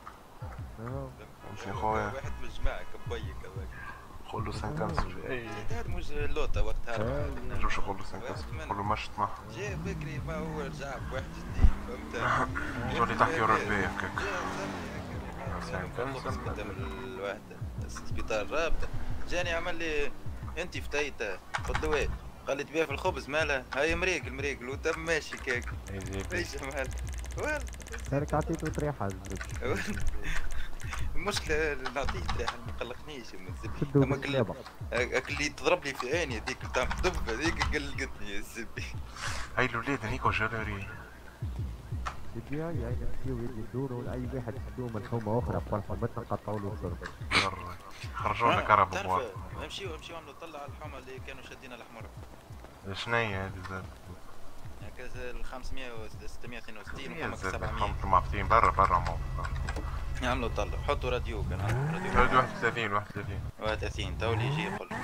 مش خويا واحد من الجماعة كبيك هذاك قول له سانكانسل اي هذا مش اللوطة وقتها نجمش نقول له سانكانسل قول له مشت معه جا بكري ما هو رجع بواحد جديد فهمت جولي تحكي ورا البي هكاك حسين خبز قدام الواحد سبيطار الرابطة، جاني عمل لي انت فتيته قلت له ايه؟ قال لي تبيع في الخبز مالها؟ هاي مريق المريق وتم ماشي كيك ايش مال وين؟ هاك عطيته طريحة المشكلة نعطيه طريحة ما قلقنيش من الزبي، اما كل اللي تضرب لي في عيني هذيك بتاع الدب هذيك قلقتني يا الزبي. هاي الولاد هنيك جالوري يجي هاي هاي نمشيو يدوروا لأي واحد يحدوه من حومة أخرى بفرحمتنا نقطعوا له الضرب. خرجونا كهرباء بواحد. امشيو امشيو نطلع على الحومة اللي كانوا شادين الأحمر. شنيا هذه زاد؟ هكذا ال خمسمية و ستمية واثنين وستين وحومة سبعمية. هم معطين برا برا مو. يعملوا طلع حطوا راديو كان عندهم راديو. راديو واحد وثلاثين واحد وثلاثين. واحد وثلاثين تو اللي يجي يقول.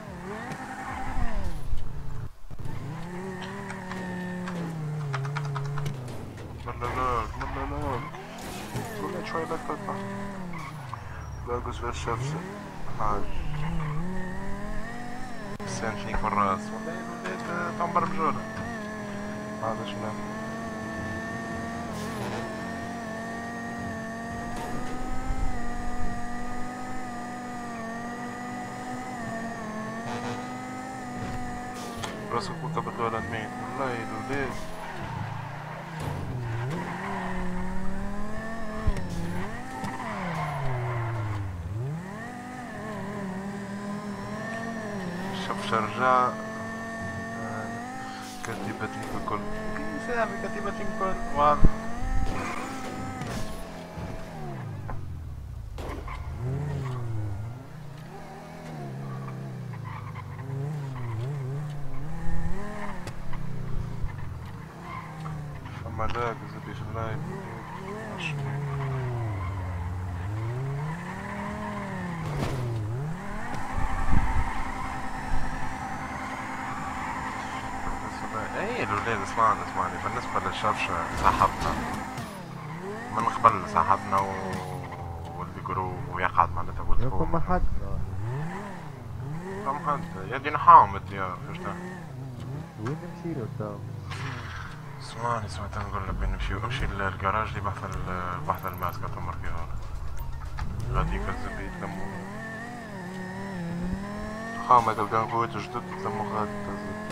ملالوك ملالوك طلعت شوي لا تطلع باقوس في الشمس حاج سان فيك في الراس والله الولاد تعمر بجولة هذا شنو راسك وكبت ولا مين والله الولاد شرجع كتيبة لينكولن كيف يعني كتيبة لينكولن واضح فما لاك زبي في اللايف ايه الولاد اسمعني اسمعني بالنسبة للشرشة صاحبنا من قبل صاحبنا و... والجروب ويقعد معناتها والفوق فما حد فما حد يدي نحاوم الديار فشتا وين نمشيلو تو؟ اسمعني سمعت نقول لك بين نمشيو امشي للجراج اللي بحث بحث الماسكة تمر فيها غاديك الزبي يتلمو خامة تلقاهم فويت جدد يتلمو غادي تزبي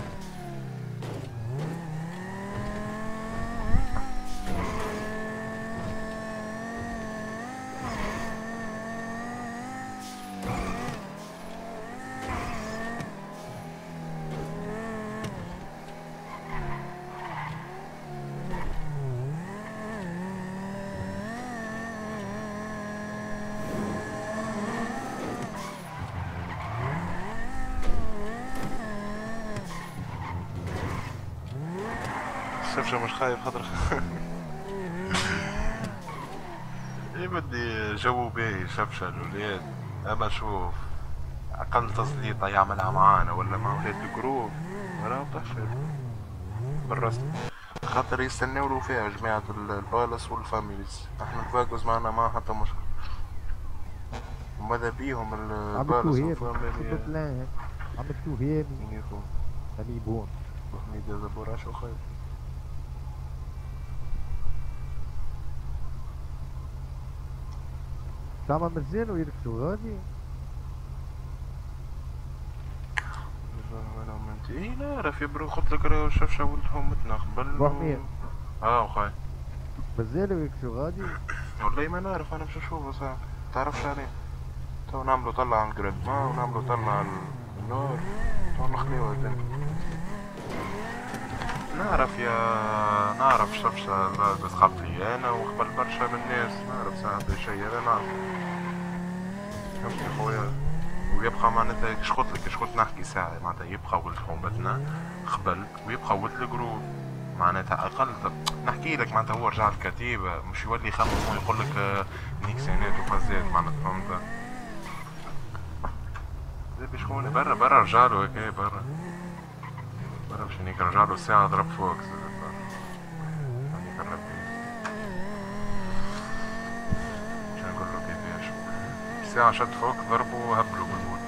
شفشة مش خايف خاطر ايه بدي جو باهي شفشة الولاد اما شوف اقل تسليطة يعملها معانا ولا مع ولاد الجروب راهو تحفر بالرسم خاطر يستناولو فيها جماعة البالس والفاميليز احنا الفاكوز معنا ما حتى مشكل وماذا بيهم البالس والفاميلي عملتو هيني هني بون وحميد يا زبورة شو خير زعما مزيان ويركزوا غادي اي نعرف يا برو قلت لك راهو شفشة ولدهم قبل بوحميد اه وخاي مزيان ويركزوا غادي والله ما نعرف انا باش نشوفه صاحبي متعرفش عليه تو نعملو طلع على الجريدمان ونعملو طلع على النور تو نخليوها الدنيا نعرف يا نعرف شفشة بس قبلي انا وقبل برشا من الناس نعرف ساعات شي هذا نعرف فهمت يا خويا ويبقى معناتها كش قلت لك كش قلت نحكي ساعة معناتها يبقى ولد حومتنا قبل ويبقى ولد الجروب معناتها اقل نحكي لك معناتها هو رجع الكتيبة مش يولي يخمم ويقول لك نيكسانات وفازات معناتها فهمت زي بشكون برا برا رجالو هكا برا برا باش هنيك رجالو ساعة ضرب فوق هنيك الربي باش نقولو كيفاش ساعة شد فوق ضربوا وهبلوا بالموت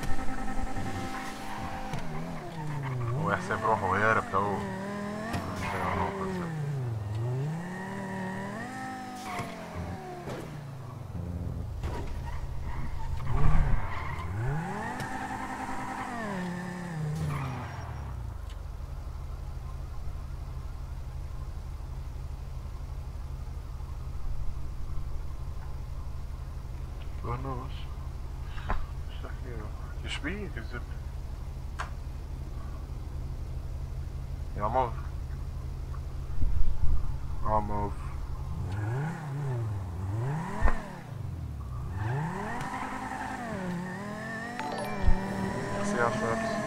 هو يحسب روحه يهرب تو ونوس ايش بيك الزبدة يا موف اه موف يا فارس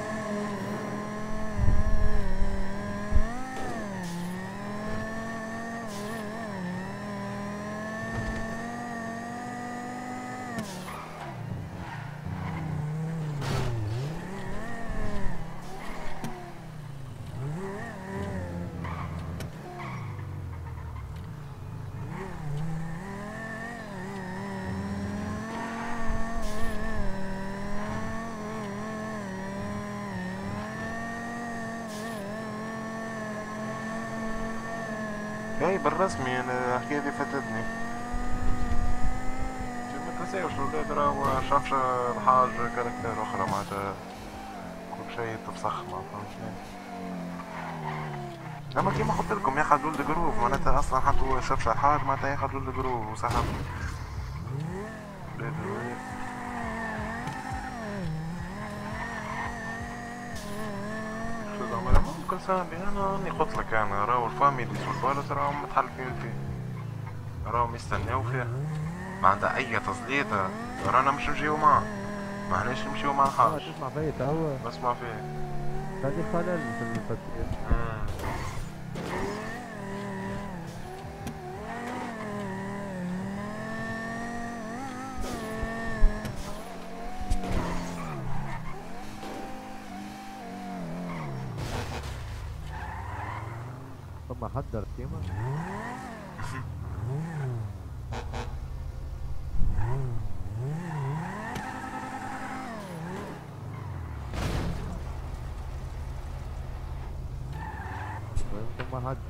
هاي بالرسمي انا الحكاية دي فاتتني ما تنساوش الولاد راهو شافش الحاج كاركتير اخرى معناتها كل شيء تفسخ ما فهمتني. اما كيما قلت لكم ياخذ ولد جروف معناتها اصلا حتى هو شافش الحاج معناتها ياخذ ولد جروف وسحب ولاد الولاد. ممكن سامي انا اني قلت لك انا راهو الفاميلي سولبالوس راهم متحلفين فيه راهم يستناو فيه معناتها اي تسليطة رانا مش نمشيو معاه ما احناش نمشيو مع الحاج. تسمع فيا توا بسمع فيه هذه خلل في التسليط. ثم حضر كيما ثم حد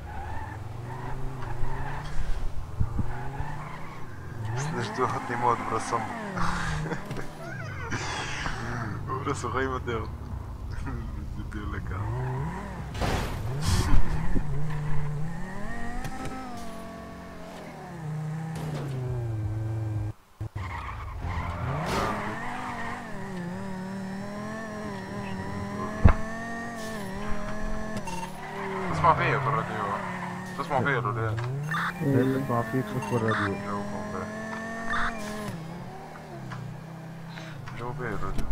ليش تحطني مود برسم برسم غيمة ديو ديو لك تسمع فيا في الراديو تسمع فيا ولا لا؟ تسمع فيك مش في الراديو. جاوبهم بيه جاوب بيه الراديو.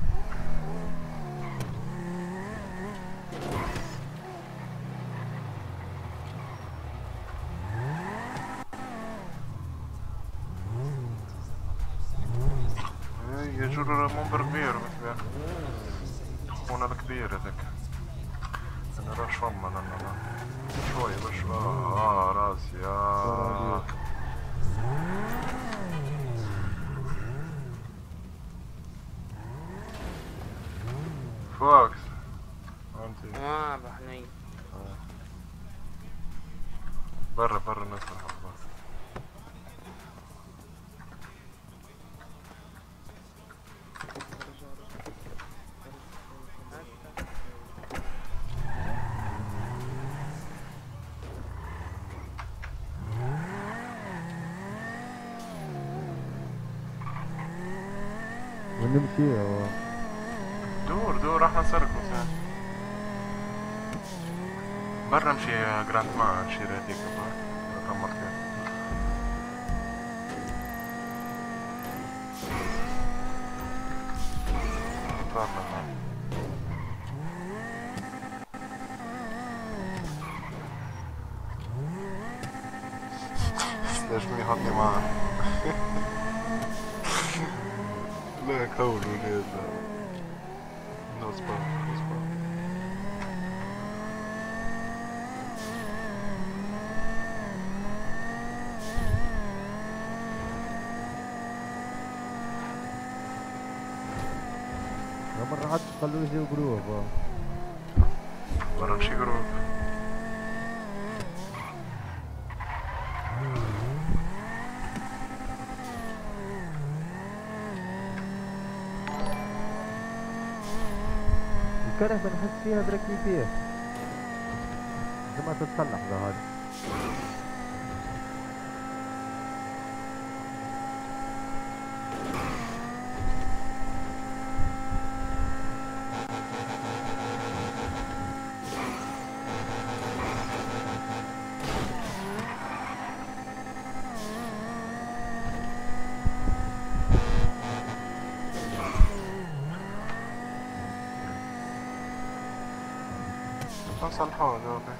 يا جرر منبر كبير مثلا خونا الكبير هذاك انا راه شوم انا انا شوية باش اه اه راسي اه فوكس انت اه بحنين برا برا الناس الحفاظ ونمشي دور دور راح نسرق مثلا برا نمشي جراند ما نشري هذيك رقم مرتين طارنا ليش مين يحطني معاه لا كون ولاد نو سبا نو سبا مرة حد خلوه يجيو جروب برا نمشي جروب الكرهبة نحس فيها بركي فيه لما تتصلح ظهر. صلحوه ذولا.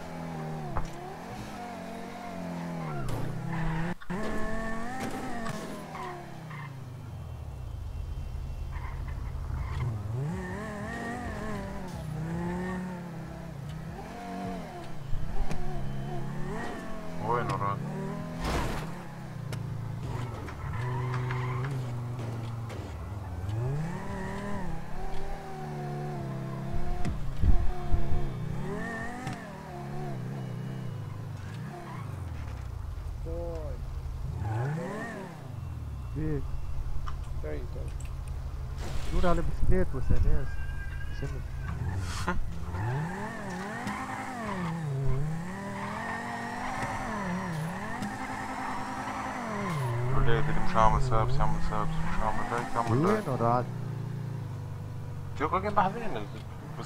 وين وراد؟ بيك طيب طيب دور على بسكليت وسناس شنو؟ الولاد اللي مش عامل سابس يعمل سابس مش عامل هيك يعمل هيك. وين راد؟ تيوقع كان بحذين بس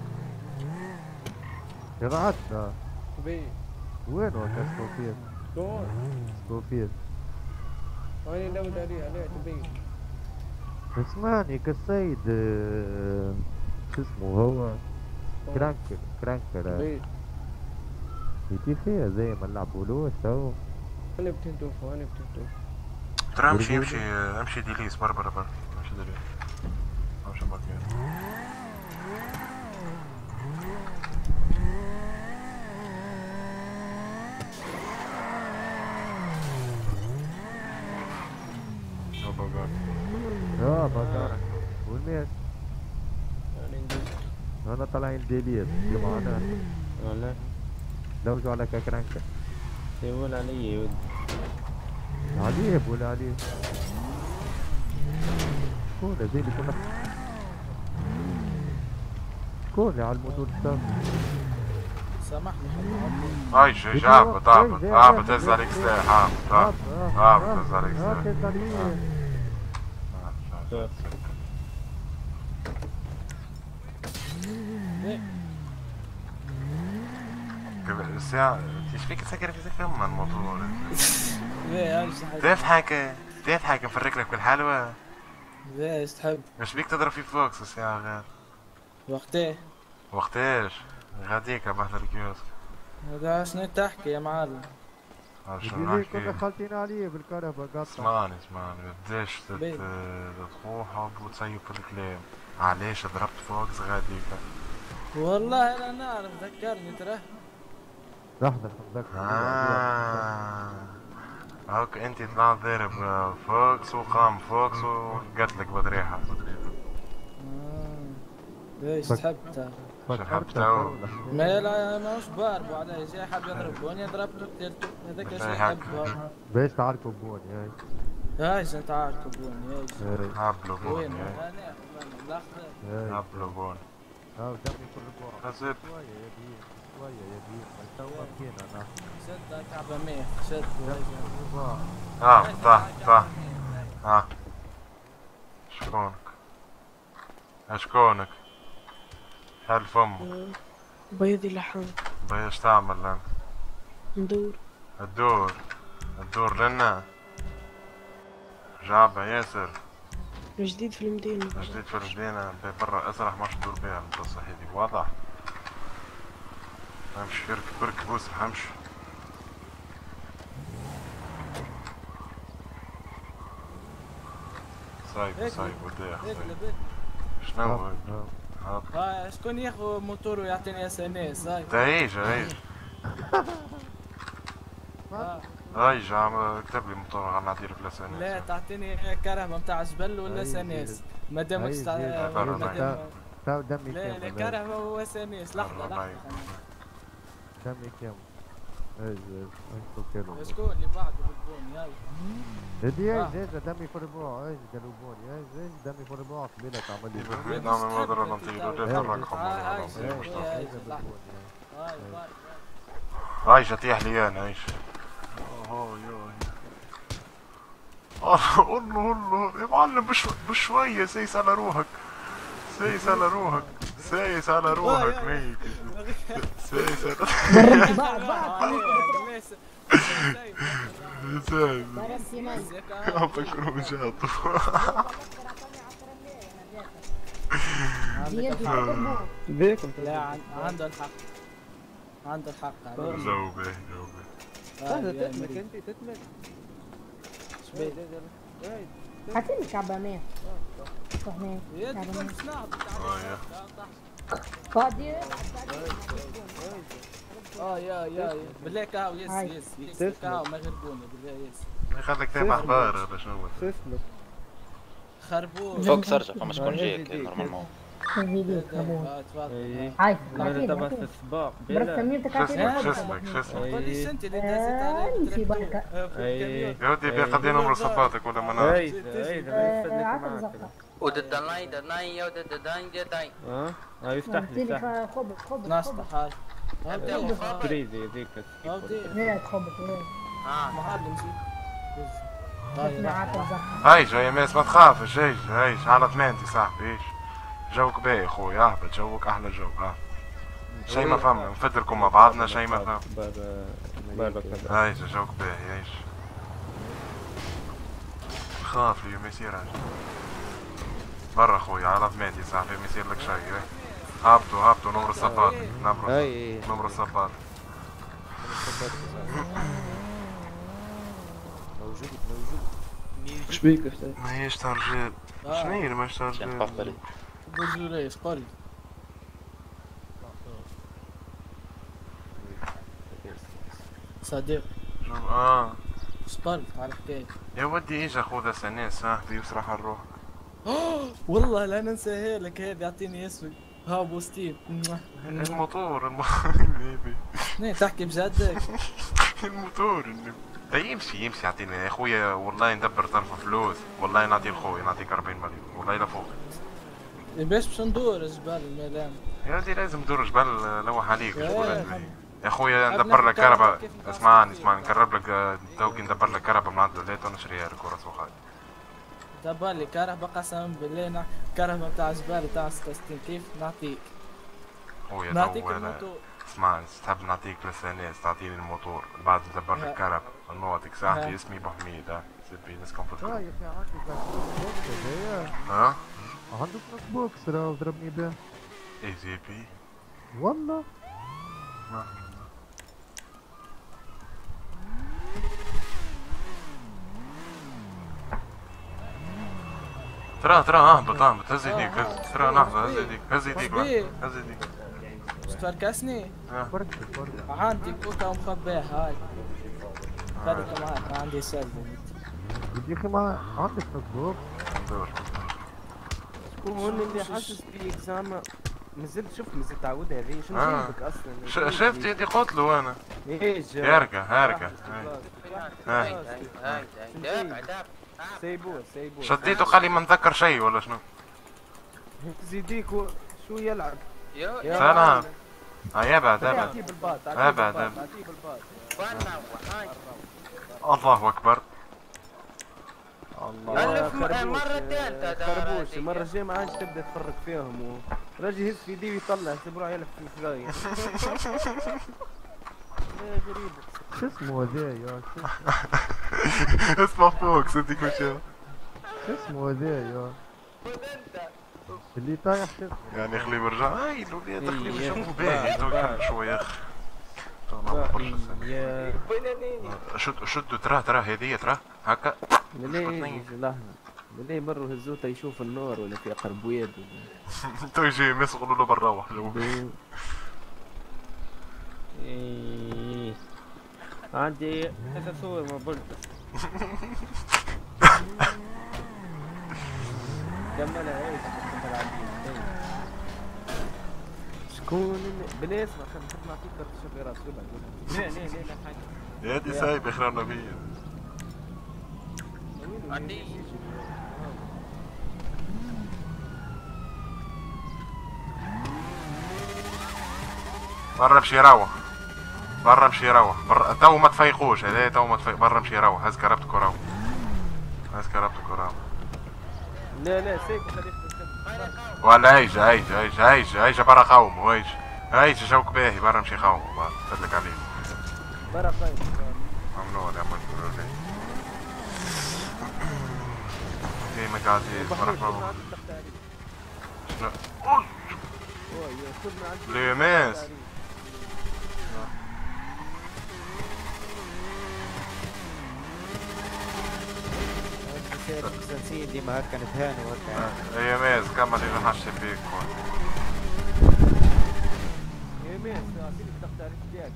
يا راد لا بي وين هو كاستوفيل؟ شلون؟ ستوفيل أنا ناوي عليه عليه تبي. اسمعني كالسيد آه، شو اسمه هو كرانكر كرانكر بي يجي فيها زي ما نلعبولوش تو. أنا بتنتوفوا أنا بتنتوفوا. ترى امشي امشي امشي ديليس برا برا برا امشي ديليس امشي مكان. اه بقارك والميت انا طالعين ديليس في معانا والله لوجوا على كرانكر يقول علي يا ولد عليه بقول عليه شكون زي اللي كنا شكون اللي على الموتور السابق سامحني هاي جاي هابط هابط هابط هز عليك سلاح هابط هابط هز عليك سلاح. الساعة ايش فيك تسكر في سكر من الموضوع؟ تضحك تضحك مفرك لك بالحلوى؟ لا ايش تحب؟ ايش بيك تضرب في فوكس الساعة غير؟ وقتيه؟ وقتاش؟ غاديك بحضر الكيوسك. هذا شنو تحكي يا معلم؟ شنو نحكي؟ كنا خالطين عليه بالكهرباء قطع. اسمعني اسمعني بديش تروح وتسيب في الكلام. علاش ضربت فوكس غاديك؟ والله انا نعرف ذكرني ترى. لحظة نتذكر. آه هاك انت طلعت ضارب فوكس وقام فوكس وقتلك بطريحة. ليش تحب شو حب تو؟ ما لا ماهوش بارب وعليه جاي حاب يضرب بوني ضربته قتلته هذاك ايش يحب. باش تعاركوا بوني هاي. هاي شنو تعاركوا بوني هاي. هابلو بوني. وين انا لحظة. هابلو بوني. هاو دمي كل بوع. نزل. شوية يا بيه شوية يا بيه تو بكينا انا. شد كعبة مية شد. اه طه طه اه شكونك؟ اشكونك؟ هل فمك؟ بيضي لحم. بيض ايش تعمل انت؟ ندور. الدور الدور لنا جعبة ياسر. جديد في المدينة. جديد في المدينة برا اسرح ماش تدور بيها القصة هذي واضح. امشي اركب اركب واسرح امشي. صايب صايب وداع صايب. شنو هو؟ ها شكون ياخذ موتور ويعطيني اس ان اس هاي. تعيش عيش. هاي جا كتب لي موتور غنعطي لك الاس ان اس. لا تعطيني كرهمه نتاع جبل ولا اس ان اس ما دامكش تو دمي لا لا كرهمه و اس ان اس. لحظه لحظه دمي كم ايش ايش كانوا شكون اللي بعده بالبون ياي هدي ايش ايش دمي في الربوع ايش قالوا بوني ايش ايش دمي في الربوع قبيلك عمل لي بالبيت نعمل مقدرة نطير وديت الرقم هاي شتيح لي انا ايش هاي هاي قول له قول له يا معلم بشوية سيس على روحك سيس على روحك سيس على روحك ميت سيس على عم فكروا جاطوا بيكم لا عنده الحق عنده الحق جاوبه جاوبه سهلة تتمك انت تتمك هاتيلي كعبانات هناك فاضي اه يا يا بالله كاو يس يس يس كاو ما غربوني بالله يس ما يخليك تابع اخبار ولا شنو تسلك خربوش فوق سرجع فما شكون جايك نورمالمون هاي انا تبع في السباق برك سميرتك عطيني شو اسمك شو اسمك قوليش انت اللي دازت في بالك يا ودي بيا قد نمر صباتك ولا منار اي اي معك ودد اللاين دد اللاين يا ودد اللاين دد اللاين اه هاي يفتح لي خبط خبط نصطح هاي بريزي ذيك هيك خبط هيك اه معلم زي هاي جاي ماس ما تخافش ايش ايش على ثمانتي صاحبي ايش جوك باهي خويا اهبط جوك احلى جو اه شي ما فهم نفدركم مع بعضنا شي ما فهم هاي جوك باهي ايش خاف لي ما يصير برا خويا على ثمانتي صاحبي ما يصير لك شي هابطوا هابطوا نمر الصباط نمر نمر الصباط موجود موجود ايش بيك استاذ؟ ما هيش تاع رجال شنو هي ما هيش تاع رجال؟ بوجوليس قل صديق اه سبال على حكاية يا ودي ايش اخوذ سنين صاحبي يسرح الروح والله لا ننساها لك هذا يعطيني اسمك ها ابو ستيف الموتور الم... اثنين تحكي بجدك الموتور يمشي يمشي يعطيني يا خويا والله ندبر طرف فلوس والله نعطي لخويا نعطيك أربعين مليون والله لا فوق باش باش ندور جبال الميلان يا ودي لازم ندور جبال لوح عليك يا خويا ندبر لك كهرباء اسمعني اسمعني نقرب لك توكي ندبر لك كهرباء من عند الولاد ونشريها لك ورا سوق هاي دبر لي كهرباء قسما بالله كهرباء تاع جبال تاع ستة وستين كيف نعطيك خويا نعطيك الموتور اسمعني تحب نعطيك لسانيس تعطيني الموتور بعد ندبر لك كهرباء نوضك صاحبي اسمي ابو حميد ها سيبي ناس كونفورت يا اخي عندك ها عندك نص بوكس راه ضربني به اي زيبي والله ما ترى ترى اهبط اهبط هز يديك هز ترى لحظة هز يديك هز يديك هز يديك تفركسني؟ عندي كوكا ومخباه هاي خليك معاك ما عندي سالفة يا اخي ما عندك نص بوكس شكون اللي حاسس بيك زعما مازلت شفت مازلت تعود هذه شنو جايبك اصلا شفت يدي قلت له انا ايش هركة هركة هاي هاي دافع دافع سيبوه سيبوه شديته قال لي ما نتذكر شيء ولا شنو زيديك شو يلعب سلام اه ابعد ابعد اعطيه بالباط ابعد اعطيه بالباط الله اكبر الله مرة ثالثة خربوش المرة الجاية ما عادش تبدا تفرق فيهم راجل يهز في يديه ويطلع سبروع يلف في الفلاي يا غريب شو اسمه هذا يا اسمه فوكس انت كل شيء شو اسمه هذا يا اللي طايح يعني خليه برجع هاي الولاد خليه يشوفوا باهي توكل شوية يا اخي شد شدوا تراه تراه هذية تراه هكا ليه لحظة ليه مروا هزوته يشوف النور ولا في قربويات تو يجي مسغلوا له بنروح ايه عندي ثلاث صور ما قلت كملها ايش كون بلا اسمع خلينا نحط نعطيك كرت الشفيرات شو بعد؟ لا لا لا لا حاجة يا دي سايب يخربنا فيا. برا مشي يروح برا مشي يروح برا تو ما تفيقوش هذا تو ما تفيق برا مشي يروح هز كربتك وروح هز كربتك وروح. لا لا سيب خليك ولا هيجا هيجا هيجا هيجا هيجا برا قوموا هيجا هيجا جوك باهي برا مشي قوموا فدلك عليه برا قايم ممنوع يا عم كيما قاعدين برا قوموا شنو؟ ليماس مسلسين ديما هكا نتهانوا هكا. يا ماس كمل اللي نحشي فيك. يا ماس اعطيني بطاقة التعريف ديالك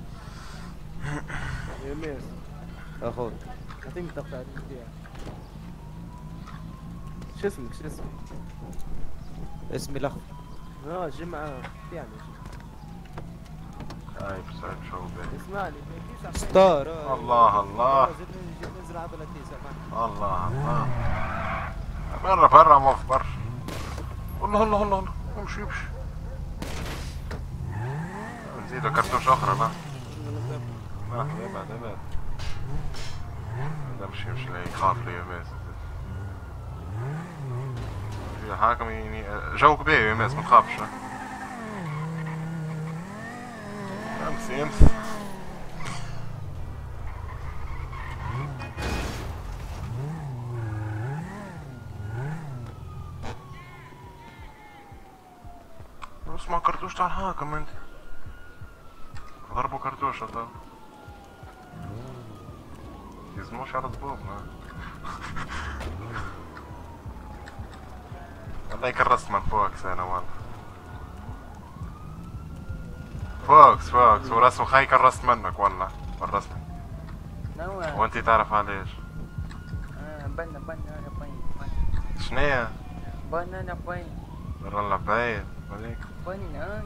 يا ماس. اخوي اعطيني بطاقة التعريف ديالك. شو اسمك شو اسمك؟ اسمي الاخضر. اه جمعة يعني سايب سايب شو باهي. اسمعني ستار. الله الله نزل عضلة تيسا الله الله برا برا موف برا. الله الله الله الله امشي امشي نزيدو كرتوش اخرى لا ما ابعد ابعد امشي امشي لا يخاف لي يا ماس في حاكم يعني جوك باهي يا ماس ما تخافش امسي امسي. اسمع كرتوش تاع الحاكم انت ضربوا كرتوش هذا يزموش على ضبوبنا والله كرست من فوكس انا والله فوكس فوكس ورسم خي كرست منك والله بالرسمي وانت تعرف عليش. اه بنا بنا انا باين شنيا؟ بنا انا باين والله باين عليك باين اي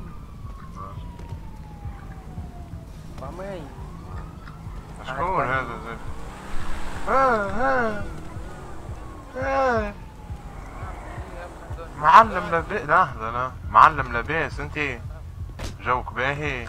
مامي شكون هذا زي ها ها ها معلم لباس لحظة لا معلم لباس انت جوك باهي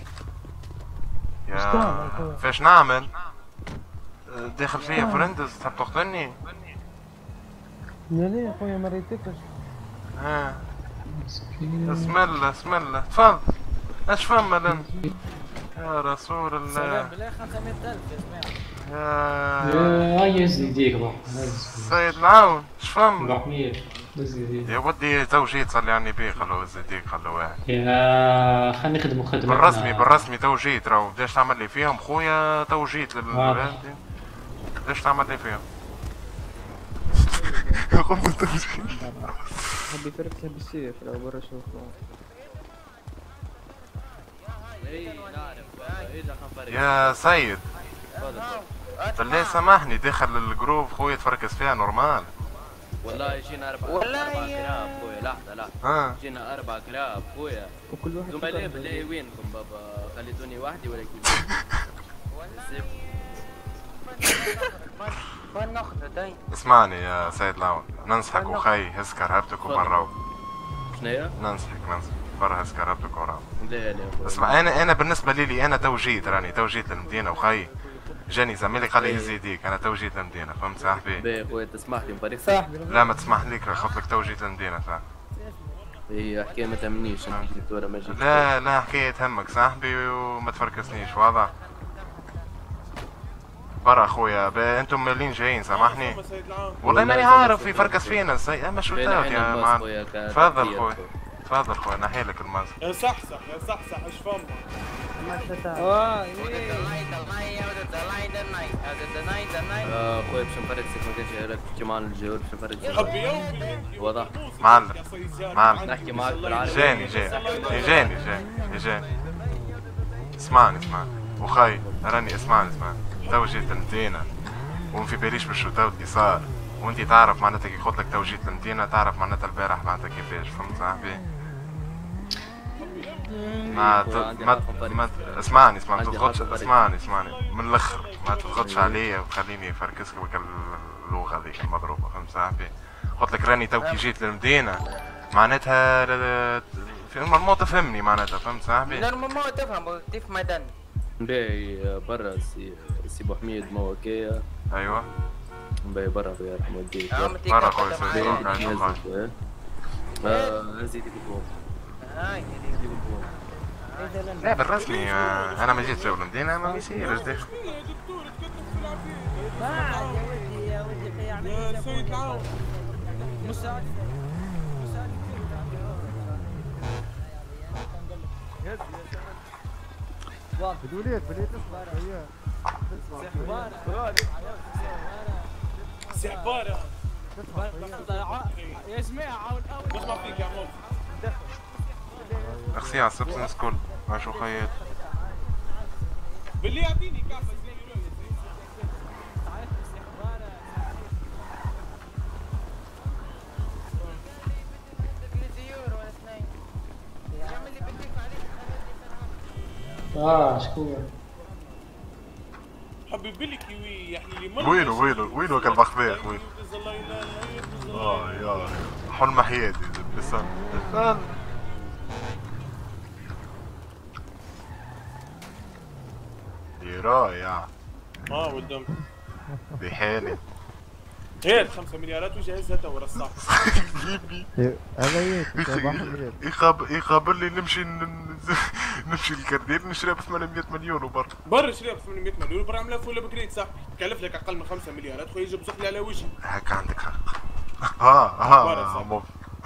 يا فاش نعمل داخل فيا فرندز تحب تقتلني؟ لا لا يا خويا ما ريتكش. ها اسم الله اسم الله تفضل اش فما انت يا رسول الله. سلام بالله خمسمية ألف يا جماعة. يا هاي يزي يديك بقى سيد العون اش فما؟ أربعمية يزي يديك يا ودي تو جيت صلي على النبي خلو يزي يديك خلو واحد. يا خلينا نخدموا خدمة بالرسمي بالرسمي تو جيت راهو بداش تعمل لي فيهم خويا تو جيت لل بداش تعمل لي فيهم. حب يفركها بالسيف لو برا شوف. يا سيد بالله سامحني داخل الجروب خويا تفركس فيها نورمال. والله جينا أربعة أربعة كلاب خويا لحظة لحظة جينا أربعة كلاب خويا وكل واحد زملاء بالله وينكم بابا خليتوني وحدي ولا كيف؟ وين ناخذه داي؟ اسمعني يا سيد العون ننصحك وخي هز كرهبتك وبراو. شنيا؟ ننصحك ننصحك برا هز كرهبتك وراو. لا لا اسمع انا انا بالنسبة لي, لي انا تو جيت راني تو جيت للمدينة وخي جاني زميلي قال لي يزيديك انا تو جيت للمدينة فهمت صاحبي؟ باهي خويا تسمح لي نبارك صاحبي. لا ما تسمح ليك خاطر لك تو جيت للمدينة صاحبي. هي حكاية ما تهمنيش انت جيت ولا ما جيت. لا لا حكاية تهمك صاحبي وما تفركسنيش واضح. برا خويا انتم مالين جايين سامحني والله ماني عارف يفركس فينا ازاي اما شو تاوت يا معلم. تفضل خويا تفضل خويا نحي لك الماسك. يا صحصح يا صحصح اش فما؟ اه خويا باش نفركسك ما كانش لك تحكي معنا الجوار باش نفركسك. واضح معلم معلم نحكي معاك بالعربي. جاني جاني جاني جاني جاني اسمعني اسمعني وخي راني اسمعني اسمعني تو جيت المدينة وما في باليش بالشوطات اللي صار وانت تعرف معناتها كي قلت لك تو جيت المدينة تعرف معناتها البارح معناتها كيفاش فهمت صاحبي؟ ما ت- ما ت- ما ت- اسمعني اسمعني ما تضغطش اسمعني اسمعني من الاخر ما تضغطش عليا وخليني افركسك بك اللغه هذيك المضروبه فهمت صاحبي؟ قلت لك راني توكي جيت للمدينه معناتها ل- في نورمالمون تفهمني معناتها فهمت صاحبي؟ نورمالمون تفهم كيف مدن. باهي برا سي سي بو حميد موكية. ايوه باهي برا خويا رحمة والديك. برا خويا سيدي. زيدي بالبوم. هاي لا بالرسمي آه، انا ما جيتش جو المدينه ما بيصيرش ده. بعد يا ودي يا ودي في عملية سيد العون مساعد مساعد بدوليت بديت نسمع اياه سحبارة يا جماعة عاود أول نسمع فيك يا عمو اخسي على السبسنس كل ما شو خيال باللي يعطيني كعبة اه شكون حبيبي لك كيوي يعني لي وينو وينو وينو كان بخباخ وين اه يا حلم حياتي لسان لسان رايع اه ولدم بحالي هات خمسة مليارات وجهزها تو ورا الصح هذا يقابل يقابل لي نمشي نمشي للكردير نشري ب ثمانمية مليون وبر برا شريها ب ثمانمية مليون وبرا عملها فولا بكريت صاحبي كلف لك اقل من خمسة مليارات خويا يجي بزق لي على وجهي هكا عندك حق ها ها مو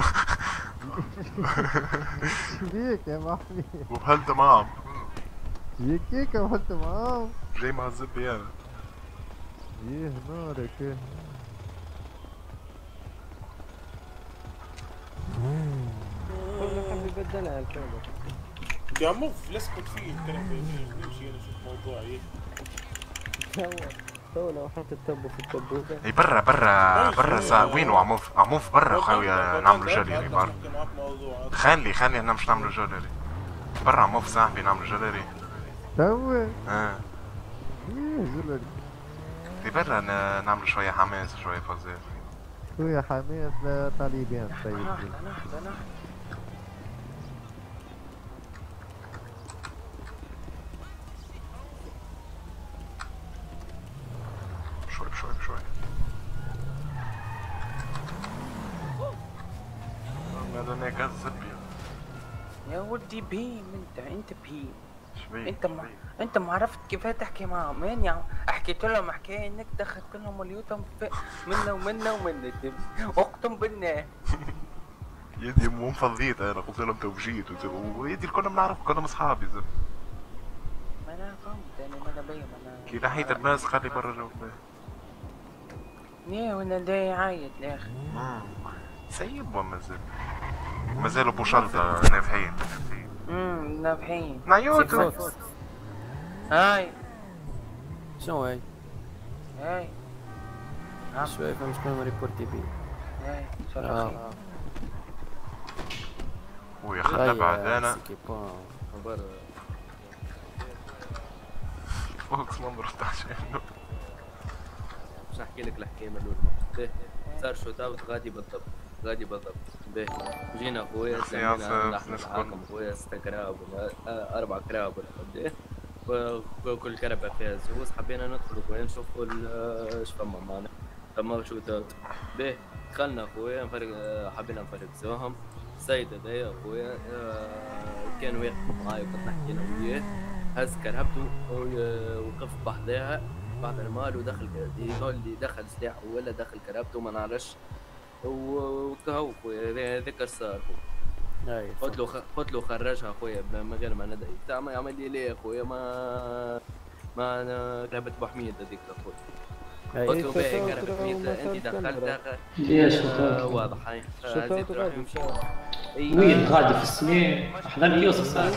بيك يا محمي وبهل تمام يكيك وبهل تمام جاي مع الزبي انا ايه نارك كل حد يبدلها الكلمة يا موف لسكت فيه الكلام نمشي انا شوف موضوعي تو تو لو حط التبو في التبوكة اي برا برا برا سا وينو عموف عموف برا خويا نعملو جاليري برا خلي خلي انا مش نعملو جاليري برا عموف صاحبي نعملو جاليري تو اه ايه جاليري اي برا نعملو شوية حماس شوية فزاز شوية حماس طالبين طيب شوي شوي شوي هذا هناك الزبي يا ولدي بين انت انت بين شبيه انت ما انت ما عرفت كيف تحكي معهم مين يا عم حكيت لهم حكايه انك دخلت لهم اليوتم منا ومنا ومنا اقسم بالله يدي مو مفضيت انا قلت لهم تو جيت ويدي كنا بنعرف كنا اصحابي زين ما انا فهمت انا ما انا باين انا كي نحيت الناس خلي برا جو يا وانا داي عايد يا اخي سيب ومازال مازالوا بوشلطة نافحين امم نافحين نايوتو هاي شنو هاي؟ هاي شوي فهم شكون ريبورتي بي هاي صراحة ويا خدنا بعد انا فوكس ما مرتاحش انه باش نحكي لك الحكايه من الاول صار شوت اوت غادي بالضبط غادي بالضبط باهي جينا خويا سمينا نحن معاكم خويا ستة كراب ولا أربع كراب ولا قديه وكل كربة فيها زوز حبينا ندخلوا خويا نشوفوا اش فما معنا فما شوت اوت باهي دخلنا خويا نفرق حبينا نفرقزوهم السيد هذايا خويا كان واقف معايا وكنت نحكي انا وياه هز كرهبته ووقف بحذاها بعد المال ودخل يقول لي دخل سلاحه ولا دخل كرهبته ما نعرفش وكهو خويا هذاك صار قلت له قلت له خرجها خويا من غير ما ندعي بتاع ما يعمل لي ليه خويا ما ما لعبة بوحميد هذيك خويا قلت له باهي كرهبة حميد انت دخلتها ليش واضح هاي شوف وين غادي في السماء حضر لي يوسف صار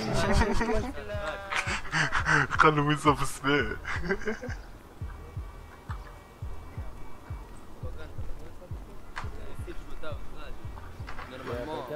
قال له وين في السماء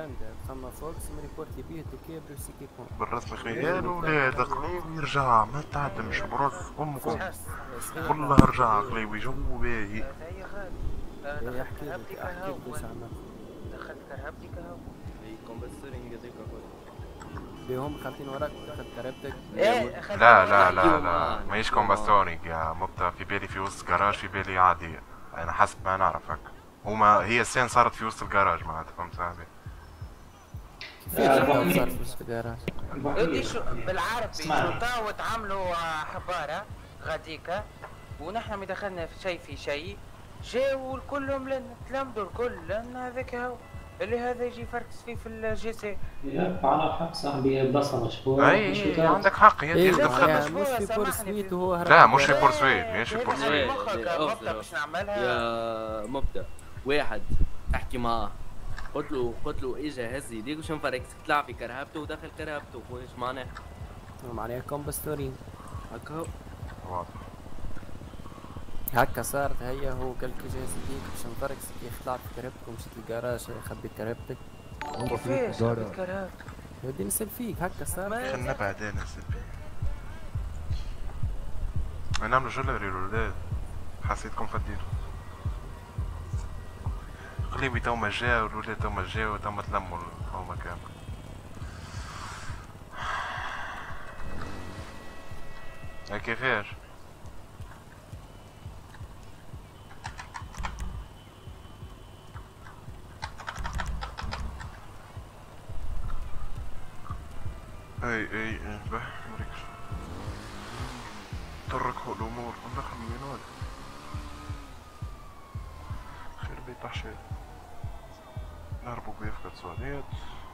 فهمت ثم فوكس مريبورت لي بيه دوكي بروسيكي كون بالرسم خيال ولاد قليوي رجع ما تعدمش برز امكم والله رجع قليوي جو باهي. يحكي لك احكي لك واش عمل. دخلت كرهبتي كهو. اي كومبسترينج هذيك بهم خالتين وراك دخلت كرهبتك. لا لا لا لا ماهيش كومبستورينج يا مبتا، في بالي في وسط جراج، في بالي عادية انا حسب ما نعرف هكا. هما هي السين صارت في وسط الجراج معناتها فهمت صاحبي. كيفاش صارت في وسط الجراج؟ ودي شو بالعربي شرطة وتعاملوا حبارة غاديكا ونحن ما دخلنا في شيء في شيء، جاوا كلهم لنا تلمدوا الكل لان هذاك هو اللي هذا يجي يفركس فيه في الجي سي. على حق صاحبي بلاصه مشهوره. اي عندك حق هي يخدم خدمة. مش في بورسويت وهو هرب. لا مش في بورسويت مش في بورسويت. مبدا باش نعملها يا مبدا واحد احكي معاه قلت له قلت له اجا هز يديك وش نفرك طلع في كرهبته ودخل كرهبته وايش معناه؟ معناها كومبستورين هكا هو واضح هكا صارت. هي هو قال لك اجا هز يديك باش نفرك كيف طلعت في كرهبتك ومشيت للجراج خبيت كرهبتك. كيفاش خبيت كرهبتك؟ ودي نسال فيك هكا صارت. خلنا بعدين نسال فيك. نعملوا جولري الولاد حسيتكم فديتوا. قليبي توما جا والولاد توما جا وتوما تلموا هما كامل. هاي كيفاش؟ اي اي اي به مريكش تركوا الامور ندخل من وين خير بيت حشاد نهربوا بيفقد سواليات.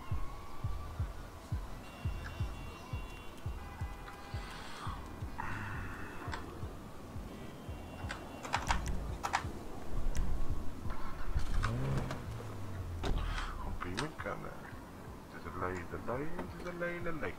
حبي وين كان زيد الليل الليل زيد الليل الليل.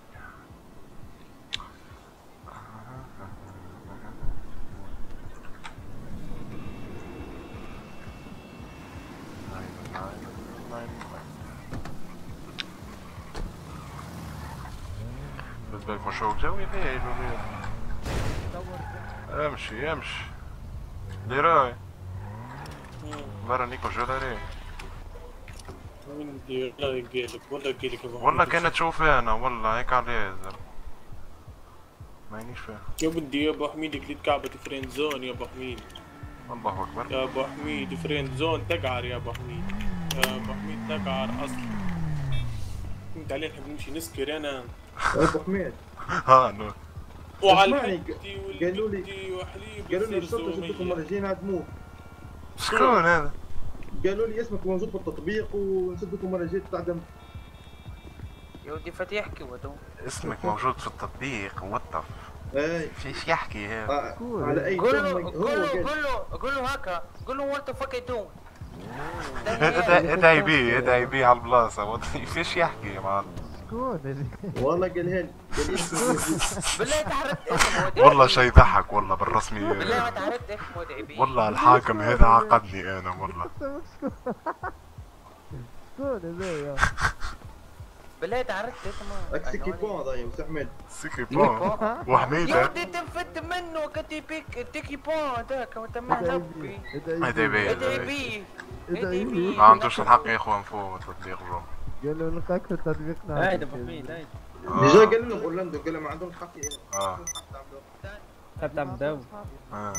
بالك مشروع جوي فيه امشي امشي ليراي برا نيكو جولاري وين ندير لا قالك ولا قالك والله كانت تشوفي انا والله هيك عليه مانيش فاهم يا ودي يا ابو حميد كليت كعبة فريند زون يا ابو حميد. الله اكبر يا ابو حميد فريند زون تقعر يا ابو حميد يا ابو حميد تقعر اصلا. فهمت علي نحب نمشي نسكر انا يا ابو حميد ها نو وعلى حدي والبدي وحليب قالوا لي الشرطه شفتكم مرة جايين عدموه. شكون هذا؟ قالوا لي اسمك موجود في التطبيق ونشدكم مرة جيت تعدمت. يا ودي فتح يحكي ودو اسمك موجود في التطبيق وطف. اي فيش يحكي هذا؟ آه. على اي قول له قول له قول له قول له هكا قول له وات فاك اي دون. ادعي بيه ادعي بيه على البلاصه فيش يحكي يا معلم. شكون والله قالها لي بالله تعرفت اسمه والله شي يضحك والله بالرسمي. بالله ما تعرفت اسمه ادعي بيه. والله الحاكم هذا عقدني انا والله. شكون هذايا؟ بالله تعرفت اسمه. سيكي بون ضايع وسي حميد. سيكي بون وحميد يا ودي تنفت منه كتي بيك تيكي بون هذاك وتمع نبي. ادعي بيه ادعي بيه ادعي بيه. ما عندوش الحق يا اخوان فوق التطبيق جو. قالوا لك في التطبيق نعم. هايدا ابو حميد هايدا. ديجا قال لهم اورلاندو قال ما عندهم حق. اه تحب تعمل داو. اه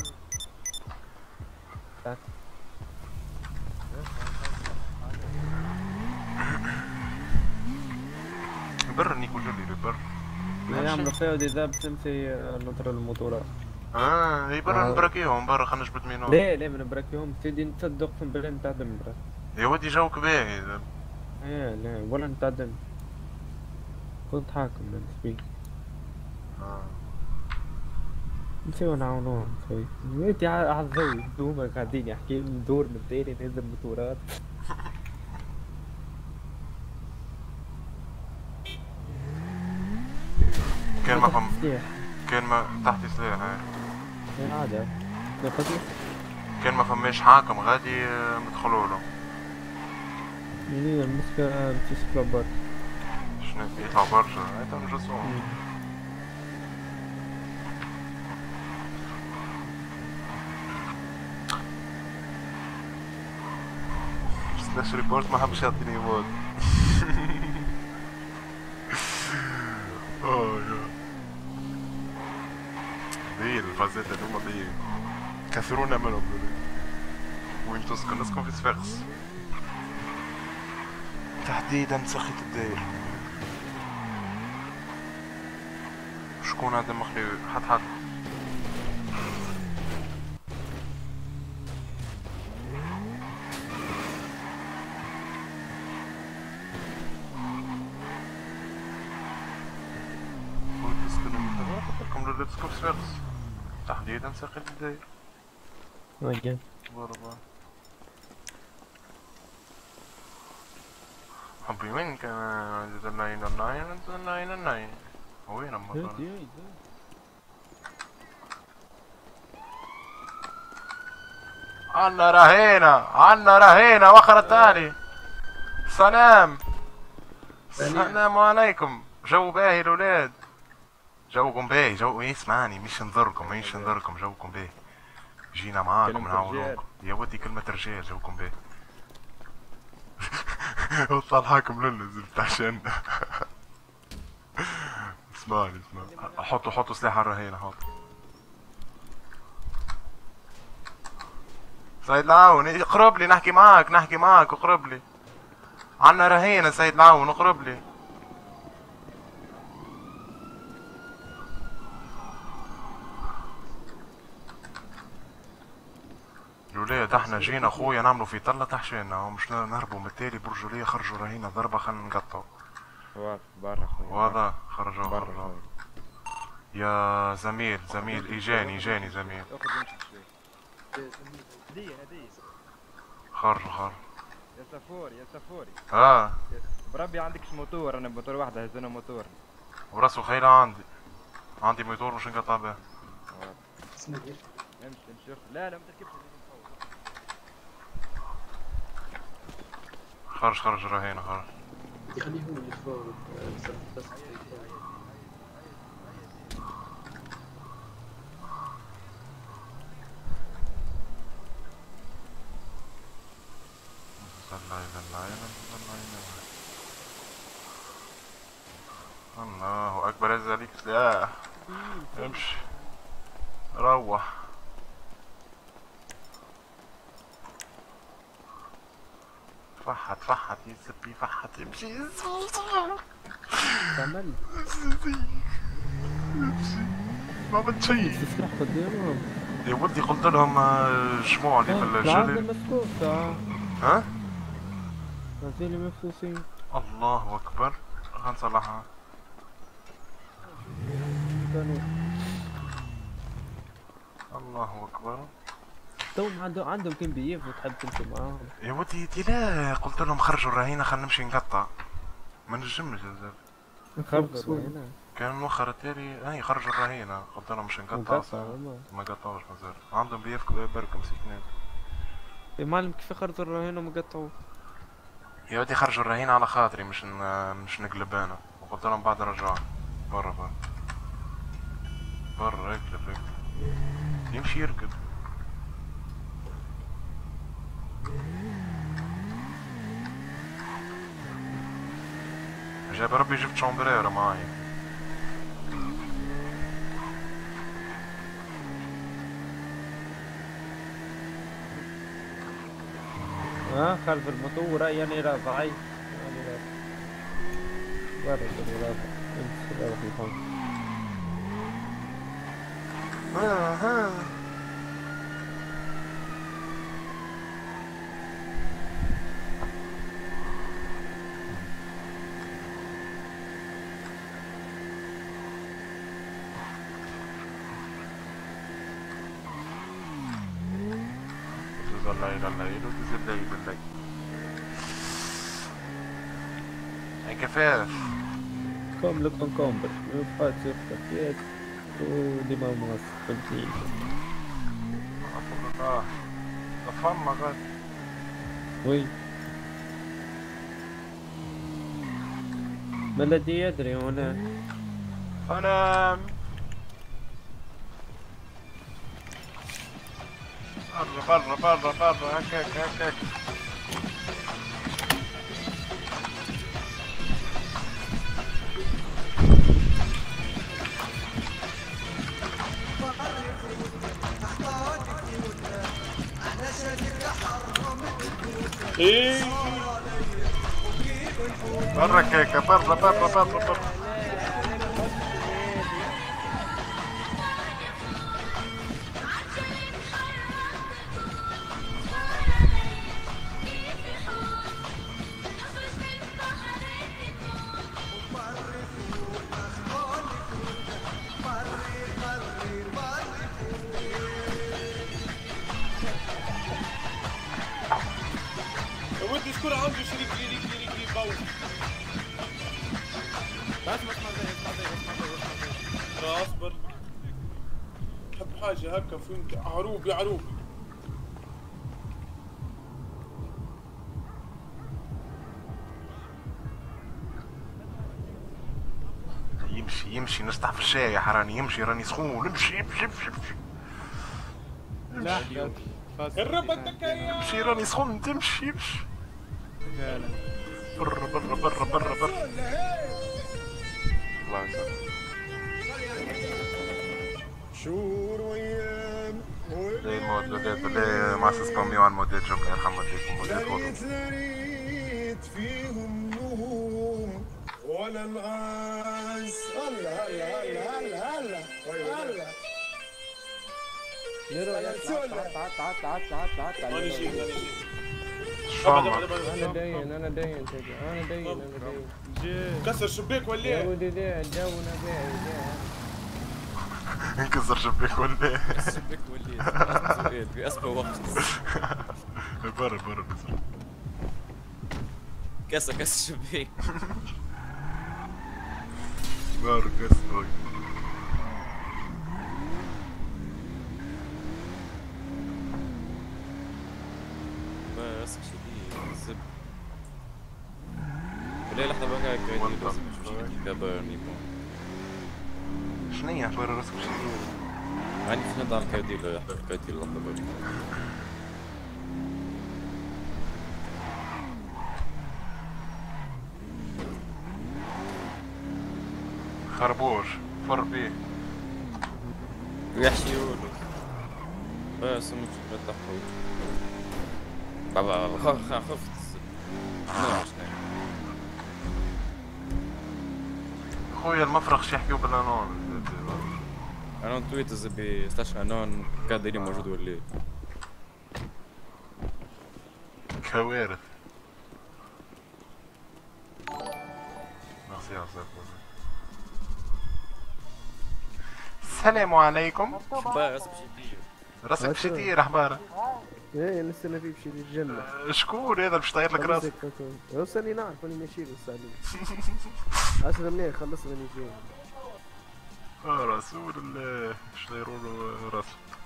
بر نيكو جولي بر يعملوا فيها اذا بتمشي نطر الموتورات. اه هي برا نبركيهم برا خلينا نجبد منهم. ليه ليه ما نبركيهم تدي نتصدق في بالله نتعدم برا. يا ودي جوك باهي. ايه لا ولا نتعدم. كنت حاكم بالنسبة لي. اه نسوي نعاونوهم نسوي. انتي على الضوء دوما قاعدين يحكي ندور من تاني ننزل موتورات. كان ما فهم كان ما تحت سلاح ايه عادي كان ما فماش حاكم غادي ندخلوا له. منين المسكة تشكل برا. شنو يطلع برشا هذا نجسوم. سلاش ريبورت ما حبش يعطيني ايموت. اوه يا ذيل الفازات هذوما ذيل كثيرون منهم. وين تسكن؟ نسكن في صفاقس تحديدا سخيت الداير. شكون هذا مخلي؟ حد حد وين تسكنوا؟ من قلت لكم اللي تسكن في صفاقس تحديدا سخيت الداير. وين؟ برا حبي وين كان ناين ناين ناين ناين وين المطار؟ عنا رهينة عنا رهينة وخرة تاني. سلام السلام عليكم. جو باهي الولاد، جوكم باهي. جو اسمعني مش نضركم مش نضركم جوكم باهي. جينا معاكم نعاونوكم يا ودي كلمة رجال. جوكم باهي. وطلع الحاكم لنا زفت عشان اسمعني اسمعني. حطوا حطوا سلاح على الرهينة. حطوا سيد العون اقرب لي نحكي معاك نحكي معاك اقرب لي. عنا رهينة سيد العون اقرب لي. الولاد احنا جينا اخويا نعملوا في طلة تحشينا ومش نهربوا من التالي. برجولية خرجوا رهينة ضربة خلينا نقطعوا. واضح برا خويا. واضح خرجوا خرجوا. يا زميل زميل اجاني اجاني زميل. هدية هدية. خرجوا خرجوا. يا سفوري يا سفوري. اه بربي عندكش موتور؟ انا موتور واحدة هزنا موتور. وراسو خيلة عندي. عندي موتور مش نقطع به. امشي نشوف. لا لا ما تركبش. خرج خرج رهينة خرج. يخليه هو اللي فوق بس. زلاي زلاي زلاي الله اكبر. هز عليك سلاح. امشي روح. فحت فحت يسبي فحت امشي. كمل. ما عملت شيء. تسرح قدامهم. يا ولدي قلت لهم جموع لي في الجلد. العادة مسكوسة. ها؟ هذيلي مفسوسين. الله اكبر. غنصلحها. الله اكبر. توم عندهم عندهم كم بيف وتحب تمشي معاهم. يا ودي دي لا قلت لهم خرجوا الرهينة خلينا نمشي نقطع. ما نجمش يا زلمة. خرجوا الرهينة. كان موخر التالي اي خرجوا الرهينة قلت لهم مش نقطع. ما قطعوش مازال. عندهم بيف بركة مسكنات. يا معلم كيف خرجوا الرهينة وما قطعوا؟ يا ودي خرجوا الرهينة على خاطري مش ن... مش نقلب انا. وقلت لهم بعد رجعوا. برا برا. برا اقلب اقلب. يمشي يركب. جاب ربي جبت شومبريرا معاي. ها خلف الموتور يعني رافعي يعني رافع. برا برا رافع. انت رافع الفم. ها ها الليل الليل وتزيد الليل الليل. كفاف. كوم لكم كومبر وفات شفتك ودماغ مغص فهمتني. عفوا الله. فما غاد. وي. بلدي يدري ولا انا برا برا برا برا هكاك هكاك. ايه برا كيكه برا برا برا برا. ودي شكون عنده شريك لي ريك لي ريك لي باور. بس اسمع زي اسمع زي اسمع زي اسمع زي. اصبر. حب حاجة هكا فهمت عروبي عروبي. يمشي يمشي نفتح في الشاي يا حراني يمشي راني سخون امشي امشي امشي امشي. لا الرب الدكاية. امشي راني سخون تمشي امشي. برا برا برا برا برا. الله يسلمك. شهور وايام ليه موديلات ليه مع سبامي وعن موديل جوك يرحم والديكم موديل فوتو. لقيت فيهم نجوم ولا الغاز. هلا هلا هلا هلا هلا هلا ليرو يا تعال تعال تعال تعال تعال تعال تعال. ماني شيء ماني شيء. انا داين انا داين تجي انا داين انا داين. كسر شباك ولا يا ايه؟ ودي داين جونا داين. انكسر شباك ولا ايه؟ شباك ولا ايه؟ في اسبق وقت. برا برا بس. كسر كسر شباك. برا كسر. بس شديد زب. ولا لحظة بقى كايدي لازم نشوف كبرني بون. شنيا برا راسك شديد؟ عندي في نضع الكايدي لحظة الكايدي لحظة بقى. خربوش فر بيه. يحشي يولد. بس مش بتحول. بابا خفت. خويا المفرغ شي يحكيو بالانون. انون تويت زبي ستاش انون كادري موجود ولا كوارث. ميرسي يا السلام عليكم. شباب راسك شديد. راسك بشتير احبارك. ايه لسه انا في بشي للجنة. شكون هذا باش طاير لك راسك؟ وصلني نعرف اني ماشي للسعودية. عشرة مليون خلصنا راني جاي. اه رسول الله اش دايروا له راسك؟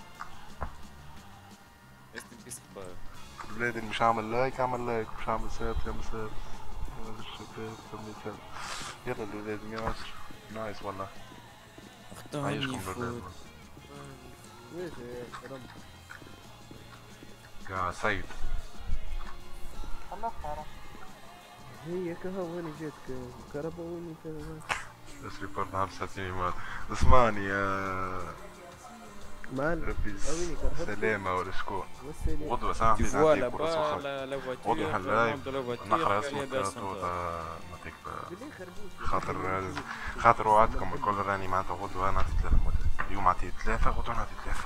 استنبيس خبار. بلادي مش عامل لايك عامل لايك مش عامل ساب يا مساب. هذا الشباب كمل ساب. يلا الولاد يا عشر. نايس والله. عايشكم بالولاد. ويش يا رب. يا سيد. هي كهو وين جيت كهرباء وين كهرباء. بس ريبورت خمسة سنين اسمعني يا مان ربي سلامة ولا شكون غدوة ساعة في فوالا نعطيك با غدوة حلايب نقرا اسمك نعطيك خاطر خاطر وعدكم الكل راني معناتها غدوة نعطي ثلاثة مدة اليوم عطيت ثلاثة غدوة نعطي ثلاثة.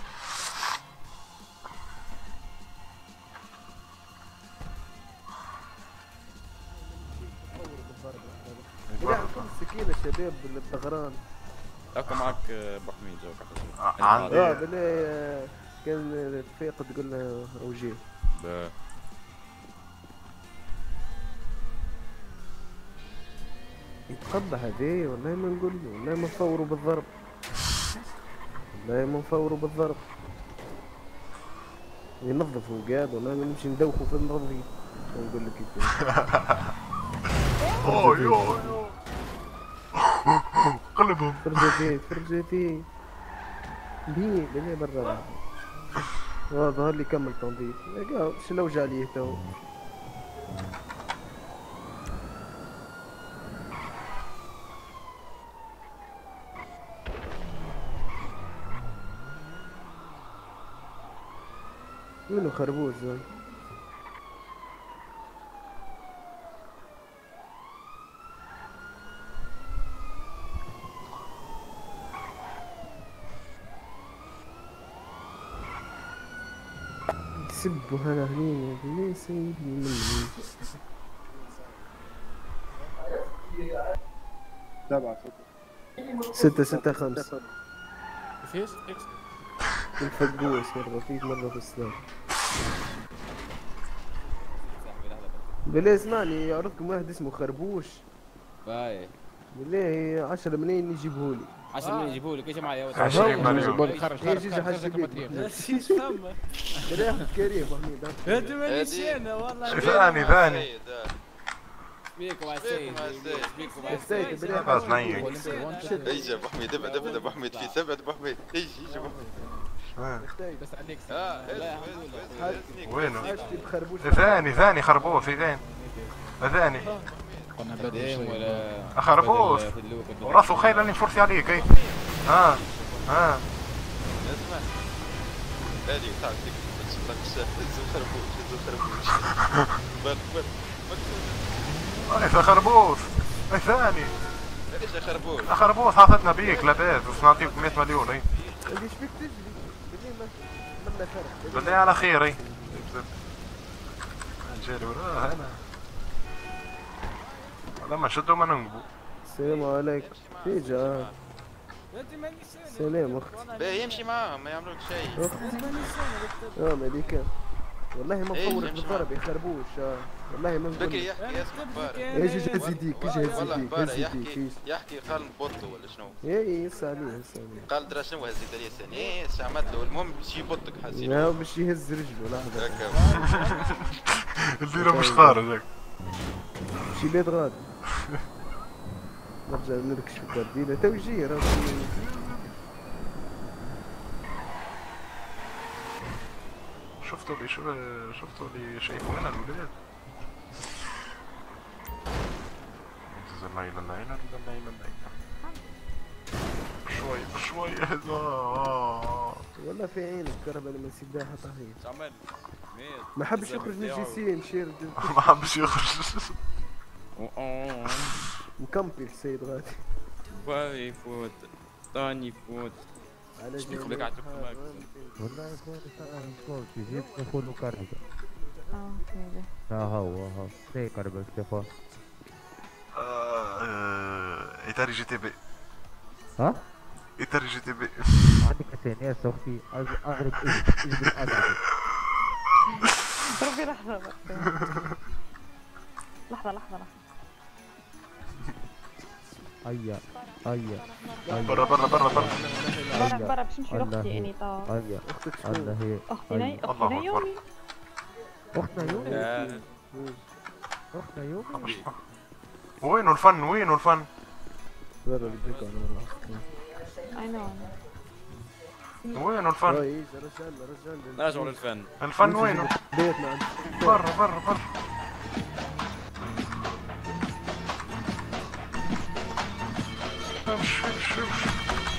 السكينة الشباب بالطغران. اكو معك ابو حميد جوك. عندي اه بالله كان رفيق تقول له روجيه. يتقضى هذي والله ما نقول له والله ما نفوروا بالضرب. والله ما نفوروا بالضرب. ينظفوا قاعد والله نمشي ندوخوا في النظيف. نقول لك كيف. اوه يو قلبهم فرجتي فرجتي بيه بيه برا اه ظهر لي كمل تنظيف شنو وجع ليه تو وينو خربوش زي سبوا هنا هني ليه سيدي مني سبعة ستة ستة خمسة فيش؟ الفقوس مرة فيك مرة في السلام بالله اسمعني يعرفكم واحد اسمه خربوش باي بالله عشرة ملايين يجيبهولي عشرة ملايين يجيبهولك ايش معايا عشرين مليون خرج خرج خرج خرج شيش فما بالله كريم محمود هادي مانيش انا والله ثاني ثاني بيكم يا سيدي بيكم يا سيدي بس نيك ايجي ابو حميد ابعد ابعد ابو حميد في سبعة ابو حميد ايجي ايجي ابو حميد بس عليك اه وينه؟ ثاني ثاني خربوش ثاني ثاني كنا بادئين ولا خربوش وراسه خيل اني فرصي عليك اي ها ها اسمع هادي تعطيك بس خربوش خربوش بر بر ايش خربوش اي ثاني ايش خربوش خربوش حاطتنا بيك لاباس بس نعطيك مئة مليون اي ايش فيك تجري بالله ما فرق بالله على خير اي جالي وراه انا لما شدوا ما ننقبوا السلام عليكم تيجا سلام اختي باهي يمشي معاهم ما يعملوك شيء اه مليكة والله ما مفورك بالضرب يا خربوش اه والله ما بكري يحكي اسمه بارك ايش جهز يديك ايش جهز والله يديك بارك هز يحكي يديك يحكي قال نبطه ولا شنو؟ اي يس عليه يس عليه قال ترى شنو هزيت عليه ثاني ايش عملت له المهم باش يبطك حسين لا باش يهز رجله لحظة هكا الديره مش خارج هيك شي بيت غادي نرجع نركش في الكاردينة توجيه راه شفتوا لي شو شفتوا لي شايفوا هنا الولاد الليلة الليلة الليلة الليلة شوي شوي هذا والله في عينك كهرباء لما سيداها طهير تعمل ما حبش يخرج من الجي سي مشير ما حبش يخرج مكمبي السيد غادي باي يفوت ثاني يفوت على شبيك لك عتبت معك والله يا اخوان انا صوت جيت يقولوا كهرباء اه كذا ها هو ها سي كهرباء استفا ايتاري جي تي بي ها؟ ايتاري جي تي بي عندك ثانية اختي اغرب اجبر اغرب ربي لحظة لحظة لحظة لحظة هيا هيا برا برا برا برا برا برا باش نمشي لاختي اني طا هيا الله هي اختي ناي اختي نايومي اختنا يومي اختنا يومي وينو الفن وينو الفن؟ برا بديك انا اي نو وينو الفن؟ رجال رجال نرجعوا للفن الفن وينو؟ بيتنا برا برا برا امشي امشي امشي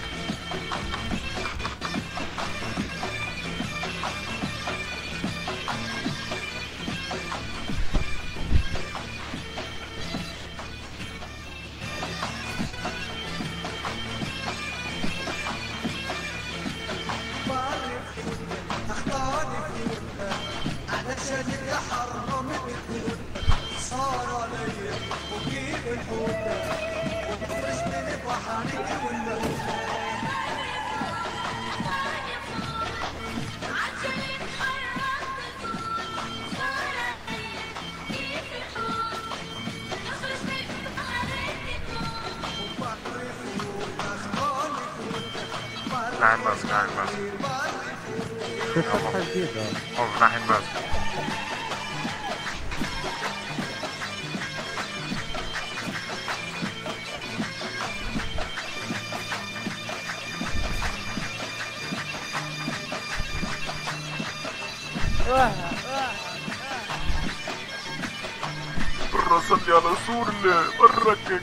نعم بس نعم بس صفحة جديدة اوف نحن بس برا صلي على رسول الله برك.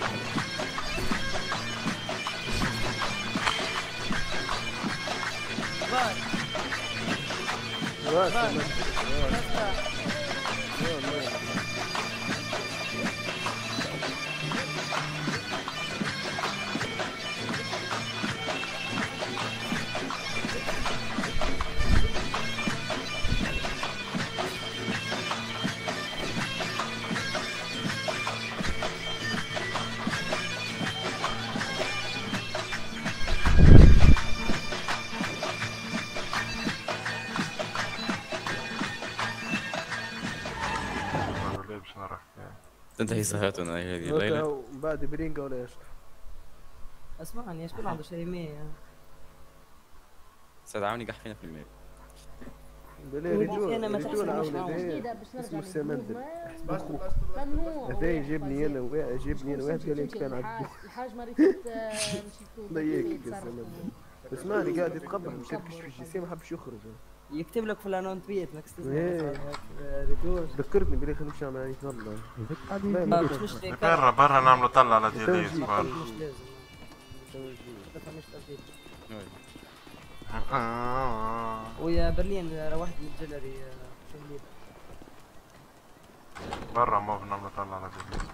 تنتهي سهرتنا هذه الليلة. بعد برينجا ولا ايش؟ اسمعني ايش كل عنده شيء مية سدعوني قحفينا في الماء. بلا رجول رجول عاوني اسمه السمندل هذا يجيبني انا واحد يجيبني انا واحد قال لي كان عبد الحاج مريض مشيتو ضيق السمندل. اسمعني قاعد يتقبح مشركش في الجسيم ما حبش يخرج يكتب لك في الانون تويت ماكس تسمع ذكرتني بلي خلينا نمشي على والله برا برا نعملوا طلع على دياليز برا. ويا برلين روحت من الجلري برا ما بنعملوا طلع على دياليز.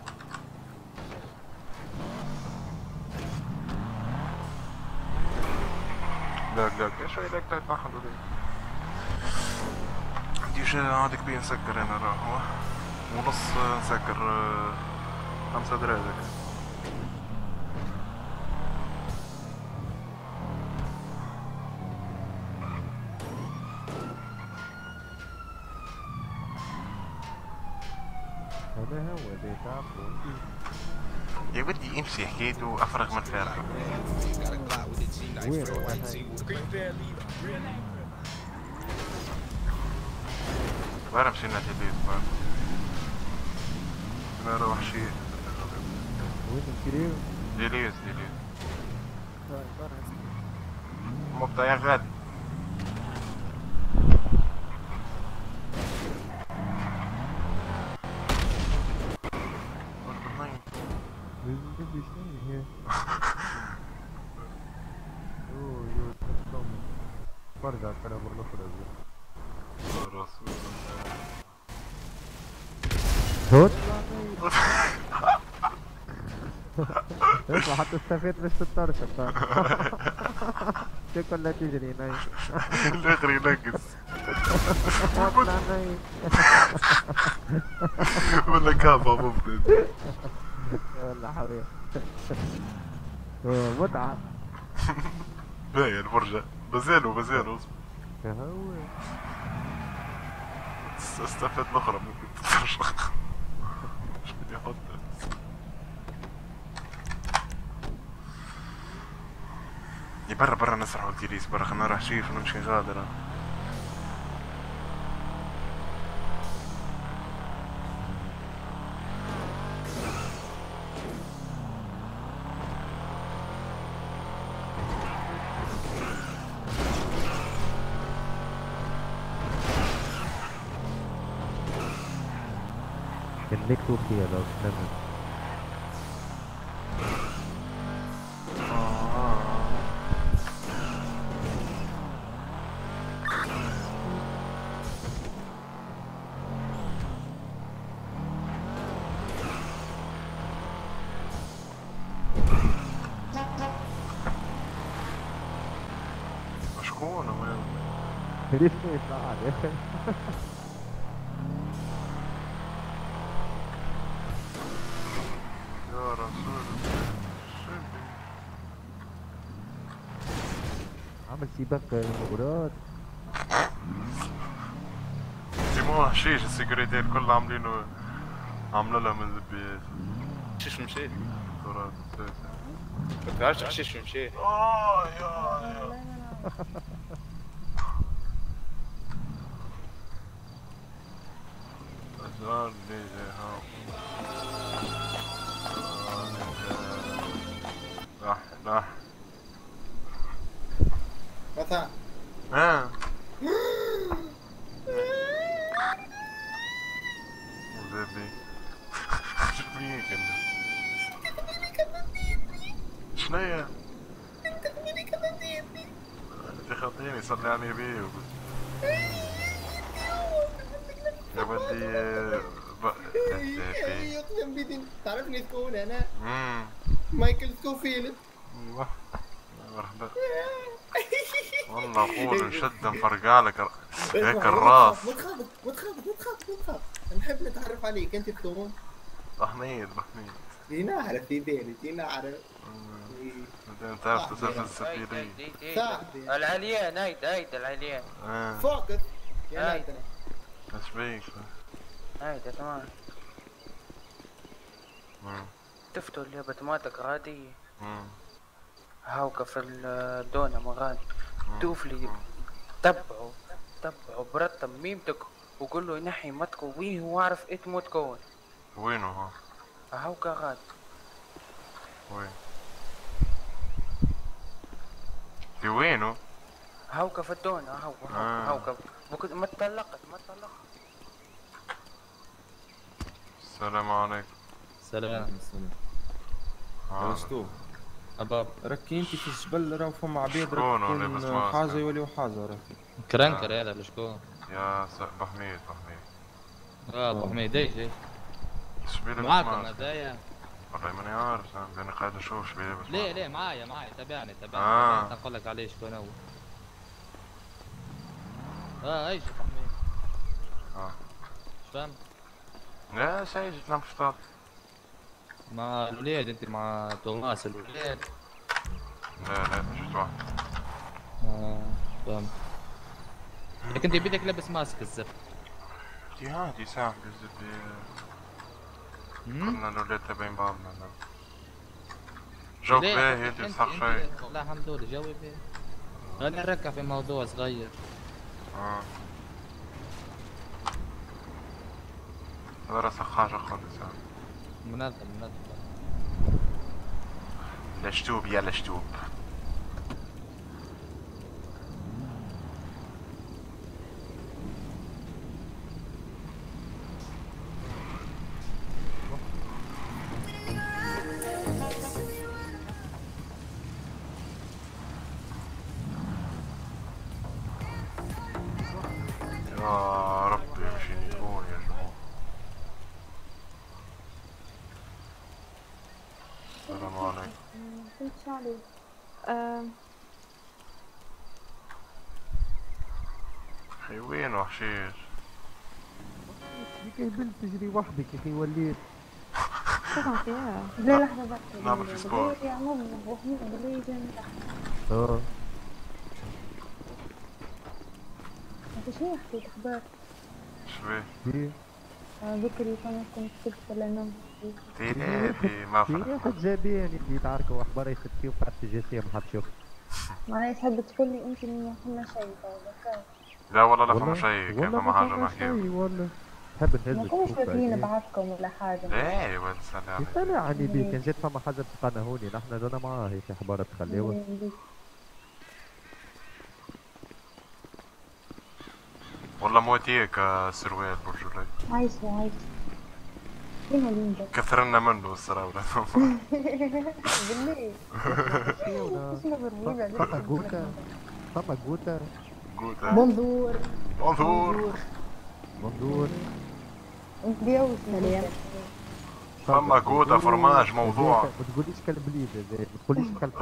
لا لا شوي لك تتنحلوا ليه. عندي شي هاديك بيه نسكر انا راهو ونص نسكر خمسة دراهم. هذا هو اللي تعرفوا يا ودي امشي حكيته افرغ من الفارغ. وين وين مشينا دياليز برا؟ انا نروح شي وين تمشي؟ دياليز دياليز مبدا يا غالي. برجع كلام الأخرى هوت اسمع حتى استفيد مش تطرشق شكل لا تجري ناي الاخر ينقص والله ناي ولا كافة مفرد والله حبيبي متعة باين الفرجة بزينه بزينه يا هو استفدت الاخرى ممكن تترشق مش بدي احط برا برا نسرحوا الدياليز برا خلنا نروح شيف ونمشي غادرة. كان مكتوب فيها لو تنمي شكون وين؟ ليش ما يطلع يا اخي؟ يا رسول الله عمل سباق المباراة ديما حشيش السيكوريتي الكل عاملينه عامله لها من البيت. حشيش مشي كرات الساسة ما تعرفش حشيش مشي. اه يا يا أزار لي ها لح لح مثلا ها بيك؟ شو بيك انت؟ شنيا؟ انت خاطيني صلي على النبي يا ودي يقسم بدين تعرفني تكون انا؟ امم مايكل سكوفيلد. ايوه مرحبا. والله قول نشد نفرقع لك هيك الراس. ما تخاف ما تخاف ما تخاف ما تخاف نحب نتعرف عليك. انت تكون بحميد بحميد نعرف في بالي نعرف. انت تعرف تسافر السفيرية العليان هيدا هيدا العليان فوكس يا هيدا. ايش بيك؟ هيدا تمام. تفتوا اللعبة مالتك غادي هاوكا في الدونة مغاني دوف لي تبعوا تبعوا برتب ميمتك وقول له ينحي متكو وين هو عارف ايه تموت كون. وينه ها؟ هاوكا غادي وين؟ في وينه؟ هاوكا في الدونة هاوكا آه. هاوكا بكد ما تطلقت ما تطلقت. السلام عليكم. سلام السلام. آه. شتو؟ أباب راكي انت في الجبل راه فما عباد شكون لابس ماسك؟ حاجة يوليو حاجة راكي. كرنكر هذا ولا شكون؟ يا س بحميد بحميد. اه ابو حميد ايش ايش؟ شبيه لابس معاكم ماسك؟ هذايا؟ والله ماني عارف انا قاعد اشوف شبيه لابس ماسك. ليه ليه معايا معايا تابعني تابعني آه. نقول لك عليه شكون هو. اه ايش ابو حميد؟ اه ايش فهمت؟ لا شيء جيت نام فطاط مع الولاد انت مع توماس الولاد؟ لا لا جيت واحد. اه فهمت. لكن انت بدك لابس ماسك الزفت. دي عادي ساعة بالزبدة. كنا الولاد تبعين بعضنا. جو باهي انت صح شوي. لا الحمد لله جو باهي. انا نركع في موضوع صغير. اه هذا راسك حاجة خالص يعني. منظم منظم. لشتوب يا لشتوب. يا ربي مش يكون يا جماعة. السلام عليكم. كنت شعلي اخي وين وحشيش؟ كيف بنت تجري وحدك يا اخي وليت. طبعا فيها لا لحظة بس نعمل في سبور. يا عمو وحيد بالليل جنب اه انت شو حكيت اخبار؟ شبيه؟ بكري كانت كنت كتبت ولا نوم تيلي ما فرق. في واحد جابين اللي يتعاركوا اخبار يخد فيه وقعدت في جي سي ما حد شوف. معناها تحب تقول لي انت ما فما شيء طيب. لا والله لا فما شيء كيف فما حاجة نحكيها. والله تحب نهزك. ما كناش فاكرين بعضكم ولا حاجة. لا يا ولد سلام. يطلع عني بيك كان جات فما حاجة تقنهوني نحن جانا معاه هيك اخبار تخليوه. والله موتيك سروال برجولي. عايشة عايشة. فين ولين كثرنا منه الصراحة. بالله. فما جوتا فما جوتا جوتا منظور منظور منظور متجوز مليان. فما جوتا فرماج موضوع. ما تقوليش كلب ليد ما تقوليش كلب.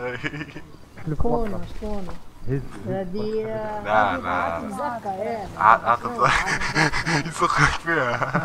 شكونه شكونه هذه لا لا زكا يسخك فيها.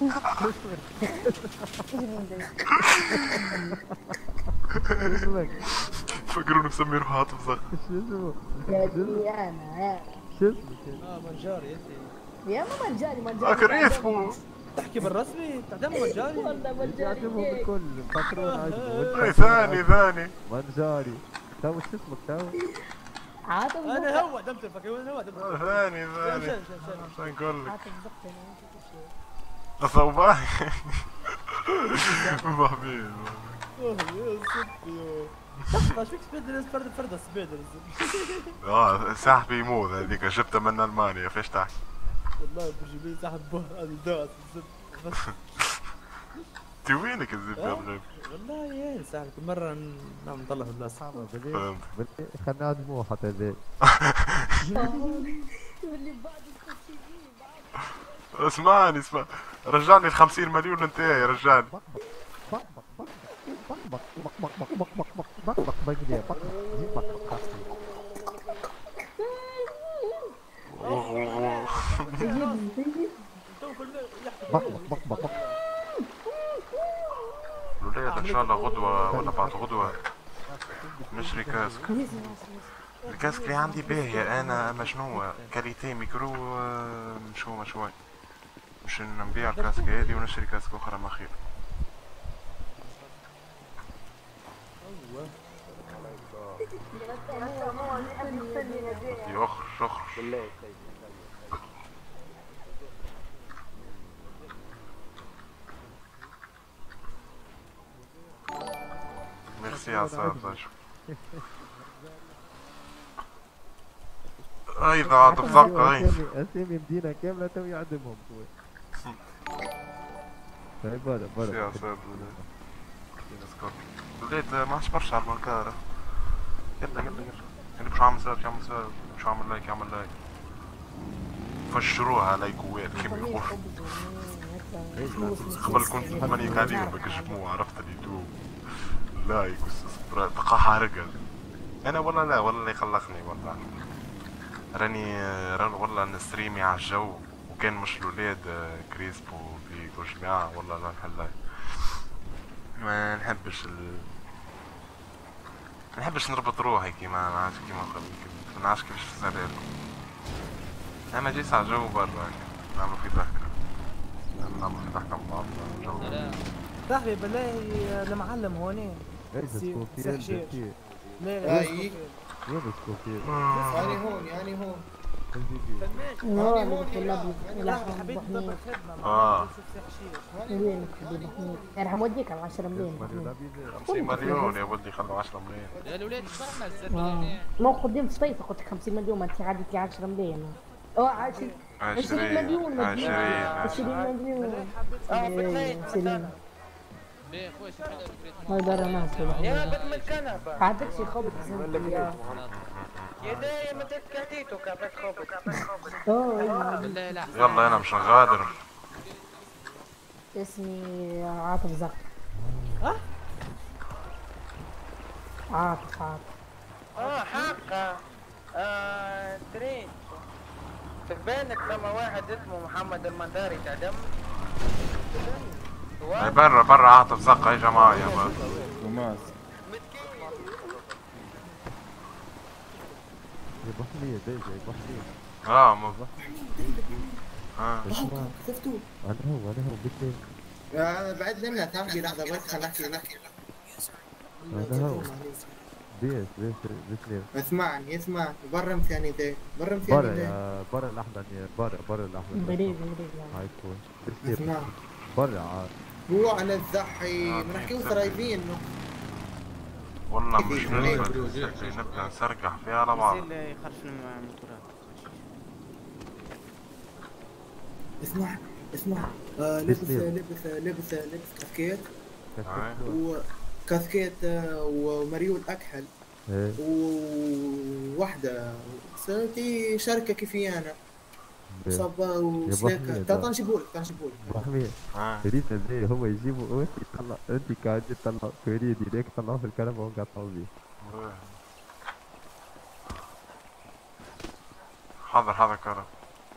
فكروا نسمي روح عاطف زخ. شو اسمه؟ يا انا شو اسمه؟ اه منجاري انت يا ما منجاري منجاري فاكر اسمه تحكي بالرسمي تعتمد منجاري والله منجاري يعتموا بالكل مفكرون عجبه. ثاني ثاني منجاري تو شو اسمك تو؟ عاطف انا هو دمت الفكر وين هو دمت ثاني ثاني عشان نقول لك عاطف زقني الصوبان. محبيب يا ستي لحظة شوك سبيدرز فرد فرد سبيدرز. اه سحبي يموت هذيك جبتها من المانيا فيش تحكي؟ والله برجولي سحب به هذا داس الزبد. انت وينك يا زلمه يا رجل؟ والله يا سهل كل مرة نعم نطلع في البلاصة. خلنا دموع حتى ذي. اسمعني اسمع رجعني ال خمسين مليون انت يا رجال. الولاد ان شاء الله غدوة ولا بعد غدوة نشري كاسك. الكاسك اللي عندي باهية انا مشنو كاليتي ميكرو مشو مشوي مش نبيع الكاسك هذه ونشري كاسك اخرى ما خير. يخرج يخرج ميرسي يا عصام. ايضا عاطف زقة هاي اسامي مدينة كاملة توي عدمهم هاي برا برا يا عصام وليت ما عادش برشا على البنكارة. يلا يلا يلا اللي باش عامل سيرش يعمل سيرش باش عامل لايك يعمل لايك فجروها لايكوات كيما يقولوا. قبل كنت نتمنيك عليهم باك الجموع عرفت اليوتيوب لايك وسبسكرايب بقى حارقة. انا والله لا والله اللي يخلقني والله راني راني والله نستريمي على الجو وكان مش الولاد كريسبو بيك وجماعة والله لا نحل ما نحبش ال ما نحبش نربط روحي كيما ما عادش كيما ما نعرفش كيفاش نفسرها لكم. انا جيت على الجو برا نعملو في ضحكة نعملو في ضحكة مع بعض جو. صاحبي بالله المعلم هوني سي حشيش. لا لا وين السكوفير؟ هاني هون هاني هون هاني هون لا حبيت نضرب الخدمة اه وينك حبيبي محمود؟ انا حموديك على عشرة ملايين خمسين مليون يا ولدي خلوا عشرة ملايين. يا الولاد فرحنا الزبالة ما قدمت صيفة قلت خمسين مليون ما انت عادتي عشرة ملايين. اه عشرين عشرين مليون عشرين عشرين مليون عشرين ليه خويا شو حدا هاي برا ناس يا بد من الكنبة عندك شي خبط يا دايم انت كاتيتو كابت خبط. بالله لا يلا انا مش غادر. اسمي عاطف زق. ها؟ عاطف عاطف. اه حقا آه ترين في بالك ثم واحد اسمه محمد المنداري تعدم. هاي برا برا عاطف زقة يا جماعة يا برا. توماس يا بحمية دايجة يا بحمية. اه مو اه شفتوا؟ انا هو انا هو بالليل. بعد لنا صاحبي لحظة بس خلينا نحكي نحكي. انا هو بيس بيس بيس اسمعني اسمعني برا مساني ذي برا مساني برا ذي يا برا الاحمد يا برا برا الاحمد. بريد بريد هاي كون اسمع برا عاد هو على الزحي بنحكيو سرايبين والله مش نقدر نبدا نسرقح فيها على بعض. اسمع اسمع آه لبس لبس لبس لبس كاسكيت وكاسكيت ومريول اكحل وواحدة صرتي شركة كيفي انا صبا وسليكة تعال نجيبولك تعال نجيبولك محمية ريتا زي هو يجيبوا وانت تطلع انت قاعد تطلع فريد يديك طلعوا في الكنبة وقاعد طلعوا بيه. حاضر حاضر كرم.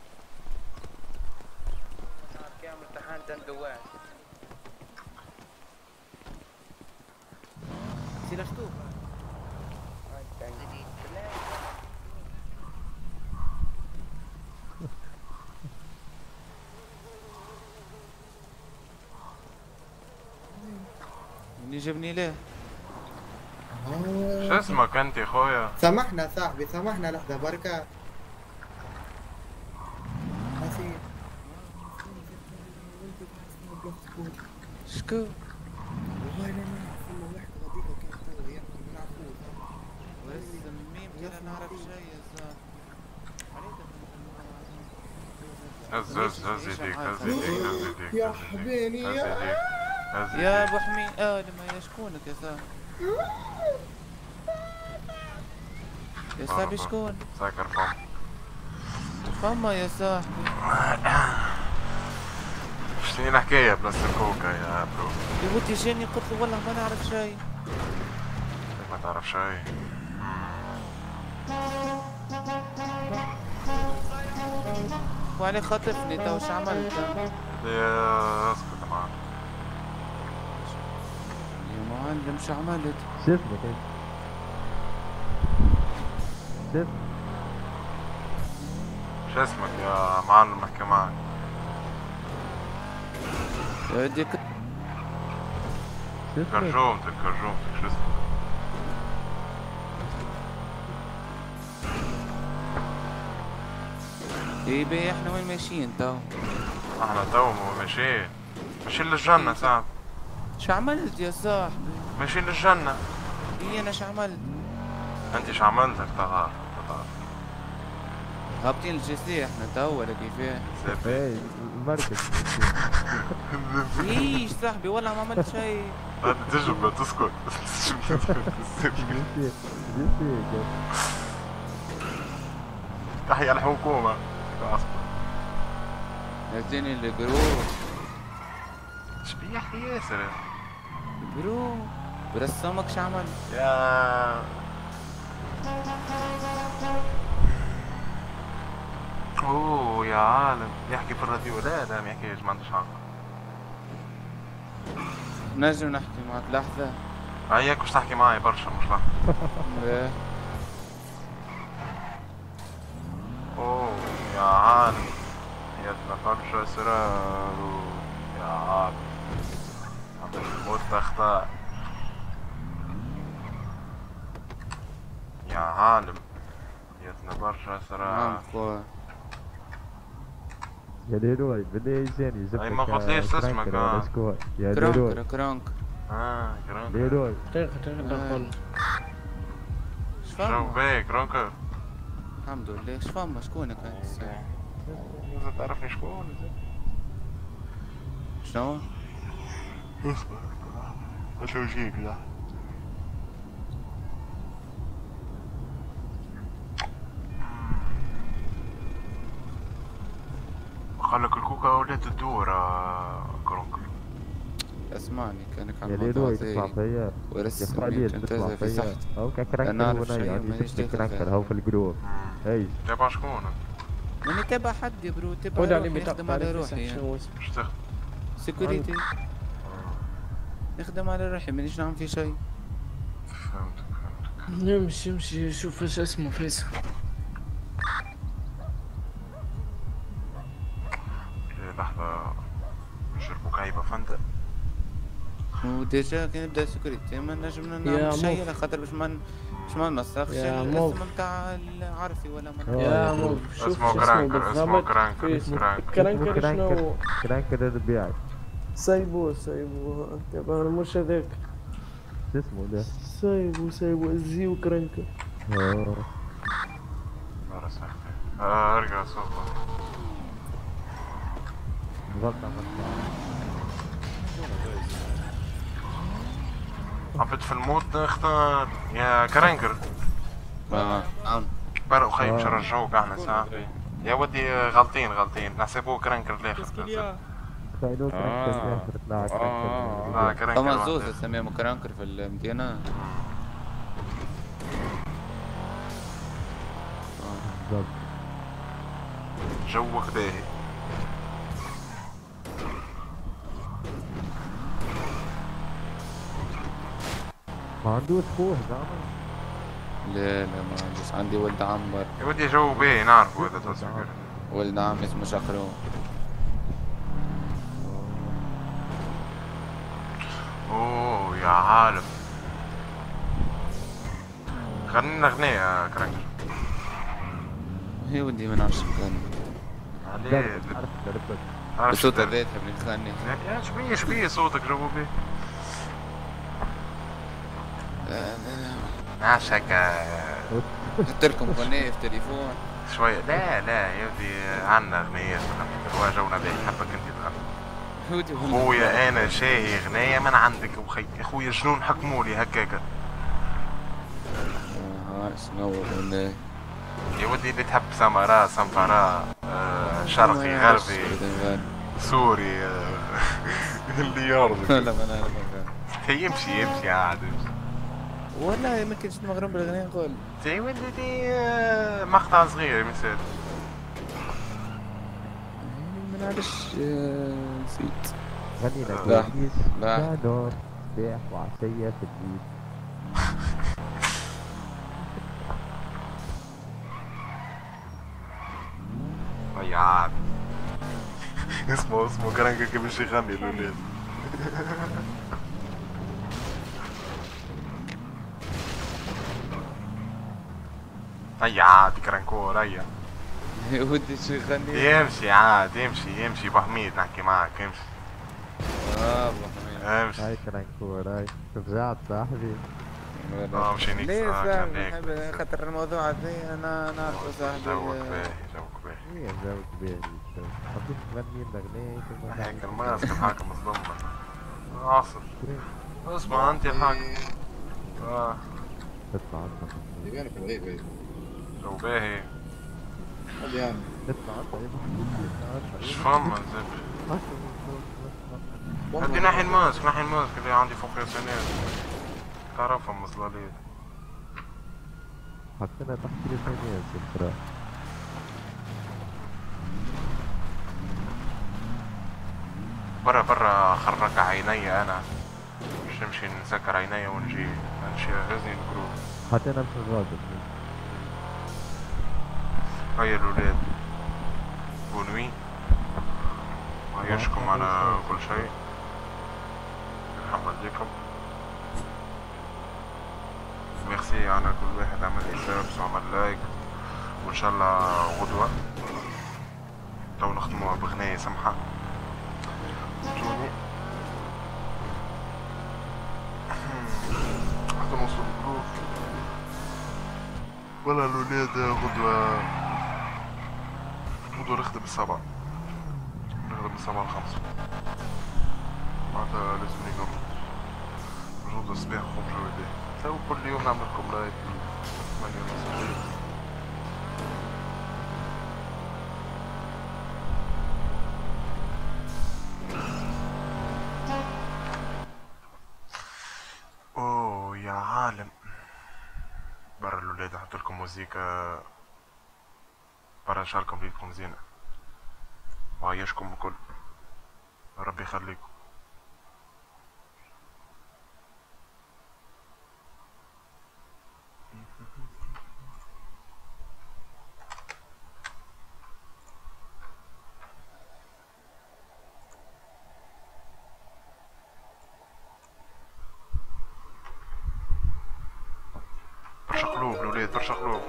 كام امتحان تندوات سيلاشتو اللي جابني ليه؟ شو اسمك انت يا خويا؟ سامحنا صاحبي سامحنا لحظة بركة. شكو؟ والله انا ما نعرف الا واحد غاديكا كان توا يحكي ما نعرفوش. بس ميم كذا نعرف شيء يا زلمة. هز هز هز يديك هز يديك هز يديك يا حبيبي هز يديك هز يديك يا ابو حميد اه لما شكونك يا صاحبي؟ يا صاحبي شكون؟ ساكر فم فما يا صاحبي شنو حكاية بلاس الكوكا يا برو؟ يا ودي جاني قلت له والله ما نعرف شيء. ما تعرف شيء؟ وعلي خاطفني تو وش عملت؟ يا اسكت يا معلم. يا معلم شو عملت؟ شو اسمك انت؟ شو اسمك؟ شو اسمك يا معلم احكي معك؟ يا ودي كنت كرجومتك كرجومتك شو اسمك؟ ايه بيه احنا وين ماشيين تو؟ احنا تو ماشيين ماشيين للجنة سعد. شو عملت يا صاحبي؟ ماشيين للجنة. ايه انا شو عملت؟ انت شو عملتك تعرف تعرف. هابطين الجسية احنا تو ولا كيفاه؟ ايه المركز. ايش صاحبي والله ما عملت شيء. هذه تجربة تسكت. تحيا الحكومة. نزلني الجروب. ايش بيحكي ياسر؟ جروب برسمك شو عمل؟ يا اوه يا عالم يحكي في الراديو. لا لا ما يحكيش ما عندوش حق. نجم نحكي معك لحظة؟ هياك مش تحكي معي برشا مش لحظة. اوه يا عالم يدنا برشا اسرار يا عالم عم تموت تختار يا عالم يدنا برشا اسرار. يا ليروي بدي يجيني يجيب لك اي ما قلتليش اسمك. اه يا ليروي كرانك كرانك اه كرانك ليروي دقيقة دقيقة شو بيك كرانك؟ الحمد لله. ايش فما شكونك انت؟ لازم تعرفني شكون. شنو؟ اصبر ايش وجهك لا خلك الكوكا ولات تدور كرونك. اسمعني كانك عم يا ليروي تسمع فيا ورسم خليل تسمع فيا او كرانكر هنا يعني تشتري كرانكر هو في الجروب. اي تابع شكون؟ ماني تابع حد يا برو. تابع روحي نخدم على روحي. اش تخدم؟ سيكوريتي نخدم على روحي مانيش نعمل في شيء. فهمتك فهمتك. نمشي نمشي شوف ايش اسمه فيصل. لحظة نشربو كعيبة فندق. وديجا كي نبدا سيكوريتي ما نجم نعمل شيء على خاطر باش ما باش ما نوسخش الاسم نتاع العرفي ولا ما. يا موف شوف اسمه كرانكر اسمه كرانكر كرانكر شنو؟ كرانكر الربيعي. سايبو سايبو انت مش هذاك. شو اسمه ده؟ سايبو سايبو الزيو كرانكر. اه اه ارجع صوبه. غلطة عبد في الموت اختار يا كرانكر. اه نعم برقوا خايف باش نرجعوك احنا ساعة. يا ودي غلطين غلطين نحسبوه كرانكر الاخر. خايلوك كرانكر الاخر طلع كرانكر. لا كرانكر فما زوز اسميهم كرانكر في المدينة. بالضبط. جوك باهي. ما عندوش خوه زعما؟ لا لا ما عنديش. عندي ولد عمر. يا ودي جو باهي نعرفه هذا تصوير. ولد عم اسمه شقرو. اوه يا عالم غنينا اغنية يا كرانكر. هي ودي ما نعرفش نغني. عليه بصوت ذاتها بني تغني. يا شبيه شبيه صوتك جو باهي. لا لا عاش هكا. قلت لكم غنية في تليفون. شويه لا لا يا ودي عنا غنيات ولا جونا باهي حبك انت تغني. خويا انا شاهي غنايه من عندك وخي خويا جنون حكمولي هكاكا. اه شنو غنايه يا ودي اللي تحب سمراء سمفراء آه شرقي غربي سوري آه اللي يرضي. لا ما نعرف. يمشي يمشي عاد والله ما كنتش المغرب بالغنية نقول. تي ولدي آه مقطع صغير مثال. ما نعرفش نسيت. غنينا لا كويس لا نور صباح وعشية في الليل. ضيعت. اسمه اسمه كرنكة كيف باش يغني الولاد. هيا عاد كرنكو ريا. يا ودي شو يغني؟ يمشي عاد يمشي يمشي بحميد نحكي معك يمشي. اه بحميد. امشي. هاي كرنكو راي رجعت صاحبي. اه مشي نيكس. ليه صاحبي خاطر الموضوع هذا انا نعرفه صاحبي. جوك باهي جوك باهي. ايه جوك باهي. حبيت تغني لنا غنية هيك الماسك الحاكم مظلوم. عاصر. اسمع انت الحاكم. اه. تطلع عنا. يبانك الغيب هيك. جو باهي. هذي يعني. تطلع عنا. ايش فما زبل. هدي ناحي الماسك ناحي الماسك اللي عندي فوق ياسينات. تعرفهم مصلاليت. حطينا تحت ياسينات الفراق. برا برا خرج عيني انا مش نمشي نسكر عيني ونجي نمشي هزني الجروب. حطينا في الراجل. هيا الولاد بونوي وعيشكم على كل شيء. يرحم والديكم. ميرسي على كل واحد عمل ايسابس وعمل لايك وان شاء الله غدوة تو نختموها بغنية سمحة. جوني حتى نوصل الجروب ولا الولاد غدوة غدوة نخدم السبعة نخدم السبعة الخمسة معناتها لازم نقوم نجوز الصباح نخرج ولادي تو كل يوم نعمل لكم لايك ثمانية ونص. اوه يا عالم برا الولاد نحط لكم موسيقى برا نشاركم بيدكم زينة وعيشكم بكل ربي يخليكم. برشا قلوب الولاد برشا قلوب.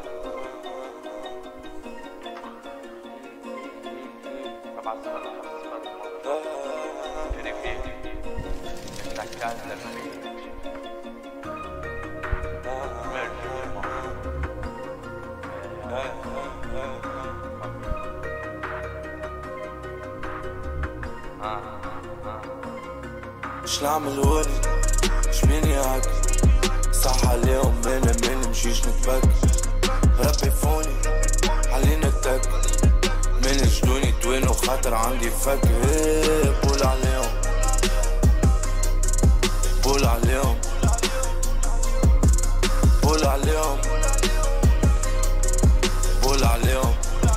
مش نعمل ولي مش مين يعك صح عليهم انا من مشيش نتبك ربي فوني علينا التك من جدوني توينو خاطر عندي فك بول عليهم بول عليهم بول عليهم بول عليهم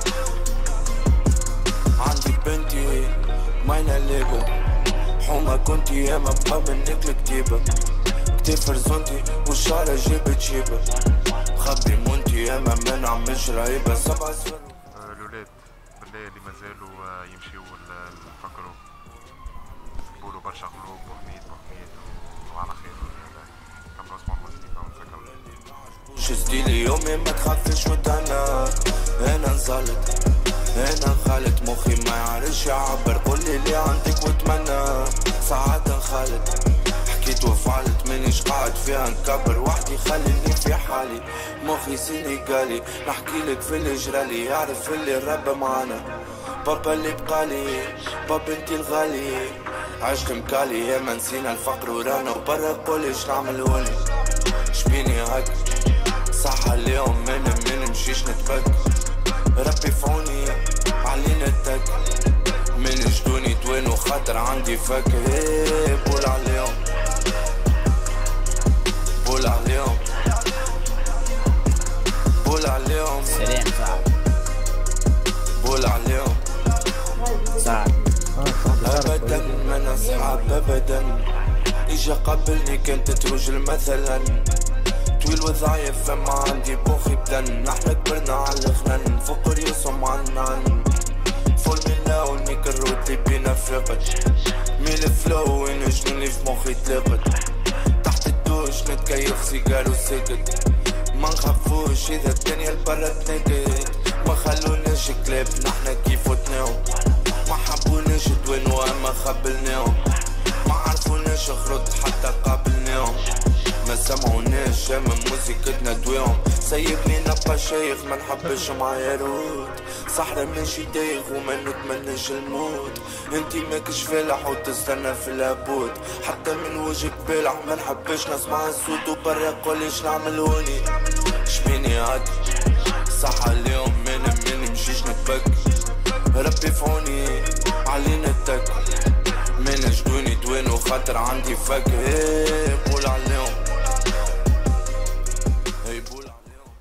عندي بنتي ماينة ليبو حومة كنتي ياما بقى منك الكتيبة كتيف رزونتي والشعر جيبة جيبة خبي مونتي ياما ما نعملش رهيبة سبع سنين. الولاد بالله اللي مازالوا يمشيو نفكروا يقولوا برشا قلوب وحميد وحميد وعلى خير كملوا اسمعوا الموسيقى ونسكروا. مش ستيلي يومي ما تخافش وتانا انا نزلت انا خالد مخي ما يعرفش يعبر قولي اللي عندك واتمنى ساعات انخالد حكيت وفعلت مانيش قاعد فيها نكبر وحدي خليني في حالي مخي اخي سينيغالي، نحكي لك في اللي جرالي، يعرف اللي الرب معانا. بابا اللي بقالي، بابا انتي الغالي، عشت مكالي يا ما نسينا الفقر ورانا وبرا قولي شنعمل هوني. شبيني هك صح اليوم من من مشيش نتبك، ربي فعوني علينا التك، من جدوني توينو خاطر عندي فك. ايه بول عليهم بول عليهم بول عليهم سلام صعب بول عليهم صعب ابدا من اصحاب ابدا. اجا قبلني كنت تروجل مثلا، طويل وضعيف فما عندي بوخي بدن. احنا كبرنا على الخنان فقر يصم عنان، فول منا والميكرو تبينا فقد ميل فلو وين جنوني في مخي تلقد. تحت الدوش نتكيف سيجار وسكت، ما نخافوش اذا الدنيا البرا تنقد. ما خلوناش كلاب نحنا كيف وتناهم، ما حبوناش دوينو اما خبلناهم، ما عرفوناش خرط حتى قابلناهم، ما سمعوناش اما موسيقتنا دويهم. سيبني نبقى شيخ ما نحبش معايا رود، صحرا ماشي دايغ وما نتمناش الموت. انتي ماكش فالح وتستنى في الهبوط، حتى من وجهك بالح ما نحبش نسمع الصوت. وبرا قوليش نعمل هوني شبيني هاد صح اليوم من من مشيش نتبك، ربي فعوني علينا التك، من جدوني دوينو خاطر عندي فك. ايه بول عليهم ايه بول عليهم.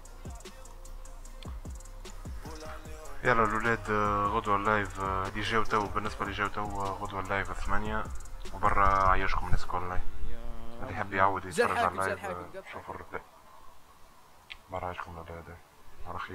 يلا الولاد غدوة اللايف اللي جاو تو، بالنسبة اللي جاو تو غدوة اللايف ثمانية، وبرا عايشكم الناس كل اللايف، اللي يحب يعود يتفرج على اللايف شوفوا الريبلاي. برا عايشكم الولاد على خير.